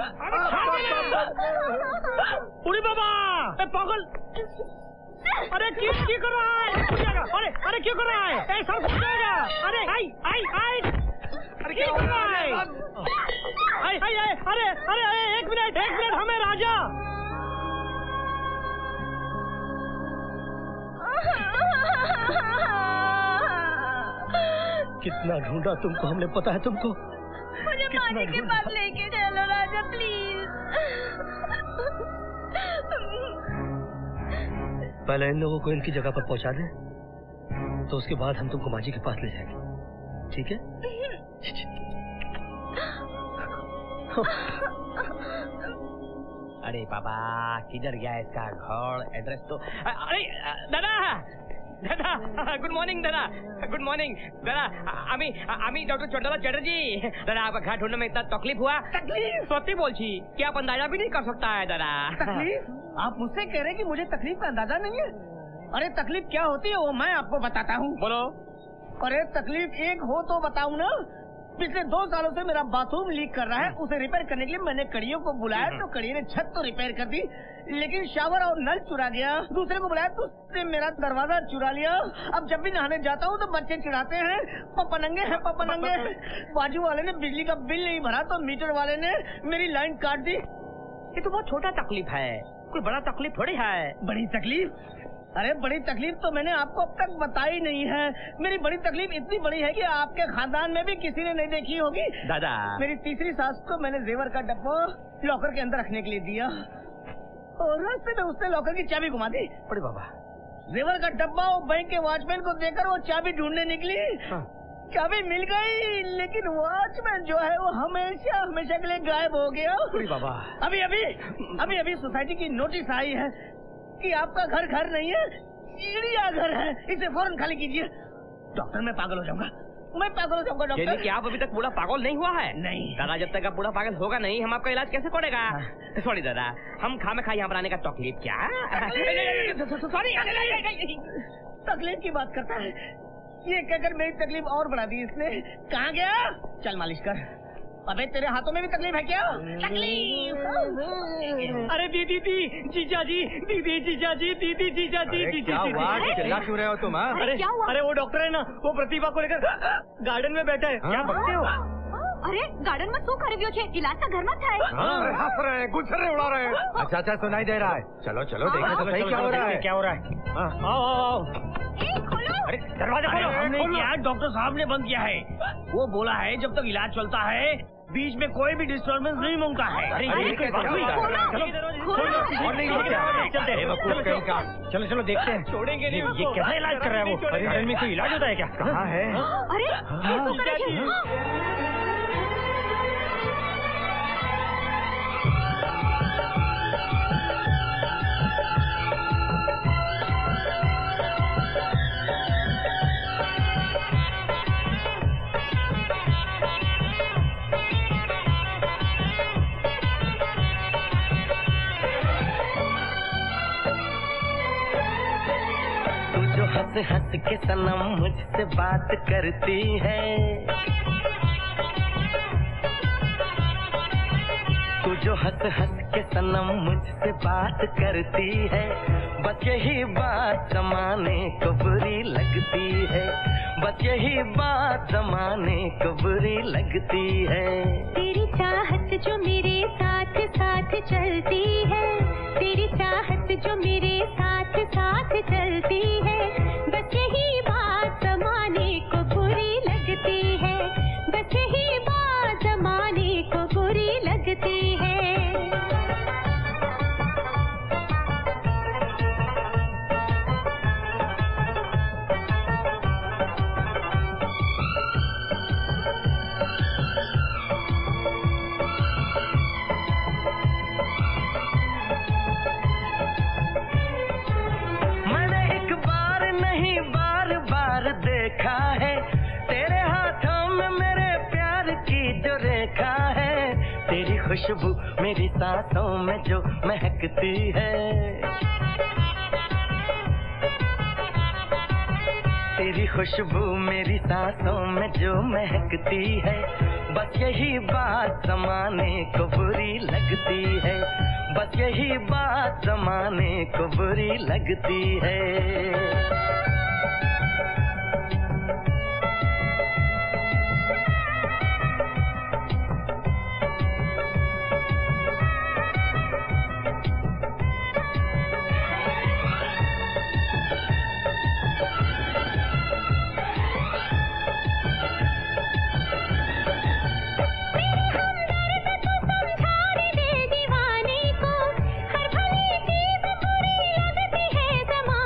उड़ी बाबा पागल। अरे क्यों कर रहा है? अरे क्यों कर रहा है? ऐसा हो जाएगा। अरे आई अरे क्या कर रहा है? अरे एक मिनट हमें राजा। कितना ढूंढा तुमको हमने, पता है तुमको? मुझे पानी के पास लेके चलो राजा प्लीज। पहले इन लोगों को इनकी जगह पर पहुंचा दें, तो उसके बाद हम तुमको माजी के पास ले जाएंगे, ठीक है? अरे बाबा, किधर गया इसका घर? एड्रेस तो अरे दादा दादा, गुड मॉर्निंग दादा, गुड मॉर्निंग दादा। আমি डॉक्टर चंडला चैटर्जी। दादा आपका घर ढूंढने में इतना तकलीफ हुआ? तकलीफ सत्य बोल छी कि आप अंदाजा भी नहीं कर सकता है दादा। तकलीफ? आप मुझसे कह रहे हैं कि मुझे तकलीफ का अंदाजा नहीं है? अरे तकलीफ क्या होती है वो मैं आपको बताता हूँ। बोलो। अरे तकलीफ एक हो तो बताऊँ ना। पिछले 2 सालों से मेरा बाथरूम लीक कर रहा है, उसे रिपेयर करने के लिए मैंने कड़ियों को बुलाया तो कड़ियों ने छत तो रिपेयर कर दी, लेकिन शावर और नल चुरा गया। दूसरे को बुलाया तो उसने मेरा दरवाजा चुरा लिया। अब जब भी नहाने जाता हूँ तो बच्चे चिढ़ाते हैं, पापा नंगे हैं, पापा नंगे हैं। बाजू वाले ने बिजली का बिल नहीं भरा तो मीटर वाले ने मेरी लाइन काट दी। ये तो बहुत छोटा तकलीफ है, कोई बड़ा तकलीफ थोड़ी है। बड़ी तकलीफ? अरे बड़ी तकलीफ तो मैंने आपको अब तक बताई नहीं है। मेरी बड़ी तकलीफ इतनी बड़ी है कि आपके खानदान में भी किसी ने नहीं देखी होगी। दादा, मेरी तीसरी सास को मैंने जेवर का डब्बा लॉकर के अंदर रखने के लिए दिया और रास्ते में उसने लॉकर की चाबी घुमा दी। अरे बाबा, जेवर का डब्बा वो बैंक के वॉचमैन को देकर वो चाबी ढूंढने निकली। चाबी मिल गई, लेकिन वॉचमैन जो है वो हमेशा हमेशा के लिए गायब हो गया। अरे बाबा, अभी सोसाइटी की नोटिस आई है कि आपका घर नहीं है, चिड़ियाघर है, इसे फौरन खाली कीजिए। डॉक्टर मैं पागल हो जाऊंगा, मैं पागल हो जाऊंगा डॉक्टर। कि आप अभी तक पूरा पागल नहीं हुआ है? नहीं दादा, जब तक आप पूरा पागल होगा नहीं हम आपका इलाज कैसे करेगा? सॉरी दादा, हम खामे खा यहाँ पर आने का तकलीफ क्या? सॉरी, तकलीफ की बात करता है, ये कहकर मेरी तकलीफ और बढ़ा दी इसने। कहाँ गया? चल मालिश कर। अबे तेरे हाथों में भी तकलीफ है क्या? तकलीफ? अरे दीदी जीजा जी, दीदी जीजा जी, दीदी जीजा जी, दीदी क्या हुआ? चिल्ला क्यों रहे हो तुम? अरे वो डॉक्टर है ना, वो प्रतिभा को लेकर गार्डन में बैठा है। क्या बकते हो? अरे गार्डन में શું કરી રહ્યો છે? इलाज का घर मत થાય। हंस रहे हैं, गुस्से उड़ा रहे हैं। अच्छा सुनाई दे रहा है। चलो देखो तो सही क्या हो रहा है। क्या हो रहा है? आओ। अरे दरवाजा खोलो। हमने किया, डॉक्टर साहब ने बंद किया है। वो बोला है जब तक इलाज चलता है बीच में कोई भी डिस्टर्बेंस नहीं मांगता है। अरे ये कैसे चलो देखते हैं। छोड़ेंगे नहीं। ये कैसा इलाज कर रहा है वो? अरे में कोई इलाज होता है क्या? कहाँ है? अरे हंस हंस के सनम मुझसे बात करती है, तू जो हंस हंस के सनम मुझसे बात करती है, बस यही बात जमाने को बुरी लगती है, बस यही बात जमाने को बुरी लगती है। तेरी चाहत जो मेरे साथ साथ चलती है, तेरी चाहत जो मेरे साथ साथ चलती है, बस यही बात जमाने को बुरी लगती है, बस यही बात जमाने को बुरी लगती है। देखा है तेरे हाथों में मेरे प्यार की जो रेखा है, तेरी खुशबू मेरी सांसों में जो महकती है, तेरी खुशबू मेरी सांसों में जो महकती है, बस यही बात जमाने को बुरी लगती है, बस यही बात जमाने को बुरी लगती है। हर भली चीज बुरी लगती है जमाने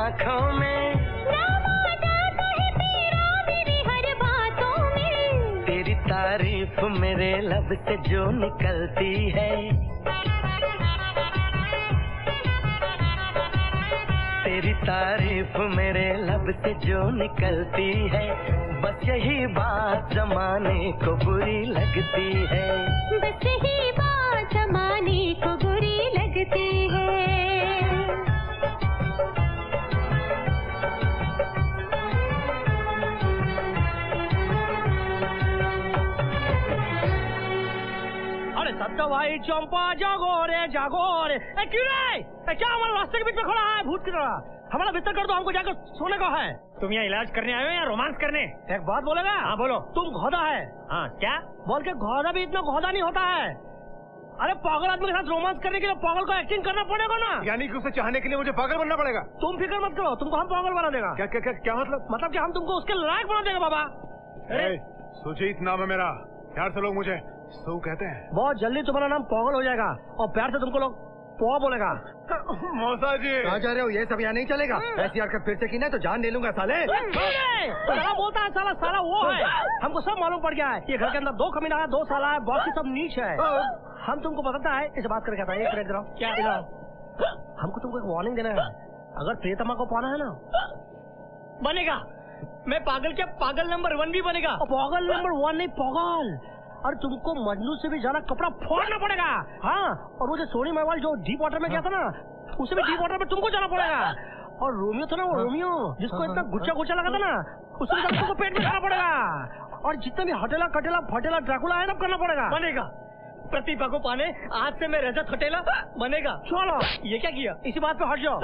आँखों में, नाम आ जाता है तेरा मेरी हर बातों में। तेरी तारीफ मेरे लब से जो निकलती है, तेरी तारीफ मेरे लब से जो निकलती है, बस यही बात जमाने को बुरी लगती है, बस यही बात जमाने को बुरी लगती है। अरे सत्ता भाई चंपा जागो रे जागो रे। क्यों रे? क्या हमारे रास्ते के बीच में खड़ा है भूत की तरह? हमारा बिस्तर कर दो, हमको जाकर सोने का है। तुम यहाँ इलाज करने आए हो या रोमांस करने? एक बात बोलेगा? हाँ बोलो। तुम घोड़ा है। हाँ क्या? बोल के घोड़ा भी इतना घोड़ा नहीं होता है। अरे पागल आदमी के साथ रोमांस करने के लिए पागल को एक्टिंग करना पड़ेगा ना। यानी कि उसे चाहने के लिए मुझे पागल बनना पड़ेगा? तुम फिक्र मत करो, तुमको हम पागल बना देगा। क्या क्या क्या, क्या मतलब? मतलब कि हम तुमको उसके लायक बना देगा बाबा। सुजीत नाम है मेरा, प्यार से लोग मुझे सू कहते हैं। बहुत जल्दी तुम्हारा नाम पागल हो जाएगा और प्यार से तुमको लोग पो बोलेगा। मौसा जी कहाँ जा रहे हो? ये सब यहाँ नहीं चलेगा। ऐसी हरकत फिर से की ना तो जान ले लूंगा साले। साला बोलता है साला, साला वो है। हमको सब मालूम पड़ गया है। ये घर के अंदर 2 कमीना है, 2 साला है, बाकी सब नीच है। हम तुमको बताता है, इसे बात करके आता है। एक मिनट जरा। क्या? हमको तुमको एक वार्निंग देना है। अगर प्रियतमा को पाना है ना, बनेगा। मैं पागल क्या, पागल नंबर 1 भी बनेगा। पागल नंबर 1 नहीं, पागल। और तुमको मजनू से भी ज्यादा कपड़ा फोड़ना पड़ेगा। हाँ, और वो जो सोनी महवाल जो डीप वाटर में गया था ना, उसे भी डीप वाटर में तुमको जाना पड़ेगा। और रोमियो था ना, वो रोमियो जिसको इतना गुच्चा गुच्चा लगा था ना, उसे भी तुमको पेट में खाना पड़ेगा। और जितना भी हटेला कटेला फटेला ड्रैकुला है ना, करना पड़ेगा। बनेगा। प्रतिभा को पाने आज से मैं रजत हटेला बनेगा। चलो, ये क्या किया? इसी बात पे हट जाओ।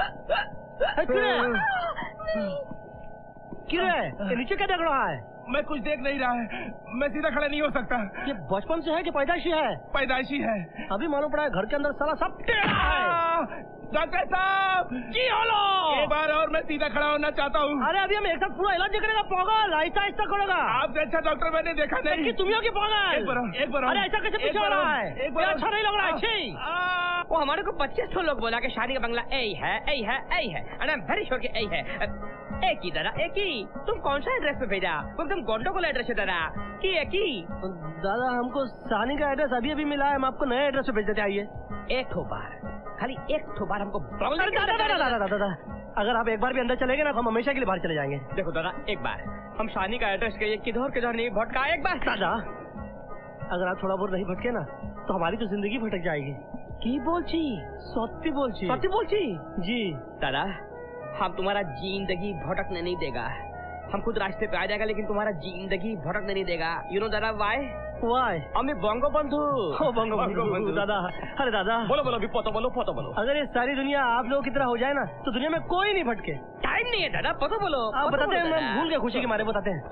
क्यों है? नीचे क्या देख रहा है? मैं कुछ देख नहीं रहा है, मैं सीधा खड़ा नहीं हो सकता। ये बचपन से है कि पैदाइशी है? पैदाइशी है। अभी मालूम पड़ा है घर के अंदर साला सब टेढ़ा है। डॉक्टर साहब जी हेलो। एक बार और मैं सीधा खड़ा होना चाहता हूँ। अरे अभी हम एक साथ पूरा इलाज करेगा पागल, ऐसा ऐसा करेगा। आपसे अच्छा डॉक्टर मैंने देखा नहीं। तुम की पागल। एक बार अरे ऐसा कैसे पीछे हो रहा है? अच्छा नहीं लग रहा है। वो हमारे को 2500 लोग बोला कि शादी का बंगला ए है, ए है, ए है। And I am very sure कि ए है। एक ही दादा, एक ही। तुम कौन सा एड्रेस पे भेजा? वो एकदम गोंडोगोल एड्रेस है दादा। की एक ही। दादा हमको सानी का एड्रेस अभी अभी मिला है, हम आपको नए एड्रेस पे भेज देते। आइए। एक बार, खाली एक बार हमको दादा, अगर आप एक बार भी अंदर चलेंगे ना तो हम हमेशा के लिए बाहर चले जाएंगे। देखो दादा, एक बार हम शानी का एड्रेस कहिए, किधर नहीं भटका। एक बार दादा, अगर आप थोड़ा बहुत नहीं भटके ना तो हमारी तो जिंदगी भटक जाएगी। की बोलची? सत्य बोलची। सत्य बोलची जी। दादा, हम तुम्हारा जिंदगी भटकने नहीं देगा। हम खुद रास्ते पे आ जाएगा, लेकिन तुम्हारा जिंदगी भटकने नहीं देगा। यू नो दादा वाई? हमें बंगो बंधु। बंधु दादा। अरे दादा बोलो बोलो, पतो बोलो। अगर ये सारी दुनिया आप लोगों की तरह हो जाए ना तो दुनिया में कोई नहीं भटके। टाइम नहीं है दादा, पतो बोलो। आप बताते हैं, मैं भूल गया, खुशी के मारे बताते हैं।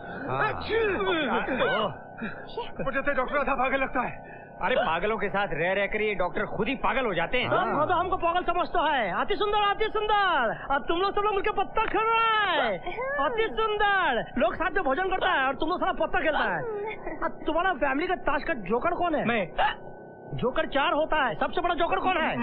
मुझे तो डॉक्टर आधा पागल लगता है। अरे पागलों के साथ रह कर ये डॉक्टर खुद ही पागल हो जाते हैं। तो हमको पागल समझता है। अति सुंदर, अति सुंदर। अब तुम लोग सब लोग मिलकर पत्ता खेल रहा है। अति सुंदर। लोग साथ में भोजन करता है और तुम लोग सारा पत्ता खेलता है। अब तुम्हारा फैमिली का ताश का जोकर कौन है? मैं। जोकर 4 होता है। सबसे बड़ा जोकर कौन है?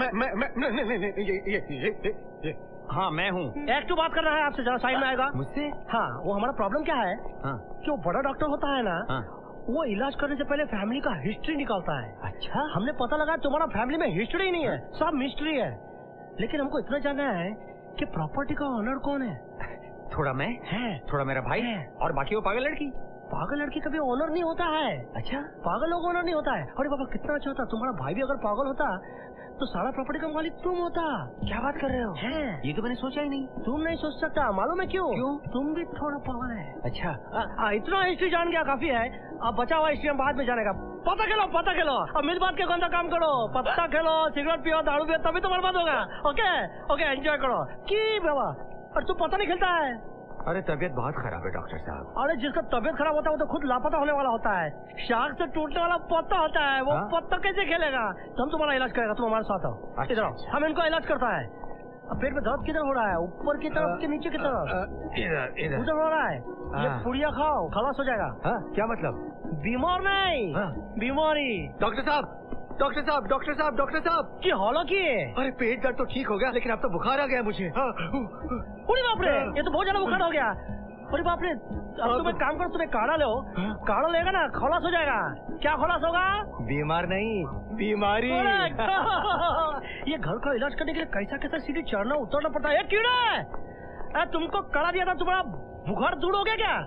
ये हाँ मैं हूँ। एक तो बात कर रहा है आपसे, जरा साइड में आएगा मुझसे। हाँ, वो हमारा प्रॉब्लम क्या है? जो बड़ा डॉक्टर होता है ना, वो इलाज करने से पहले फैमिली का हिस्ट्री निकालता है। अच्छा, हमने पता लगा तुम्हारा फैमिली में हिस्ट्री नहीं है, सब मिस्ट्री है। लेकिन हमको इतना जानना है कि प्रॉपर्टी का ओनर कौन है? थोड़ा मैं है, थोड़ा मेरा भाई है, और बाकी वो पागल लड़की। पागल लड़की कभी ओनर नहीं होता है। अच्छा, पागल लोग ओनर नहीं होता है। अरे बाबा कितना अच्छा होता, तुम्हारा भाई भी अगर पागल होता तो सारा प्रॉपर्टी का मालिक तुम होता। क्या बात कर रहे हो? है, ये तो मैंने सोचा ही नहीं। तुम नहीं सोच सकता, मालूम है क्यों? तुम भी थोड़ा पागल है। अच्छा, इतना हिस्ट्री जान गया काफी है। अब बचा हुआ हिस्ट्री हम बाद में जानेगा। पता खेलो। अब मिल बात के गंदा काम करो। पत्ता खेलो, सिगरेट पियो, दारू पियो, तभी तो बर्बाद होगा। ओके एंजॉय करो। की बाबा, और तू पता नहीं खेलता है? अरे तबीयत बहुत खराब है डॉक्टर साहब। अरे जिसका तबीयत खराब होता है वो तो खुद लापता होने वाला होता है। शाख से टूटने वाला पत्ता होता है, वो पत्ता कैसे खेलेगा? तो हम तुम्हारा इलाज करेगा, तुम हमारे साथ आओ। इधर आओ, हम इनको इलाज करता है। अब पेट में दर्द किधर हो रहा है? ऊपर की तरफ कि नीचे की तरफ? इधर उधर हो रहा है। ये पुड़िया खाओ, खलास हो जाएगा। क्या मतलब? बीमार नहीं, बीमारी। डॉक्टर साहब डॉक्टर साहब, डॉक्टर साहब, डॉक्टर साहब, की हॉलो की? अरे पेट दर्द तो ठीक हो गया, लेकिन अब तो बुखार आ गया मुझे। अरे बाप रे, ये तो बहुत ज्यादा बुखार हो गया। अरे बाप रे, अब तुम एक काम करो, तुम्हें काढ़ा लो, काढ़ा लेगा ना खलास हो जाएगा। क्या खलास होगा? बीमार नहीं, बीमारी। ये घर का इलाज करने के लिए कैसा कैसा सीढ़ी चढ़ना उतरना पड़ता है। कीड़े, तुमको काढ़ा दिया था, तुम्हारा बुखार दूर हो गया क्या?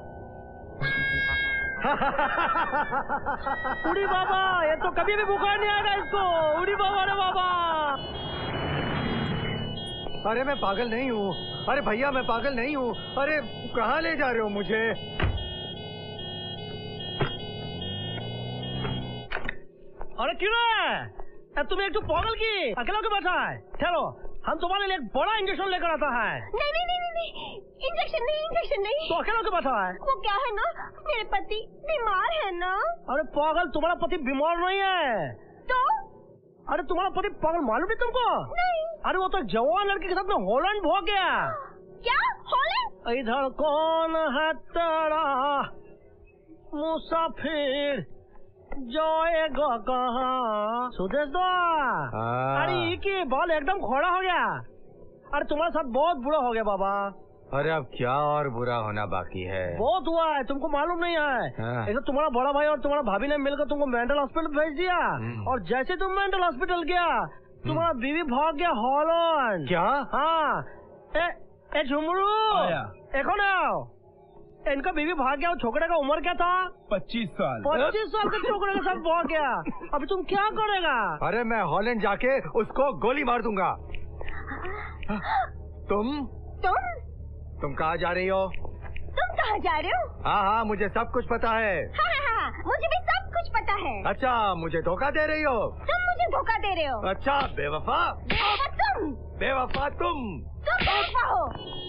उड़ी बाबा, ये तो कभी भी बुखार नहीं आएगा इसको। उड़ी बाबा रे बाबा। अरे मैं पागल नहीं हूँ, अरे भैया मैं पागल नहीं हूँ। अरे कहाँ ले जा रहे हो मुझे? अरे क्यों है तुम्हें एक तो पागल की अकेला क्यों बैठा है? ठहरो, हम तुम्हारे लिए एक बड़ा इंजेक्शन लेकर आता है। नहीं नहीं नहीं नहीं, इंजेक्शन नहीं, इंजेक्शन नहीं। तो अकेला क्यों बैठा है? वो क्या है ना, मेरे पति बीमार है ना। अरे पागल, तुम्हारा पति बीमार नहीं है। तो? अरे तुम्हारा पति पागल मालूम नहीं तुमको? नहीं। अरे वो तो जवान लड़की के साथ में हॉलैंड भाग गया। क्या हॉलैंड? इधर कौन है तेरा मुसाफिर, जाएगा कहाँ? सुदेश दो। अरे ये की बाल एकदम खोड़ा हो गया। अरे तुम्हारे साथ बहुत बुरा हो गया बाबा। अरे अब क्या और बुरा होना बाकी है? बहुत हुआ है, तुमको मालूम नहीं है। एक तो तुम्हारा बड़ा भाई और तुम्हारा भाभी ने मिलकर तुमको मेंटल हॉस्पिटल भेज दिया, और जैसे तुम मेंटल हॉस्पिटल गया, तुम्हारा बीवी भाग गया हॉलैंड। क्या? हाँ, ए झुमरू, देखो ना, इनका बीवी भाग गया। छोकरे का उम्र क्या था? 25 साल। 25 साल के छोकरे के साथ भाग गया। अभी तुम क्या करेगा? अरे मैं हॉलैंड जाके उसको गोली मार दूंगा। तुम कहाँ जा रही हो? तुम कहाँ जा रहे हो? हाँ हाँ, मुझे सब कुछ पता है। हाँ, मुझे भी सब कुछ पता है। अच्छा, मुझे धोखा दे रही हो? तुम मुझे धोखा दे रहे हो। अच्छा, बेवफा। तुम बेवफा, तुम बेवफा हो।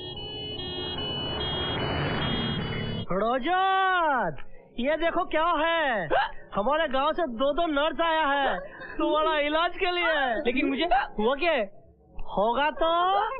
रजत, ये देखो क्या है, हमारे गांव से 2 नर्स आया है तुम्हारा इलाज के लिए। लेकिन मुझे हुआ क्या? होगा तो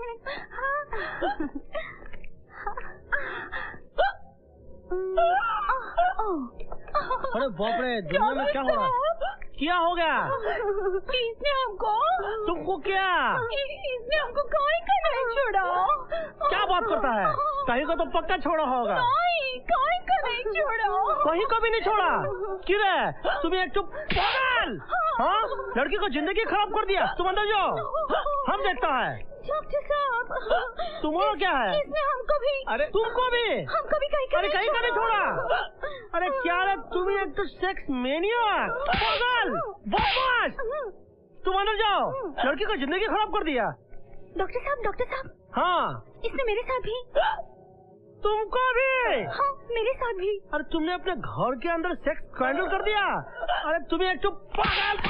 अरे बाप रे, दुनिया में क्या हो रहा है? क्या हो गया? इसने हमको, तुमको क्या? इसने हमको कहीं का नहीं छोड़ा। क्या बात करता है? कहीं को तो पक्का छोड़ा होगा। कहीं का नहीं छोड़ा। कहीं को भी नहीं छोड़ा? क्यों? तुम्हें एक चुप पागल, हाँ, लड़की को जिंदगी खराब कर दिया। तुम अंदर जाओ, हम देखता है। डॉक्टर साहब, तुम्हारा क्या है? इसने हमको भी। अरे तुमको भी? हमको भी कहीं का नहीं छोड़ा। अरे क्या रे, तुम एक तो सेक्स मेनियाक, पागल, बदमाश। तुम अंदर जाओ, लड़की को जिंदगी खराब कर दिया। डॉक्टर साहब। हाँ, इसने मेरे साथ भी। तुमको भी? हाँ, मेरे साथ भी। अरे तुमने अपने घर के अंदर सेक्स स्कैंडल कर दिया। अरे तुम्हें एक तो पागल।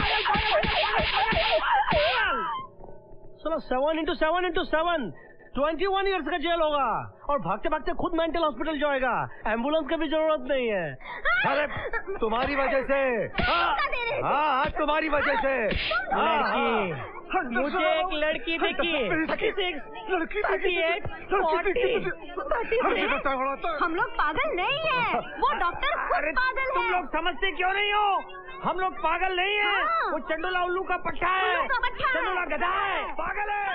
चलो 7x7 21 ईयर्स का जेल होगा, और भागते भागते खुद मेंटल हॉस्पिटल जाएगा। एम्बुलेंस की भी जरूरत नहीं है। अरे तुम्हारी वजह से। हाँ, तुम्हारी वजह से। लड़की, मुझे एक लड़की देखी, 36, 38, 40। हम लोग पागल नहीं है, वो डॉक्टर खुद पागल है। तुम लोग समझते क्यों नहीं हो? हम लोग पागल नहीं है। वो चंडोला उल्लू का पट्टा है, चंडोला गधा है, पागल है।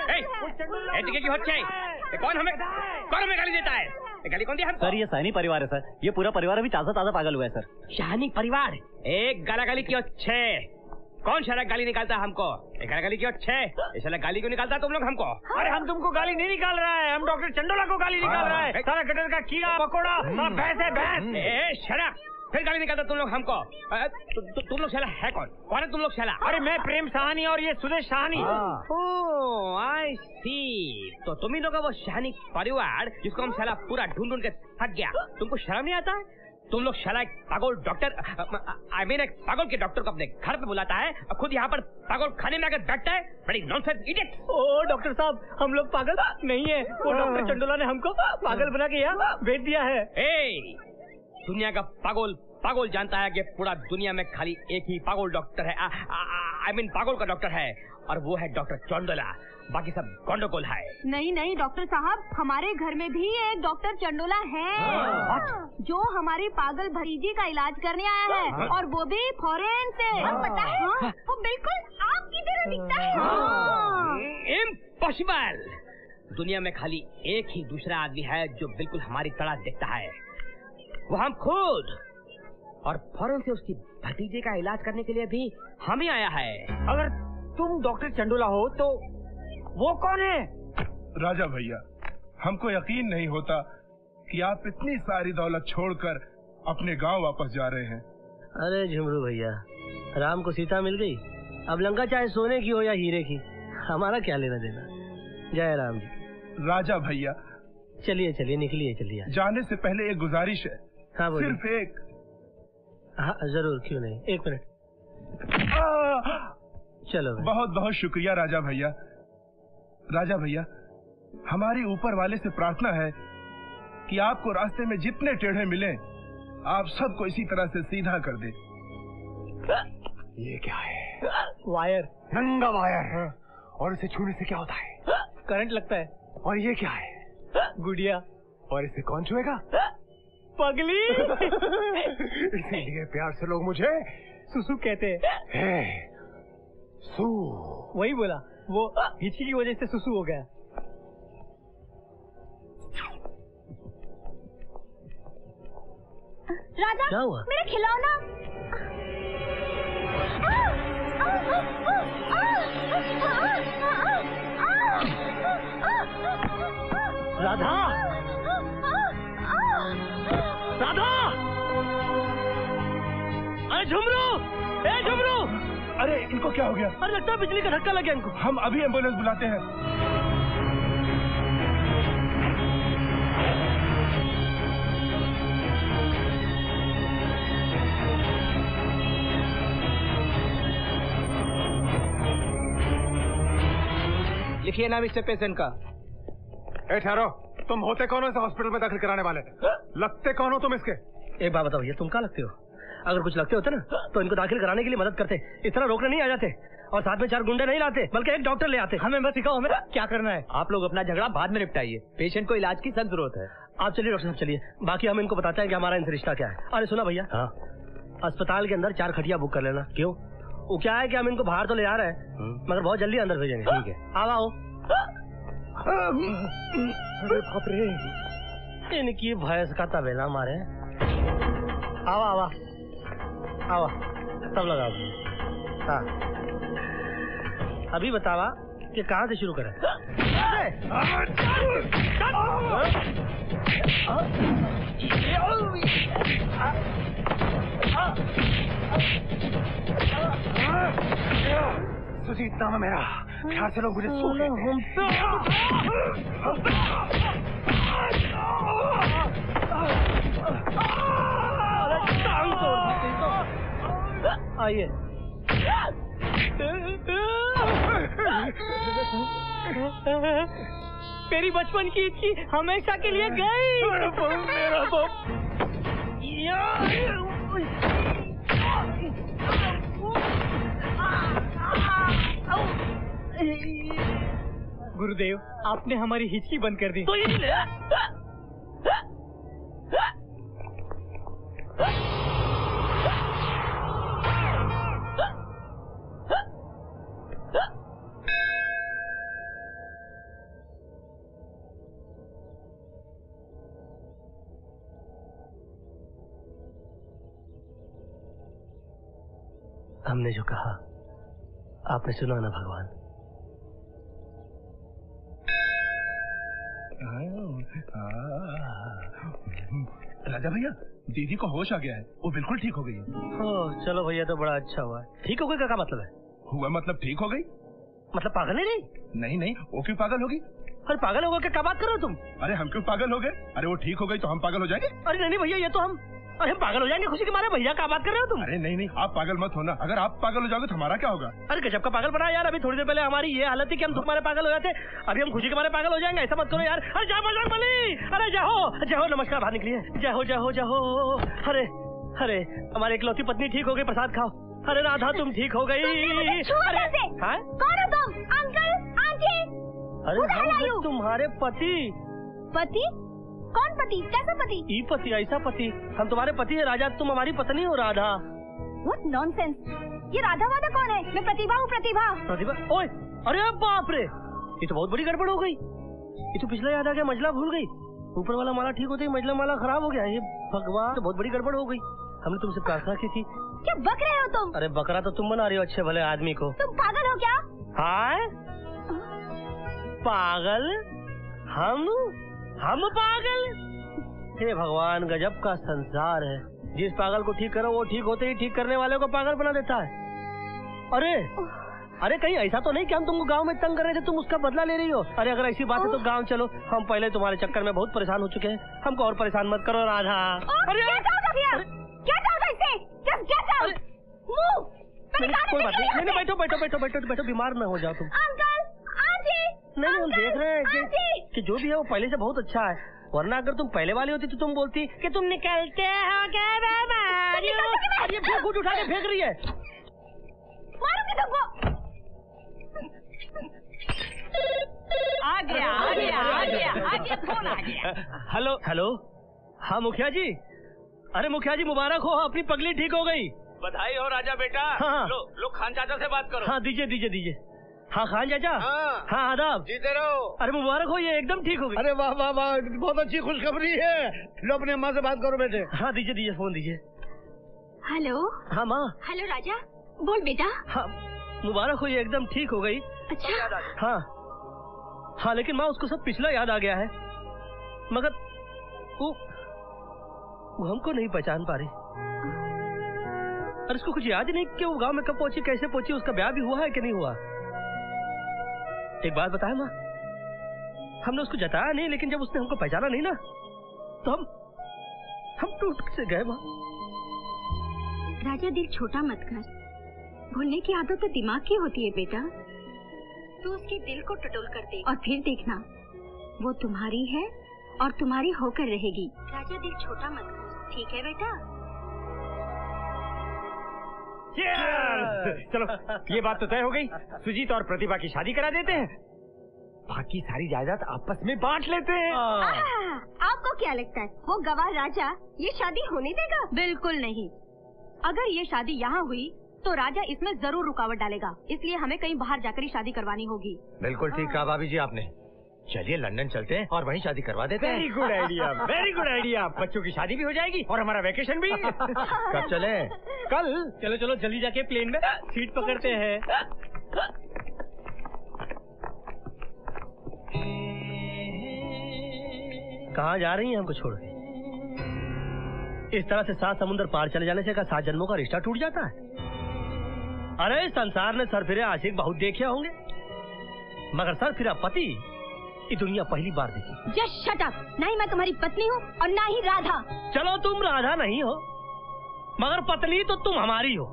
कौन हमें गाली देता है? गाली कौन दिया हमको? सर, ये सहनी परिवार है सर। ये पूरा परिवार अभी ताजा पागल हुआ है सर। शाहनी परिवार एक गाली क्यों? 6 कौन शाला गाली निकालता है हमको? गाली क्यों? 6 ऐसा गाली क्यों निकालता है तुम लोग हमको? अरे हम तुमको गाली नहीं निकाल रहा है, हम डॉक्टर चंडोला को गाली निकाल रहा है। सारा गटर का कीड़ा पकोड़ा और भैंस है भैंस। शराब, फिर गाली निकालता तुम लोग हमको। तुम लोग शाला है कौन है तुम लोग शाला? अरे मैं प्रेम साहनी और ये सुदेश साहनी। ओह आई सी, तो तुम ही लोग वो शाहनी परिवार जिसको हम शाला पूरा ढूंढ के थक गया। तुमको शर्म नहीं आता? तुम लोग शाला एक पागल डॉक्टर, आई मीन एक पागल के डॉक्टर को अपने घर पे बुलाता है, और खुद यहाँ पर पागल खाने में आकर बैठता है। बड़ी नॉनसेंस इडियट। ओ डॉक्टर साहब, हम लोग पागल नहीं है, वो डॉक्टर चंडोला ने हमको पागल बना के यहाँ भेज दिया है। दुनिया का पागल जानता है कि पूरा दुनिया में खाली एक ही पागल डॉक्टर है, आई मीन पागल का डॉक्टर है, और वो है डॉक्टर चंडोला, बाकी सब गंडोगोल है। नहीं नहीं डॉक्टर साहब, हमारे घर में भी एक डॉक्टर चंडोला है जो हमारी पागल भतीजी का इलाज करने आया है, और वो भी फॉरेन से। पता है वो बिल्कुल आपकी तरह दिखता है। इम्पॉसिबल! दुनिया में खाली एक ही दूसरा आदमी है जो बिल्कुल हमारी तरह दिखता है, वो हम खुद। और फौरन से उसकी भतीजे का इलाज करने के लिए भी हम ही आया है। अगर तुम डॉक्टर चंडोला हो तो वो कौन है? राजा भैया, हमको यकीन नहीं होता कि आप इतनी सारी दौलत छोड़कर अपने गांव वापस जा रहे हैं। अरे झुमरू भैया, राम को सीता मिल गई, अब लंका चाहे सोने की हो या हीरे की, हमारा क्या लेना देना। जय राम जी। राजा भैया चलिए चलिए, निकलिए चलिए। जाने से पहले एक गुजारिश है। हाँ बोलिए। सिर्फ एक। हाँ जरूर, क्यों नहीं, एक मिनट। चलो भाई। बहुत बहुत शुक्रिया राजा भैया। राजा भैया, हमारी ऊपर वाले से प्रार्थना है कि आपको रास्ते में जितने टेढ़े मिले आप सबको इसी तरह से सीधा कर दे। ये क्या है? वायर, नंगा वायर। और इसे छूने से क्या होता है? करंट लगता है। और ये क्या है? गुड़िया। और इसे कौन छुएगा? पगली। इसीलिए प्यार से लोग मुझे सुसु कहते हैं। सू। वही बोला, वो हिचकी की वजह से सुसु हो गया। राजा, क्या हुआ? मेरा खिलौना। राधा, राधा! अरे झुमरू, ए झुमरू! अरे इनको क्या हो गया? अरे लगता है बिजली का धक्का लग गया इनको। हम अभी एम्बुलेंस बुलाते हैं। लिखिए ना मिस्टर पेशेंट का। ठहरो, तुम होते कौन हो इसे हॉस्पिटल में दाखिल कराने वाले? लगते कौन हो तुम इसके? एक बात बताओ भैया, तुम क्या लगते हो? अगर कुछ लगते होते ना तो इनको दाखिल कराने के लिए मदद करते, इस तरह रोकने नहीं आ जाते, और साथ में 4 गुंडे नहीं लाते, बल्कि एक डॉक्टर ले आते। हमें बस सिखाओ, हमें क्या करना है। आप लोग अपना झगड़ा बाद में निपटाइए, पेशेंट को इलाज की सख्त जरूरत है। आप चलिए डॉक्टर साहब, चलिए, बाकी हम इनको बताते हैं कि हमारा इनसे रिश्ता क्या है। अरे सुना भैया, अस्पताल के अंदर 4 खटिया बुक कर लेना। क्यों? वो क्या है कि हम इनको बाहर तो ले जा रहे हैं, मगर बहुत जल्दी अंदर भेजेंगे। ठीक है, आओ। बाप रे, इनकी भैंस का तबेला मारे। आवा आवा आवा, तब लगाओ। हाँ, अभी बतावा कि कहाँ से शुरू करें? सुजीत नाम है मेरा, प्यार से लोग मुझे सू कहते हैं। आइए। मेरी बचपन की हिचकी हमेशा के लिए गई। मेरा तो गुरुदेव, आपने हमारी हिचकी बंद कर दी। तो ये ले। हमने जो कहा आपने सुना ना भगवान। राजा भैया, दीदी को होश आ गया है, वो बिल्कुल ठीक हो गई है। ओह चलो भैया, तो बड़ा अच्छा हुआ। ठीक हो गई का क्या मतलब है? हुआ मतलब ठीक हो गई? मतलब पागल नहीं रही? नहीं नहीं, वो क्यों पागल होगी? अरे पागल होगा क्या बात कर रहे हो तुम? अरे हम क्यों पागल हो गए? अरे वो ठीक हो गई तो हम पागल हो जाएंगे? अरे नहीं भैया, ये तो हम पागल हो जाएंगे खुशी के मारे। भैया क्या बात कर रहे हो तुम? अरे नहीं नहीं, आप पागल मत होना। अगर आप पागल हो जाओगे तो हमारा क्या होगा? अरे गजब का पागल बना यार। अभी थोड़ी देर पहले हमारी ये हालत थी कि हम धूप मारे पागल हो जाते, अभी हम खुशी के मारे पागल हो जाएंगे। ऐसा मत करो यार। अरे जय बजरंग बली, अरे जय हो जय हो, नमस्कार, बाहर निकलिए। जय हो जय हो जय हो। अरे अरे हमारी इकलौती पत्नी ठीक हो गई, प्रसाद खाओ। अरे राधा तुम ठीक हो गई। अरे कौन हो तुम? Uncle, aunty. अरे हम तुम्हारे पति। पति? कौन पति? कैसा पति? ई पति, ऐसा पति। हम तुम्हारे पति है राजा, तुम हमारी पत्नी हो राधा। What nonsense? ये राधा वादा कौन है? मैं प्रतिभा हूँ, प्रतिभा। प्रतिभा? ओए, अरे बाप रे, ये तो बहुत बड़ी गड़बड़ हो गई। ये तो पिछला याद आ गया, मजला भूल गई। ऊपर वाला माला ठीक होते ही मजला माला खराब हो गया। ये भगवान, तो बहुत बड़ी गड़बड़ हो गई। हमने तुमसे प्रार्थना की थी। क्या बक रहे हो तुम? अरे बकरा तो तुम बना रही हो अच्छे भले आदमी को। तुम पागल हो क्या? हाय पागल? हम पागल? हे भगवान, गजब का संसार है। जिस पागल को ठीक करो वो ठीक होते ही ठीक करने वाले को पागल बना देता है। अरे कहीं ऐसा तो नहीं कि हम तुमको गांव में तंग कर रहे थे, तुम उसका बदला ले रही हो? अरे अगर ऐसी बात है तो गांव चलो, हम पहले तुम्हारे चक्कर में बहुत परेशान हो चुके हैं, हमको और परेशान मत करो राधा। अरे कोई बात नहीं, बैठो, बीमार न हो जाओ तुम। नहीं, हम देख रहे हैं कि जो भी है वो पहले से बहुत अच्छा है, वरना अगर तुम पहले वाली होती तो तुम बोलती कि तुम निकलते हो क्या? अरे ये घूट उठा के फेंक रही है। मारूंगी तुमको। आ गया, फोन आ गया। हेलो, हाँ मुखिया जी। अरे मुखिया जी मुबारक हो, अपनी पगली ठीक हो गई। बधाई हो राजा बेटा। हाँ। लो खान चाचा से बात करो। हाँ दीजिए। हाँ खान चाचा। हाँ आदाब। जीते रहो। अरे मुबारक हो, ये एकदम ठीक हो गई। अरे वाह वाह वाह, बहुत अच्छी खुशखबरी है। लो अपने माँ से बात करो बेटे। हाँ दीजिए, फोन दीजिए। हेलो। हाँ माँ। हेलो राजा, बोल बेटा। हाँ मुबारक हो, ये एकदम ठीक हो गई। अच्छा। हाँ लेकिन माँ उसको सब पिछला याद आ गया है, मगर वो हमको नहीं पहचान पा रही। और उसको कुछ याद ही नहीं कि वो गांव में कब पहुंची, कैसे पहुंची, उसका ब्याह भी हुआ है कि नहीं हुआ। एक बात बताए माँ, हमने उसको जताया नहीं, लेकिन जब उसने हमको पहचाना नहीं ना तो हम टूट से गए माँ। राजा दिल छोटा मत कर, भूलने की आदत तो दिमाग की होती है बेटा। तू उसके दिल को टटोल कर दे और फिर देखना वो तुम्हारी है और तुम्हारी होकर रहेगी। राजा दिल छोटा मत कर, ठीक है बेटा? चलो ये बात तो तय हो गई, सुजीत और प्रतिभा की शादी करा देते हैं, बाकी सारी जायदाद आपस में बांट लेते हैं। आपको क्या लगता है वो गवाह राजा ये शादी होने देगा? बिल्कुल नहीं। अगर ये शादी यहाँ हुई तो राजा इसमें जरूर रुकावट डालेगा, इसलिए हमें कहीं बाहर जाकर ही शादी करवानी होगी। बिल्कुल ठीक कहा भाभी जी आपने। चलिए लंदन चलते हैं और वहीं शादी करवा देते हैं। Very good idea, very good idea. बच्चों की शादी भी हो जाएगी और हमारा वेकेशन भी। कब चले? कल। चलो जल्दी जाके प्लेन में सीट पकड़ते हैं। कहाँ जा रही हैं हमको छोड़? इस तरह से 7 समुद्र पार चले जाने से 7 जन्मों का रिश्ता टूट जाता है? अरे संसार ने सरफिरे आशिक बहुत देखे होंगे, मगर सरफिरा पति ये दुनिया पहली बार देखी। Just shut up. नहीं मैं तुम्हारी पत्नी हूँ और ना ही राधा। चलो तुम राधा नहीं हो, मगर पत्नी तो तुम हमारी हो।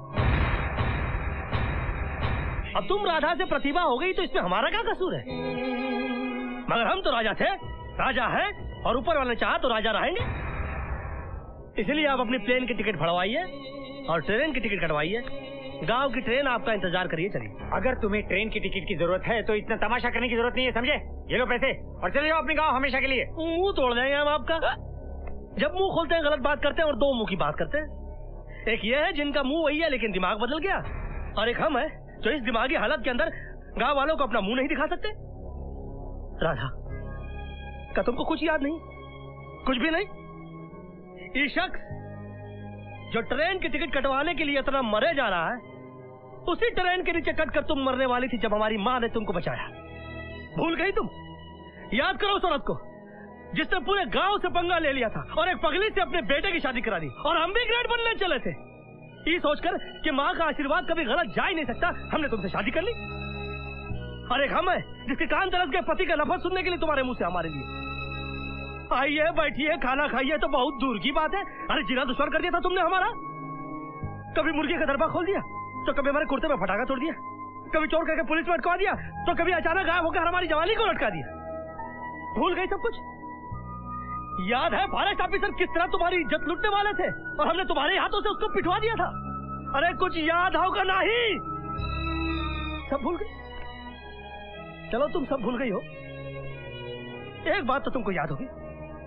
अब तुम राधा से प्रतिभा हो गई तो इसमें हमारा क्या कसूर है? मगर हम तो राजा थे, राजा है, और ऊपर वाले चाहा तो राजा रहेंगे। इसलिए आप अपनी प्लेन की टिकट फड़वाइए और ट्रेन की टिकट कटवाइए। गांव की ट्रेन आपका इंतजार करिए। चलिए। अगर तुम्हें ट्रेन की टिकट की जरूरत है तो इतना तमाशा करने की जरूरत नहीं है, समझे? ये लो पैसे और चले जाओ अपने गांव हमेशा के लिए। मुंह तोड़ देंगे हम आपका। जब मुंह खोलते हैं गलत बात करते हैं और 2 मुंह की बात करते हैं। एक ये है जिनका मुंह वही है लेकिन दिमाग बदल गया, और एक हम है जो इस दिमागी हालत के अंदर गांव वालों को अपना मुंह नहीं दिखा सकते। राधा क्या तुमको कुछ याद नहीं? कुछ भी नहीं? ये शख्स जो ट्रेन की टिकट कटवाने के लिए इतना मरे जा रहा है, उसी ट्रेन के नीचे कट कर तुम मरने वाली थी जब हमारी माँ ने तुमको बचाया। भूल गई तुम? याद करो उस औरत को जिसने पूरे गांव से पंगा ले लिया था और एक पगली से अपने बेटे की शादी करा दी, और हम भी ग्रेट बनने चले थे। ये सोचकर कि माँ का आशीर्वाद कभी गलत जा ही नहीं सकता, हमने तुमसे शादी कर ली। और एक हम है जिसके कान तरस गए पति का लफ्ज सुनने के लिए तुम्हारे मुंह से हमारे लिए। आइए बैठिए खाना खाइए तो बहुत दूर की बात है। अरे जीना दुश्मन कर दिया था तुमने हमारा। कभी मुर्गे का दरबा खोल दिया तो कभी हमारे कुर्ते में फटाका तोड़ दिया, कभी चोर करके पुलिस में अटका दिया तो कभी अचानक गायब होकर हमारी जवानी को लटका दिया। भूल गई सब कुछ? याद है फॉरेस्ट ऑफिसर किस तरह तुम्हारी इज्जत लूटने वाले थे और हमने तुम्हारे हाथों से उसको पिटवा दिया था? अरे कुछ याद होगा नहीं? सब भूल गई? चलो तुम सब भूल गई हो, एक बात तो तुमको याद होगी।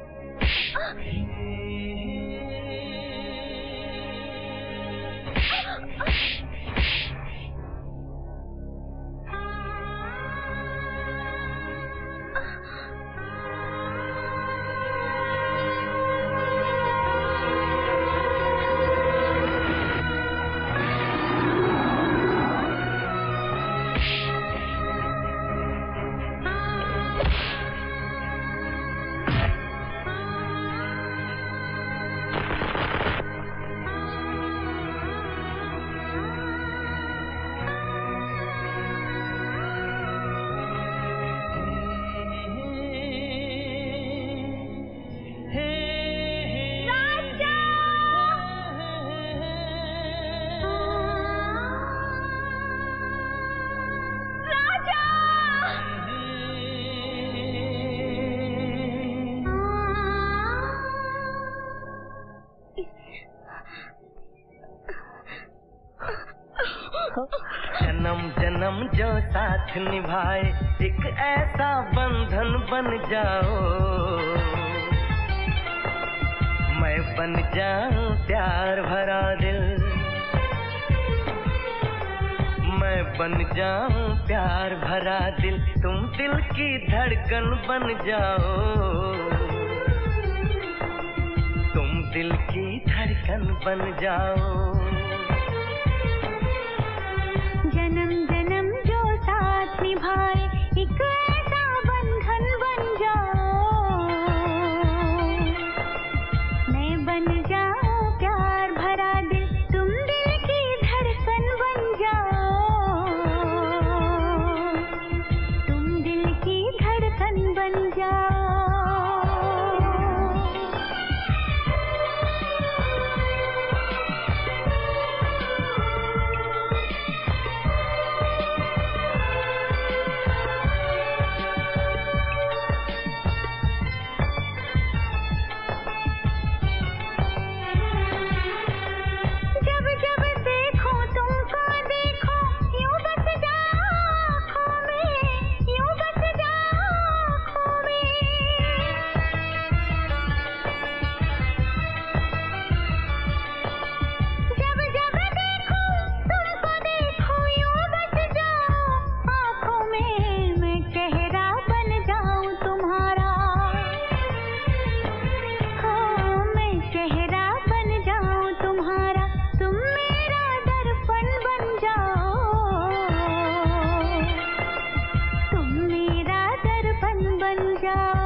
जन्म जन्म जो साथ निभाए एक ऐसा बंधन बन जाओ, मैं बन जाऊं प्यार भरा दिल, मैं बन जाऊं प्यार भरा दिल, तुम दिल की धड़कन बन जाओ, तुम दिल की धड़कन बन जाओ। जन्म जन्म जो साथ निभाए एक ऐसा बंधन बन जाओ, मैं बन जाऊं प्यार भरा दिल, तुम दिल की धड़कन बन जाओ, तुम दिल की धड़कन बन जाओ। जा